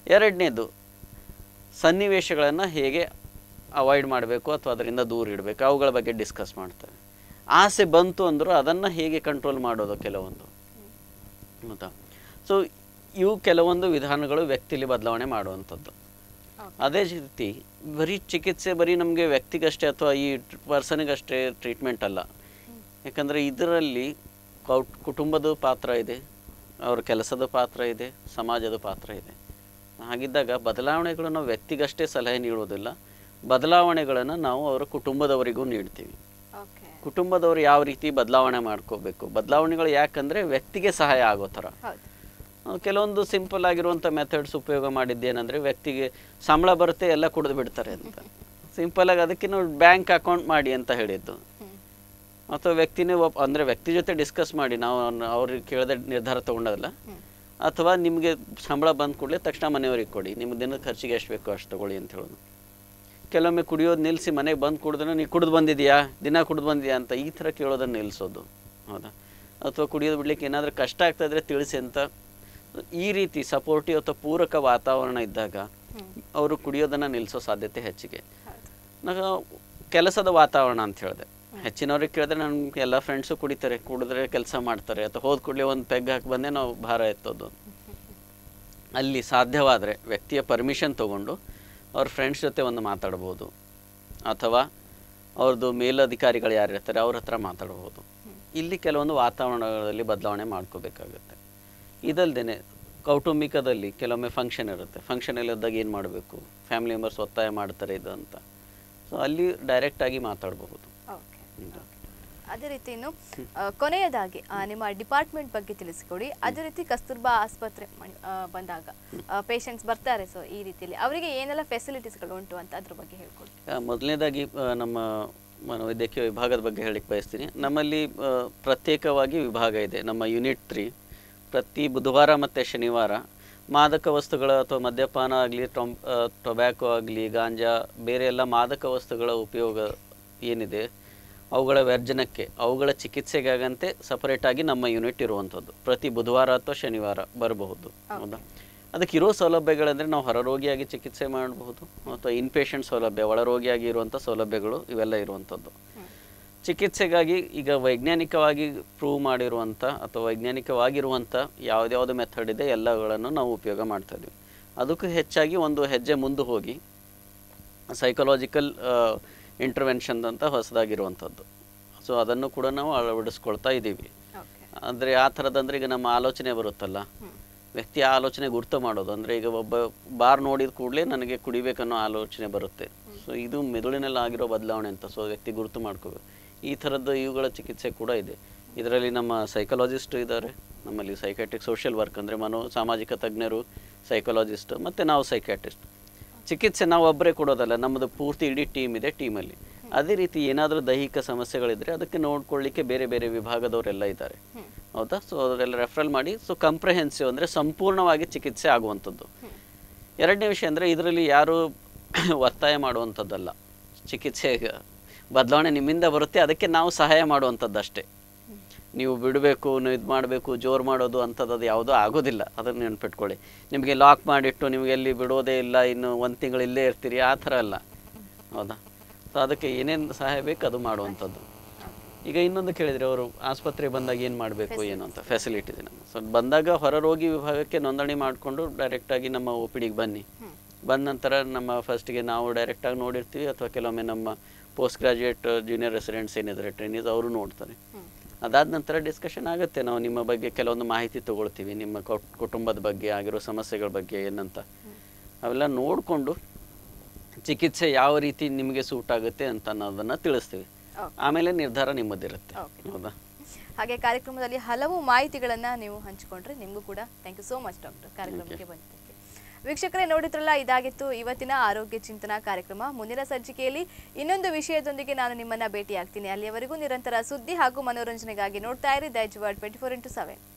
ಎರಡನೇದು ಸನ್ನಿವೇಶಗಳನ್ನು ಹೇಗೆ ಅವಾಯ್ಡ್ ಮಾಡಬೇಕು ಅಥವಾ ಅದರಿಂದ ದೂರ ಇಡಬೇಕು ಅವುಗಳ ಬಗ್ಗೆ ಡಿಸ್ಕಸ್ ಮಾಡ್ತಾರೆ. ಆಸೆ ಬಂತು ಅಂದರೂ ಅದನ್ನು ಹೇಗೆ ಕಂಟ್ರೋಲ್ ಮಾಡೋದು ಕೆಲವೊಂದು ಗೊತ್ತಾ. ಸೊ ಇವು ಕೆಲವೊಂದು ವಿಧಾನಗಳು ವ್ಯಕ್ತಿಲಿ ಬದಲಾವಣೆ ಮಾಡುವಂಥದ್ದು. ಅದೇ ರೀತಿ ಬರೀ ಚಿಕಿತ್ಸೆ ಬರೀ ನಮಗೆ ವ್ಯಕ್ತಿಗಷ್ಟೇ ಅಥವಾ ಈ ಪರ್ಸನಿಗಷ್ಟೇ ಟ್ರೀಟ್ಮೆಂಟ್ ಅಲ್ಲ. ಯಾಕಂದರೆ ಇದರಲ್ಲಿ ಕುಟುಂಬದ ಪಾತ್ರ ಇದೆ, ಅವ್ರ ಕೆಲಸದ ಪಾತ್ರ ಇದೆ, ಸಮಾಜದ ಪಾತ್ರ ಇದೆ. ಹಾಗಿದ್ದಾಗ ಬದಲಾವಣೆಗಳು ನಾವು ವ್ಯಕ್ತಿಗಷ್ಟೇ ಸಲಹೆ ನೀಡೋದಿಲ್ಲ, ಬದಲಾವಣೆಗಳನ್ನು ನಾವು ಅವರ ಕುಟುಂಬದವರಿಗೂ ನೀಡ್ತೀವಿ. ಕುಟುಂಬದವರು ಯಾವ ರೀತಿ ಬದಲಾವಣೆ ಮಾಡ್ಕೋಬೇಕು, ಬದಲಾವಣೆಗಳು ಯಾಕಂದರೆ ವ್ಯಕ್ತಿಗೆ ಸಹಾಯ ಆಗೋ ಥರ. ಕೆಲವೊಂದು ಸಿಂಪಲ್ ಆಗಿರುವಂಥ ಮೆಥಡ್ಸ್ ಉಪಯೋಗ ಮಾಡಿದ್ದೇನೆಂದರೆ ವ್ಯಕ್ತಿಗೆ ಸಂಬಳ ಬರುತ್ತೆ ಎಲ್ಲ ಕುಡಿದು ಬಿಡ್ತಾರೆ ಅಂತ ಸಿಂಪಲಾಗಿ ಅದಕ್ಕೆ ನಾವು ಬ್ಯಾಂಕ್ ಅಕೌಂಟ್ ಮಾಡಿ ಅಂತ ಹೇಳಿದ್ದು. ಅಥವಾ ವ್ಯಕ್ತಿನೇ ಅಂದರೆ ವ್ಯಕ್ತಿ ಜೊತೆ ಡಿಸ್ಕಸ್ ಮಾಡಿ ನಾವು ಅವ್ರಿಗೆ ಕೇಳದೆ ನಿರ್ಧಾರ ತೊಗೊಂಡಲ್ಲ. ಅಥವಾ ನಿಮಗೆ ಸಂಬಳ ಬಂದ ಕೂಡಲೇ ತಕ್ಷಣ ಮನೆಯವ್ರಿಗೆ ಕೊಡಿ, ನಿಮ್ಗೆ ದಿನದ ಖರ್ಚಿಗೆ ಎಷ್ಟು ಬೇಕೋ ಅಷ್ಟು ತಗೊಳ್ಳಿ ಅಂತ ಹೇಳೋದು. ಕೆಲವೊಮ್ಮೆ ಕುಡಿಯೋದು ನಿಲ್ಲಿಸಿ ಮನೆಗೆ ಬಂದು ಕುಡಿದ್ರೆ ನೀನು ಕುಡಿದು ಬಂದಿದೆಯಾ, ದಿನ ಕುಡಿದು ಬಂದಿದೆಯಾ ಅಂತ ಈ ಥರ ಕೇಳೋದನ್ನು ನಿಲ್ಲಿಸೋದು. ಹೌದಾ. ಅಥವಾ ಕುಡಿಯೋದು ಬಿಡ್ಲಿಕ್ಕೆ ಏನಾದರೂ ಕಷ್ಟ ಆಗ್ತಾಯಿದ್ರೆ ತಿಳಿಸಿ ಅಂತ ಈ ರೀತಿ ಸಪೋರ್ಟಿವ್ ಅಥವಾ ಪೂರಕ ವಾತಾವರಣ ಇದ್ದಾಗ ಅವರು ಕುಡಿಯೋದನ್ನು ನಿಲ್ಲಿಸೋ ಸಾಧ್ಯತೆ ಹೆಚ್ಚಿಗೆ. ನಾವು ಕೆಲಸದ ವಾತಾವರಣ ಅಂತ ಹೇಳಿದೆ, ಹೆಚ್ಚಿನವ್ರಿಗೆ ಕೇಳಿದ್ರೆ ನಮ್ಗೆ ಎಲ್ಲ ಫ್ರೆಂಡ್ಸು ಕುಡಿತಾರೆ, ಕುಡಿದ್ರೆ ಕೆಲಸ ಮಾಡ್ತಾರೆ, ಅಥವಾ ಹೋದ ಕೂಡಲೇ ಒಂದು ಪೆಗ್ ಹಾಕಿ ಬಂದೇ ನಾವು ಭಾರ ಎತ್ತೋದು. ಅಲ್ಲಿ ಸಾಧ್ಯವಾದರೆ ವ್ಯಕ್ತಿಯ ಪರ್ಮಿಷನ್ ತೊಗೊಂಡು ಅವ್ರ ಫ್ರೆಂಡ್ಸ್ ಜೊತೆ ಒಂದು ಮಾತಾಡ್ಬೋದು, ಅಥವಾ ಅವ್ರದ್ದು ಮೇಲಧಿಕಾರಿಗಳು ಯಾರು ಇರ್ತಾರೆ ಅವ್ರ ಹತ್ರ ಮಾತಾಡ್ಬೋದು. ಇಲ್ಲಿ ಕೆಲವೊಂದು ವಾತಾವರಣಗಳಲ್ಲಿ ಬದಲಾವಣೆ ಮಾಡ್ಕೋಬೇಕಾಗುತ್ತೆ. ಇದಲ್ದೇ ಕೌಟುಂಬಿಕದಲ್ಲಿ ಕೆಲವೊಮ್ಮೆ ಫಂಕ್ಷನ್ ಇರುತ್ತೆ, ಫಂಕ್ಷನಲ್ಲಿ ಇದ್ದಾಗ ಏನು ಮಾಡಬೇಕು, ಫ್ಯಾಮಿಲಿ ಮೆಂಬರ್ಸ್ ಒತ್ತಾಯ ಮಾಡ್ತಾರೆ ಇದು ಅಂತ, ಸೊ ಅಲ್ಲಿ ಡೈರೆಕ್ಟಾಗಿ ಮಾತಾಡಬಹುದು. ಅದೇ ರೀತಿ ಇನ್ನು ಕೊನೆಯದಾಗಿ ನಿಮ್ಮ ಡಿಪಾರ್ಟ್ಮೆಂಟ್ ಬಗ್ಗೆ ತಿಳಿಸಿಕೊಡಿ. ಅದೇ ರೀತಿ ಕಸ್ತೂರ್ಬಾ ಆಸ್ಪತ್ರೆ ಬಂದಾಗ ಪೇಷಂಟ್ಸ್ ಬರ್ತಾರೆ, ಸೊ ಈ ರೀತಿಯಲ್ಲಿ ಅವರಿಗೆ ಏನೆಲ್ಲ ಫೆಸಿಲಿಟೀಸ್ಗಳು ಉಂಟು ಅಂತ ಅದ್ರ ಬಗ್ಗೆ ಹೇಳ್ಕೊಡಿ. ಮೊದಲನೇದಾಗಿ ನಮ್ಮ ಮನೋವೈದ್ಯಕೀಯ ವಿಭಾಗದ ಬಗ್ಗೆ ಹೇಳಿಕ್ಕೆ ಬಯಸ್ತೀನಿ. ನಮ್ಮಲ್ಲಿ ಪ್ರತ್ಯೇಕವಾಗಿ ವಿಭಾಗ ಇದೆ. ನಮ್ಮ ಯೂನಿಟ್ 3 ಪ್ರತಿ ಬುಧವಾರ ಮತ್ತು ಶನಿವಾರ ಮಾದಕ ವಸ್ತುಗಳ ಅಥವಾ ಮದ್ಯಪಾನ ಆಗಲಿ, ಟೊಬ್ಯಾಕೊ ಆಗಲಿ, ಗಾಂಜಾ, ಬೇರೆ ಎಲ್ಲ ಮಾದಕ ವಸ್ತುಗಳ ಉಪಯೋಗ ಏನಿದೆ ಅವುಗಳ ವರ್ಜನಕ್ಕೆ, ಅವುಗಳ ಚಿಕಿತ್ಸೆಗಾಗಂತೆ ಸಪರೇಟಾಗಿ ನಮ್ಮ ಯೂನಿಟ್ ಇರುವಂಥದ್ದು. ಪ್ರತಿ ಬುಧವಾರ ಅಥವಾ ಶನಿವಾರ ಬರಬಹುದು. ಹೌದಾ. ಅದಕ್ಕೆ ಇರೋ ಸೌಲಭ್ಯಗಳಂದರೆ ನಾವು ಹೊರರೋಗಿಯಾಗಿ ಚಿಕಿತ್ಸೆ ಮಾಡಬಹುದು, ಅಥವಾ ಇನ್ಪೇಷಂಟ್ ಸೌಲಭ್ಯ, ಒಳರೋಗಿಯಾಗಿ ಇರುವಂಥ ಸೌಲಭ್ಯಗಳು ಇವೆಲ್ಲ ಇರುವಂಥದ್ದು. ಚಿಕಿತ್ಸೆಗಾಗಿ ಈಗ ವೈಜ್ಞಾನಿಕವಾಗಿ ಪ್ರೂವ್ ಮಾಡಿರುವಂಥ ಅಥವಾ ವೈಜ್ಞಾನಿಕವಾಗಿರುವಂಥ ಯಾವುದ್ಯಾವುದು ಮೆಥಡ್ ಇದೆ ಎಲ್ಲಗಳನ್ನು ನಾವು ಉಪಯೋಗ ಮಾಡ್ತಾಯಿದ್ದೀವಿ. ಅದಕ್ಕೂ ಹೆಚ್ಚಾಗಿ ಒಂದು ಹೆಜ್ಜೆ ಮುಂದೆ ಹೋಗಿ ಸೈಕಲಾಜಿಕಲ್ ಇಂಟರ್ವೆನ್ಷನ್ ಅಂತ ಹೊಸದಾಗಿರುವಂಥದ್ದು. ಸೊ ಅದನ್ನು ಕೂಡ ನಾವು ಅಳವಡಿಸ್ಕೊಳ್ತಾ ಇದ್ದೀವಿ. ಅಂದರೆ ಆ ಥರದಂದರೆ ಈಗ ನಮ್ಮ ಆಲೋಚನೆ ಬರುತ್ತಲ್ಲ, ವ್ಯಕ್ತಿಯ ಆಲೋಚನೆ ಗುರ್ತು ಮಾಡೋದು. ಅಂದರೆ ಈಗ ಒಬ್ಬ ಬಾರ್ ನೋಡಿದ ಕೂಡಲೇ ನನಗೆ ಕುಡಿಬೇಕನ್ನೋ ಆಲೋಚನೆ ಬರುತ್ತೆ. ಸೊ ಇದು ಮೆದುಳಿನಲ್ಲಿ ಆಗಿರೋ ಬದಲಾವಣೆ ಅಂತ. ಸೊ ವ್ಯಕ್ತಿ ಗುರುತು ಮಾಡ್ಕೋಬೇಕು. ಈ ಥರದ್ದು ಇವುಗಳ ಚಿಕಿತ್ಸೆ ಕೂಡ ಇದೆ. ಇದರಲ್ಲಿ ನಮ್ಮ ಸೈಕಾಲಜಿಸ್ಟು ಇದ್ದಾರೆ, ನಮ್ಮಲ್ಲಿ ಸೈಕ್ಯಾಟ್ರಿಕ್ ಸೋಷಿಯಲ್ ವರ್ಕ್ ಅಂದರೆ ಸಾಮಾಜಿಕ ತಜ್ಞರು, ಸೈಕಾಲಜಿಸ್ಟ್, ಮತ್ತು ನಾವು ಸೈಕ್ಯಾಟ್ರಿಸ್ಟ್. ಚಿಕಿತ್ಸೆ ನಾವು ಒಬ್ಬರೇ ಕೊಡೋದಲ್ಲ, ನಮ್ಮದು ಪೂರ್ತಿ ಇಡೀ ಟೀಮ್ ಇದೆ. ಟೀಮಲ್ಲಿ ಅದೇ ರೀತಿ ಏನಾದರೂ ದೈಹಿಕ ಸಮಸ್ಯೆಗಳಿದ್ದರೆ ಅದಕ್ಕೆ ನೋಡ್ಕೊಳ್ಳಿಕ್ಕೆ ಬೇರೆ ಬೇರೆ ವಿಭಾಗದವರೆಲ್ಲ ಇದ್ದಾರೆ. ಹೌದಾ. ಸೊ ಅವರೆಲ್ಲ ರೆಫರಲ್ ಮಾಡಿ, ಸೊ ಕಂಪ್ರಿಹೆನ್ಸಿವ್ ಅಂದರೆ ಸಂಪೂರ್ಣವಾಗಿ ಚಿಕಿತ್ಸೆ ಆಗುವಂಥದ್ದು. ಎರಡನೇ ವಿಷಯ ಅಂದರೆ ಇದರಲ್ಲಿ ಯಾರು ಒತ್ತಾಯ ಮಾಡುವಂಥದ್ದಲ್ಲ. ಚಿಕಿತ್ಸೆ ಬದಲಾವಣೆ ನಿಮ್ಮಿಂದ ಬರುತ್ತೆ, ಅದಕ್ಕೆ ನಾವು ಸಹಾಯ ಮಾಡುವಂಥದ್ದು ಅಷ್ಟೇ. ನೀವು ಬಿಡಬೇಕು, ನೀವು ಇದು ಮಾಡಬೇಕು, ಜೋರು ಮಾಡೋದು ಅಂಥದ್ದು ಯಾವುದೂ ಆಗೋದಿಲ್ಲ. ಅದನ್ನು ನೆನ್ಪಿಟ್ಕೊಳ್ಳಿ. ನಿಮಗೆ ಲಾಕ್ ಮಾಡಿಟ್ಟು ನಿಮಗೆ ಎಲ್ಲಿ ಬಿಡೋದೇ ಇಲ್ಲ, ಇನ್ನು 1 ತಿಂಗಳು ಇಲ್ಲೇ ಇರ್ತೀರಿ, ಆ ಥರ ಅಲ್ಲ. ಹೌದಾ. ಸೊ ಅದಕ್ಕೆ ಏನೇನು ಸಹಾಯ ಬೇಕು ಅದು ಮಾಡುವಂಥದ್ದು. ಈಗ ಇನ್ನೊಂದು ಕೇಳಿದರೆ ಅವರು ಆಸ್ಪತ್ರೆ ಬಂದಾಗ ಏನು ಮಾಡಬೇಕು ಏನು ಅಂತ ಫೆಸಿಲಿಟಿ ಇದೆ. ಸೊ ಬಂದಾಗ ಹೊರರೋಗಿ ವಿಭಾಗಕ್ಕೆ ನೋಂದಣಿ ಮಾಡಿಕೊಂಡು ಡೈರೆಕ್ಟಾಗಿ ನಮ್ಮ ಒ ಪಿ ಡಿಗೆ ಬನ್ನಿ. ಬಂದ ನಂತರ ನಮ್ಮ ಫಸ್ಟಿಗೆ ನಾವು ಡೈರೆಕ್ಟಾಗಿ ನೋಡಿರ್ತೀವಿ, ಅಥವಾ ಕೆಲವೊಮ್ಮೆ ನಮ್ಮ ಪೋಸ್ಟ್ ಗ್ರಾಜ್ಯುಯೇಟ್ ಜೂನಿಯರ್ ರೆಸಿಡೆಂಟ್ಸ್ ಏನಿದ್ದಾರೆ ಟ್ರೈನೀಸ್ ಅವರು ನೋಡ್ತಾರೆ. ಅದಾದ ನಂತರ ಡಿಸ್ಕಷನ್ ಆಗುತ್ತೆ. ನಾವು ನಿಮ್ಮ ಬಗ್ಗೆ ಕೆಲವೊಂದು ಮಾಹಿತಿ ತೊಗೊಳ್ತೀವಿ, ನಿಮ್ಮ ಕುಟುಂಬದ ಬಗ್ಗೆ ಆಗಿರೋ ಸಮಸ್ಯೆಗಳ ಬಗ್ಗೆ ಏನಂತ ಅವೆಲ್ಲ ನೋಡಿಕೊಂಡು ಚಿಕಿತ್ಸೆ ಯಾವ ರೀತಿ ನಿಮಗೆ ಸೂಟ್ ಆಗುತ್ತೆ ಅಂತ ಅನ್ನೋದನ್ನು ತಿಳಿಸ್ತೀವಿ. ಆಮೇಲೆ ನಿರ್ಧಾರ ನಿಮ್ಮದಿರುತ್ತೆ. ಹೌದಾ. ಹಾಗೆ ಕಾರ್ಯಕ್ರಮದಲ್ಲಿ ಹಲವು ಮಾಹಿತಿಗಳನ್ನು ನೀವು ಹಂಚಿಕೊಂಡ್ರೆ ನಿಮಗೂ ಕೂಡ thank you so much doctor ಕಾರ್ಯಕ್ರಮಕ್ಕೆ ಬಂದಿದ್ದಕ್ಕೆ. ವೀಕ್ಷಕರೇ, ನೋಡಿದ್ರಲ್ಲ, ಇದಾಗಿತ್ತು ಇವತ್ತಿನ ಆರೋಗ್ಯ ಚಿಂತನಾ ಕಾರ್ಯಕ್ರಮ. ಮುಂದಿನ ಸಂಚಿಕೆಯಲ್ಲಿ ಇನ್ನೊಂದು ವಿಷಯದೊಂದಿಗೆ ನಾನು ನಿಮ್ಮನ್ನ ಭೇಟಿಯಾಗ್ತೀನಿ. ಅಲ್ಲಿಯವರೆಗೂ ನಿರಂತರ ಸುದ್ದಿ ಹಾಗೂ ಮನೋರಂಜನೆಗಾಗಿ ನೋಡ್ತಾ ಇರಿ ದೈಜ್ ವರ್ಲ್ಡ್ 24x7.